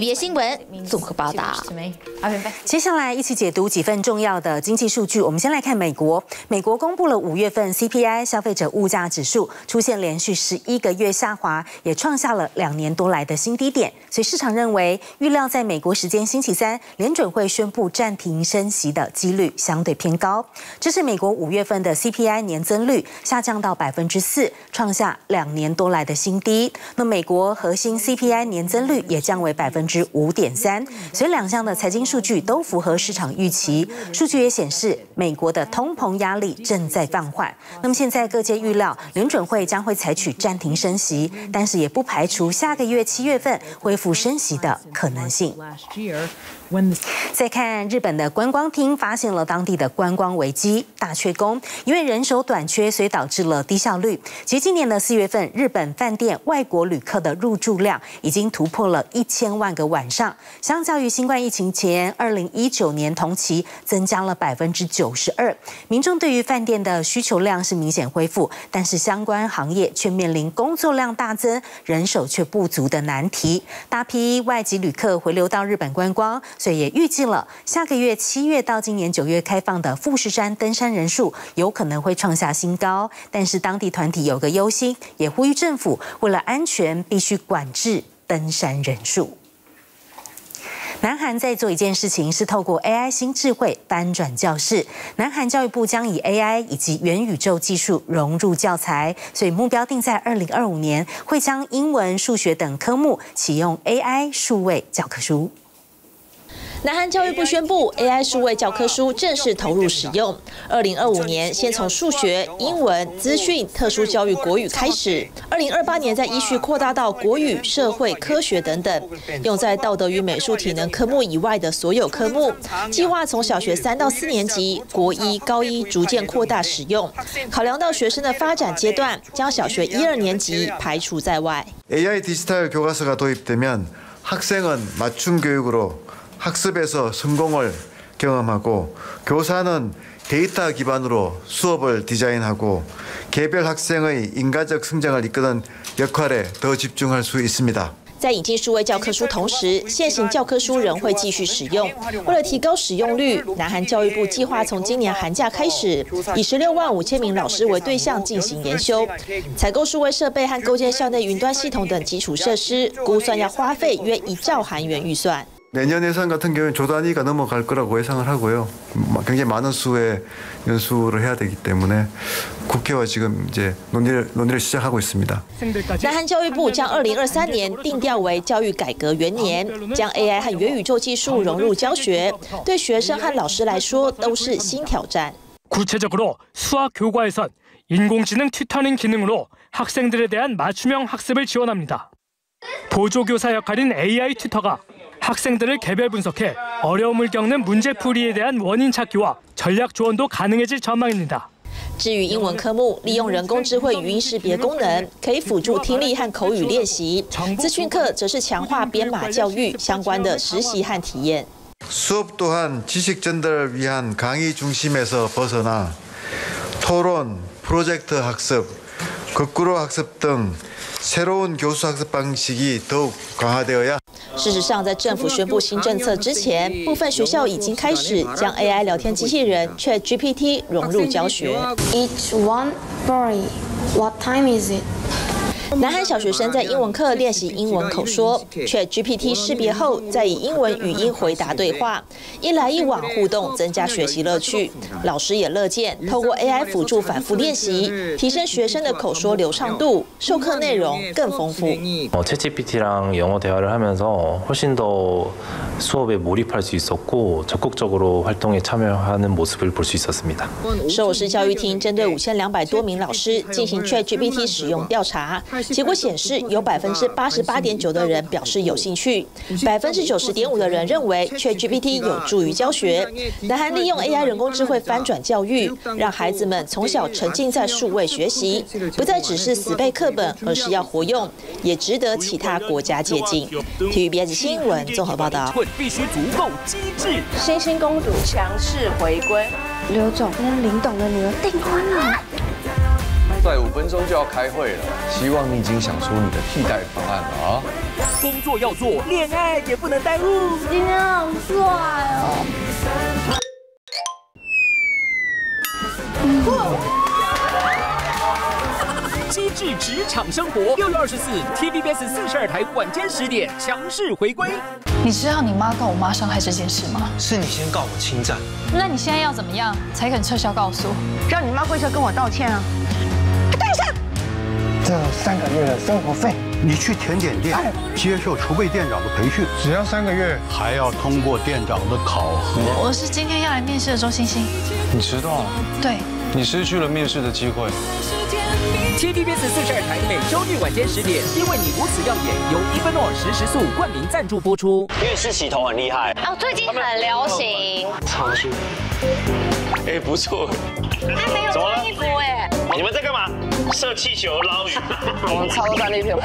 Speaker 23: 闻综合报道。
Speaker 18: 接下来一起解读几份重要的经济数据。我们先来看美国，美国公布了五月份 C P I 消费者物价指数出现连续十一个月下滑，也创下了两年多来的新低点。所以市场认为，预料在美国时间星期三，联准会宣布暂停升息的几率相对偏高。这是美国五月份的 C P I 年增率下降到百分之四，创下两年多来的新低。那美国核心 C P I 年增率也降为百分之五点三，所以两项的财经数据都符合市场预期。数据也显示，美国的通膨压力正在放缓。那么现在各界预料，联准会将会采取暂停升息，但是也不排除下个月七月份恢复升息的可能性。再看日本的观光厅，发现了当地的观光危机，大缺工，因为人手短缺，所以导致了低效率。其实今年的四月份，日本饭店外国旅客的入住量已经突破了一千万个晚上，相较于新冠疫情前二零一九年同期增加了百分之九十二。民众对于饭店的需求量是明显恢复，但是相关行业却面临工作量大增、人手却不足的难题。大批外籍旅客回流到日本观光，所以也预计了下个月七月到今年九月开放的富士山登山人数有可能会创下新高。但是当地团体有个忧心，也呼吁政府为了安全必须管制登山人数。南韩在做一件事情，是透过 A I 新智慧翻转教室。南韩教育部将以 A I 以及元宇宙技术融入教材，所以目标定在二零二五年会将英文、数学等科目启用 A I 数位教科书。
Speaker 23: 南韩教育部宣布 ，A I 数位教科书正式投入使用。二零二五年，先从数学、英文、资讯、特殊教育国语开始。二零二八年再依序扩大到国语、社会、科学等等，用在道德与美术、体能科目以外的所有科目。计划从小学三到四年级、国一、高一逐渐扩大使用。考量到学生的发展阶段，将小学一二年级排除在外。
Speaker 12: A I 디지털 교과서가 도입되면 학생은 맞춤 교육으로 학습에서 성공을 경험하고 교사는 데이터 기반으로 수업을 디자인하고 개별 학생의 인간적 성장을 이끄는 역할에 더 집중할 수 있습니다.
Speaker 23: 在引进数位教科书同时，现行教科书仍会继续使用。为了提高使用率，南韩教育部计划从今年寒假开始，以十六万五千名老师为对象进行研修，采购数位设备和构建校内云端系统等基础设施，估算要花费约一兆韩元预算。
Speaker 12: 내년 예산 같은 경우는 조 단위가 넘어갈 거라고 예상을 하고요. 굉장히 많은 수의 연수를 해야 되기 때문에 국회와 지금 이제 논의를 논의를 시작하고 있습니다.
Speaker 23: 南韩教育部将二零二三年定调为教育改革元年，将 A I 和元宇宙技术融入教学，对学生和老师来说都是新挑战。
Speaker 14: 구체적으로 수학 교과에선 인공지능 튜터닝 기능으로 학생들에 대한 맞춤형 학습을 지원합니다. 보조교사 역할인 A I 튜터가 학생들을 개별 분석해 어려움을 겪는 문제풀이에 대한 원인 찾기와 전략 조언도 가능해질 전망입니다.
Speaker 23: 至于英文科目，利用人工智慧语音识别功能，可以辅助听力和口语练习。资讯课则是强化编码教育相关的实习和体验。
Speaker 12: 수업 또한 지식 전달을 위한 강의 중심에서 벗어나 토론, 프로젝트 학습, 거꾸로 학습 등 새로운 교수 학습 방식이 더욱 강화되어야.
Speaker 23: 事实上，在政府宣布新政策之前，部分学校已经开始将 A I 聊天机器人 ChatGPT 融入教学。Each one worry, what time is it? 南韩小学生在英文课练习英文口说 ，ChatGPT 识别后，再以英文语音回答对话，一来一往互动，增加学习乐趣。老师也乐见透过 A I 辅助反复练习，提升学生的口说流畅度，授课内容更丰富。
Speaker 15: 챗지피티랑 영어 대화를 하면서 훨씬 더 수업에 몰입할 수 있었고 적극적으로 활동에 참여하는 모습을 볼 수 있었습니다.
Speaker 23: 首尔市教育厅针对五千两百多名老师进行 ChatGPT 使用调查。 结果显示，有百分之八十八点九的人表示有兴趣，百分之九十点五的人认为 ChatGPT 有助于教学。南韩利用 A I 人工智慧翻转教育，让孩子们从小沉浸在数位学习，不再只是死背课本，而是要活用，也值得其他国家借鉴。体育 B S 新闻综合报道。
Speaker 4: 必须足够机智。
Speaker 16: 星星公主强势回归，刘总跟林董的女儿订婚了。
Speaker 5: 再五分钟就要开会了，希望你已经想出你的替代方案了啊！
Speaker 4: 工作要做，恋爱也不能耽误。
Speaker 23: 今天好帅哦！
Speaker 4: 机智职场生活，六月二十四 ，T V B S 四十二台晚间十点强势回归。
Speaker 8: 你知道你妈告我妈伤害这件事吗？
Speaker 17: 是你先告我侵占。
Speaker 8: 那你现在要怎么样才肯撤销告诉？
Speaker 3: 让你妈跪下跟我道歉啊！等一下，
Speaker 2: 这三个月的生活费，
Speaker 19: 你去甜点店接受储备店长的培训，
Speaker 2: 只要三个月，
Speaker 19: 还要通过店长的考核。
Speaker 8: 我是今天要来面试的周星星。
Speaker 17: 你知道？
Speaker 8: 对。
Speaker 17: 你失去了面试的机会。
Speaker 4: T V B S 四十二台每周日晚间十点，因为你如此耀眼，由伊芬诺实时素冠名赞助播出。
Speaker 21: 月式洗头很厉害
Speaker 22: 哦，最近很流行。
Speaker 21: 超舒服。哎，不错。
Speaker 22: 他没有穿衣服哎。
Speaker 21: 你们在干嘛？射气球捞鱼。
Speaker 3: 我们超多战利品。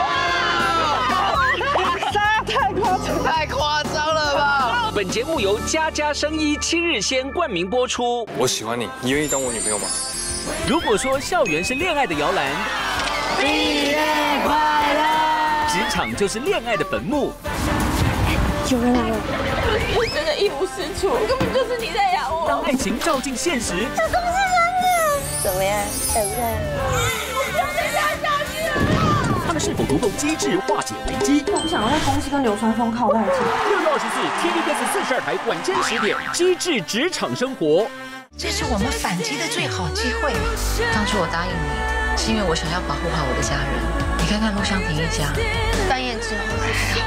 Speaker 3: 太夸张，太夸张了吧！
Speaker 4: 本节目由家家生医七日鲜冠名播出。
Speaker 17: 我喜欢你，你愿意当我女朋友吗？
Speaker 4: 如果说校园是恋爱的摇篮，
Speaker 3: 毕业快乐，
Speaker 4: 职场就是恋爱的坟墓。
Speaker 3: 有人来了，
Speaker 8: 我真的一无是处，根本就是你在养我。
Speaker 4: 当爱情照进现实，
Speaker 22: 这都是人脸。怎么样？帅不帅？我不要再下下去了。
Speaker 4: 他们是否足够机智化解危机？
Speaker 3: 我不想要在公司跟流川枫靠在一起。
Speaker 4: 六月二十四 ，T V B S 四十二台晚间十点，机智职场生活。
Speaker 26: 这是我们反击的最好机会。当初我答应你，是因为我想要保护好我的家人。你看看陆湘婷一家，
Speaker 22: 半夜之后还好。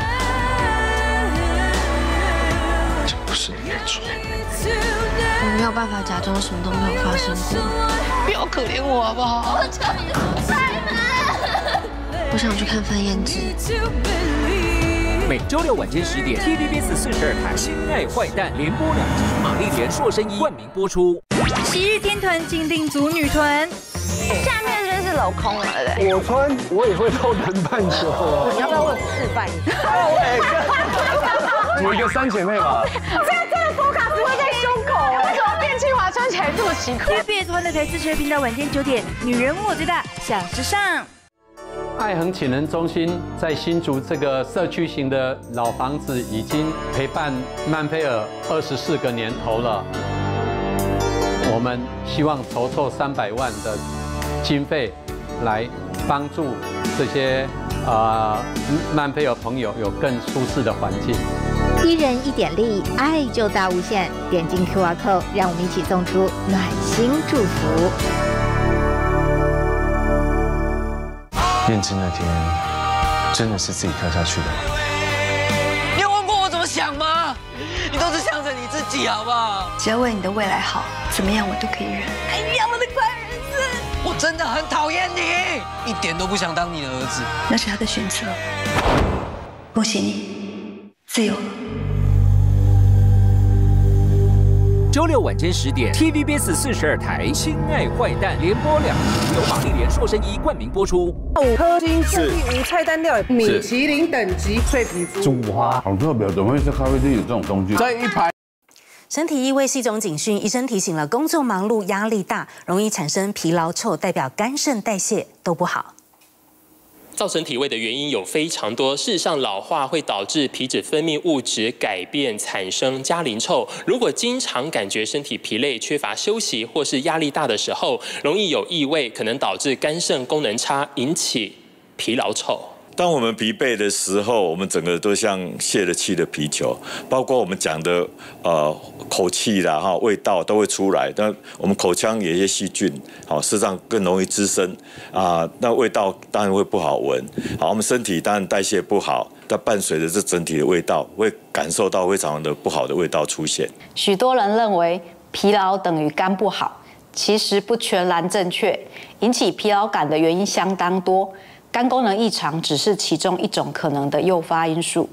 Speaker 17: 这不是你的错。
Speaker 22: 我没有办法假装什么都没有发生过。
Speaker 26: 不要可怜我好不好？
Speaker 22: 我求你开门！我想去看范燕姿。
Speaker 4: 每周六晚间十点 ，T V B S 四十二台《亲爱坏蛋》连播两集，玛丽莲硕生医冠名播出。
Speaker 7: 昔日天团禁令组女团，
Speaker 22: 下面就是镂空了，对不对？
Speaker 2: 我穿我也会偷南半球。
Speaker 3: 你要不要为我示范一下？
Speaker 2: 组一个三姐妹吧。
Speaker 3: 这个这个波卡只会在胸口，为什么变清华穿起来这么奇怪
Speaker 7: ？T V B S 欢乐台四十二频道晚间九点，女人我最大，想时尚。
Speaker 27: 爱恒启能中心在新竹这个社区型的老房子，已经陪伴曼菲尔二十四个年头了。我们希望筹措三百万的经费，来帮助这些呃曼菲尔朋友有更舒适的环境。
Speaker 28: 一人一点力，爱就大无限。点进 Q R code， 让我们一起送出暖心祝福。
Speaker 17: 验机那天真的是自己跳下去的吗？
Speaker 26: 你有问过我怎么想吗？你都是想着你自己好不好？
Speaker 22: 只要为你的未来好，怎么样我都可以忍。
Speaker 26: 哎呀，我的乖儿子，我真的很讨厌你，一点都不想当你的儿子。
Speaker 22: 那是他的选择，恭喜你，自由了。
Speaker 4: 周六晚间十点 ，T V B S 四十二台《亲爱坏蛋》连播两集，由玛丽莲硕生医冠名播出。
Speaker 3: 五颗星胜利无菜单料理，米其林等级脆皮猪。
Speaker 2: 煮花好特别，怎么会是咖啡厅有这种东西？在一排。
Speaker 18: 身体异味是一种警讯，医生提醒了，工作忙碌、压力大，容易产生疲劳臭，代表肝肾代谢都不好。
Speaker 29: 造成体味的原因有非常多，事实上老化会导致皮脂分泌物质改变，产生加龄臭。如果经常感觉身体疲累、缺乏休息或是压力大的时候，容易有异味，可能导致肝肾功能差，引起疲劳臭。
Speaker 30: 当我们疲惫的时候，我们整个都像泄了气的皮球，包括我们讲的呃口气啦哈，味道都会出来。但我们口腔有一些细菌，好，事实上更容易滋生啊，那味道当然会不好闻。好，我们身体当然代谢不好，但伴随着这整体的味道，会感受到非常的不好的味道出现。
Speaker 31: 许多人认为疲劳等于肝不好，其实不全然正确。引起疲劳感的原因相当多。肝功能异常只是其中一种可能的诱发因素。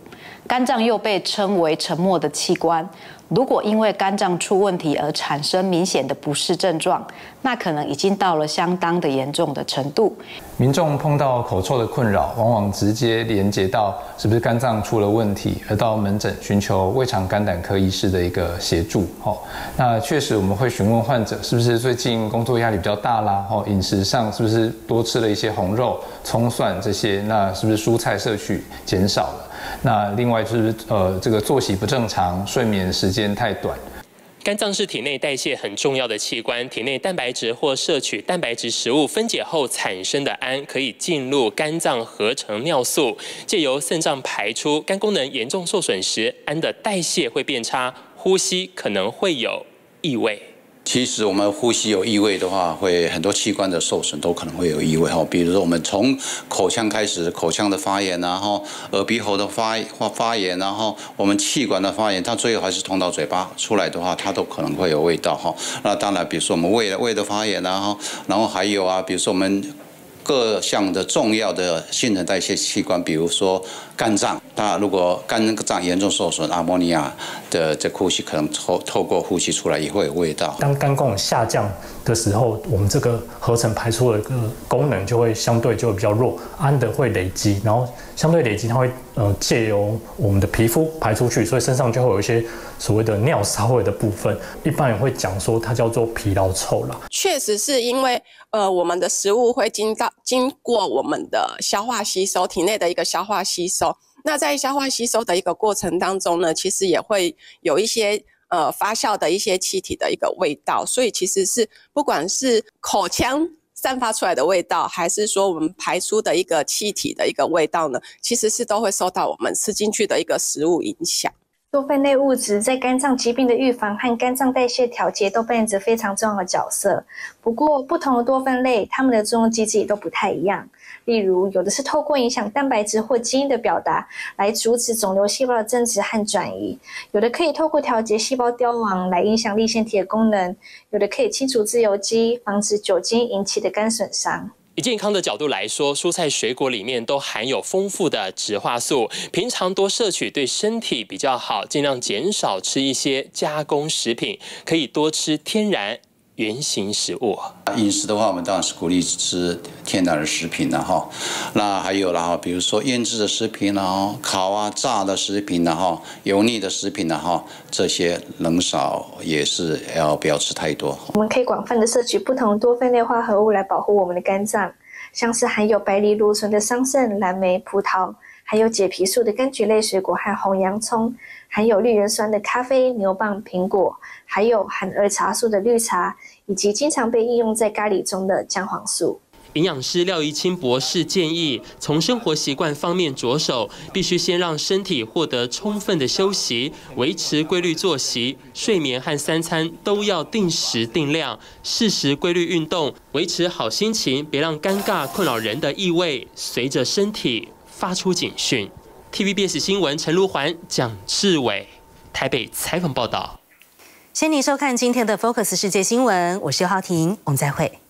Speaker 31: 肝脏又被称为沉默的器官，如果因为肝脏出问题而产生明显的不适症状，那可能已经到了相当的严重的程度。
Speaker 1: 民众碰到口臭的困扰，往往直接连接到是不是肝脏出了问题，而到门诊寻求胃肠肝胆科医师的一个协助。哦，那确实我们会询问患者是不是最近工作压力比较大啦，哦，饮食上是不是多吃了一些红肉、葱蒜这些，那是不是蔬菜摄取减少了？那另外就是呃，这个作息不正常，睡眠时间太短。
Speaker 29: 肝脏是体内代谢很重要的器官，体内蛋白质或摄取蛋白质食物分解后产生的氨，可以进入肝脏合成尿素，借由肾脏排出。肝功能严重受损时，氨的代谢会变差，呼吸可能会有异味。
Speaker 6: 其实我们呼吸有异味的话，会很多器官的受损都可能会有异味哈。比如说我们从口腔开始，口腔的发炎，然后耳鼻喉的发发炎，然后我们气管的发炎，它最后还是通到嘴巴出来的话，它都可能会有味道哈。那当然，比如说我们胃的胃的发炎，然后然后还有啊，比如说我们各项的重要的新陈代谢器官，比如说肝脏，它如果肝脏严重受损，阿莫尼亚的这呼吸可能透透过呼吸出来也会有味道。
Speaker 9: 当肝功能下降的时候，我们这个合成排出的一个功能就会相对就会比较弱，氨的会累积，然后相对累积它会呃借由我们的皮肤排出去，所以身上就会有一些所谓的尿骚味的部分，一般人会讲说它叫做疲劳臭啦。
Speaker 10: 确实是因为呃我们的食物会经到经过我们的消化吸收，体内的一个消化吸收。那在消化吸收的一个过程当中呢，其实也会有一些呃发酵的一些气体的一个味道，所以其实是不管是口腔散发出来的味道，还是说我们排出的一个气体的一个味道呢，其实是都会受到我们吃进去的一个食物影响。
Speaker 11: 多酚类物质在肝脏疾病的预防和肝脏代谢调节都扮演着非常重要的角色。不过，不同的多酚类，它们的作用机制也都不太一样。例如，有的是透过影响蛋白质或基因的表达，来阻止肿瘤细胞的增殖和转移；有的可以透过调节细胞凋亡来影响粒线体的功能；有的可以清除自由基，防止酒精引起的肝损伤。
Speaker 29: 以健康的角度来说，蔬菜水果里面都含有丰富的植化素，平常多摄取对身体比较好，尽量减少吃一些加工食品，可以多吃天然原型食物。
Speaker 6: 饮食的话，我们当然是鼓励吃天然的食品了哈。那还有啦，比如说腌制的食品啦、烤啊、炸的食品啦、哈、油腻的食品啦、哈，这些能少也是要不要吃太多。
Speaker 11: 我们可以广泛的摄取不同多酚类化合物来保护我们的肝脏，像是含有白藜芦醇的桑葚、蓝莓、葡萄，还有解皮素的柑橘类水果和红洋葱，含有绿原酸的咖啡、牛蒡、苹果，还有含儿茶素的绿茶，以及经常被应用在咖喱中的姜黄素。
Speaker 29: 营养师廖怡清博士建议，从生活习惯方面着手，必须先让身体获得充分的休息，维持规律作息，睡眠和三餐都要定时定量，适时规律运动，维持好心情，别让尴尬困扰人的异味随着身体发出警讯。T V B S 新闻陈如环、蒋志伟台北采访报道。
Speaker 18: 谢谢您收看今天的 Focus 世界新闻，我是尤浩婷，我们再会。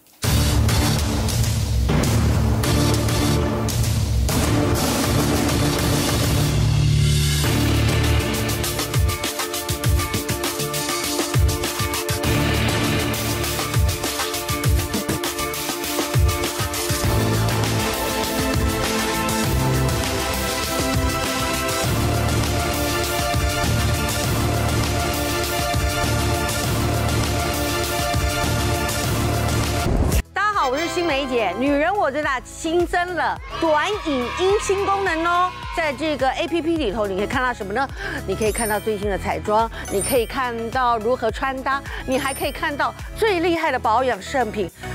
Speaker 12: 女人我最大新增了短影音新功能哦，在这个 A P P 里头，你可以看到什么呢？你可以看到最新的彩妆，你可以看到如何穿搭，你还可以看到最厉害的保养圣品，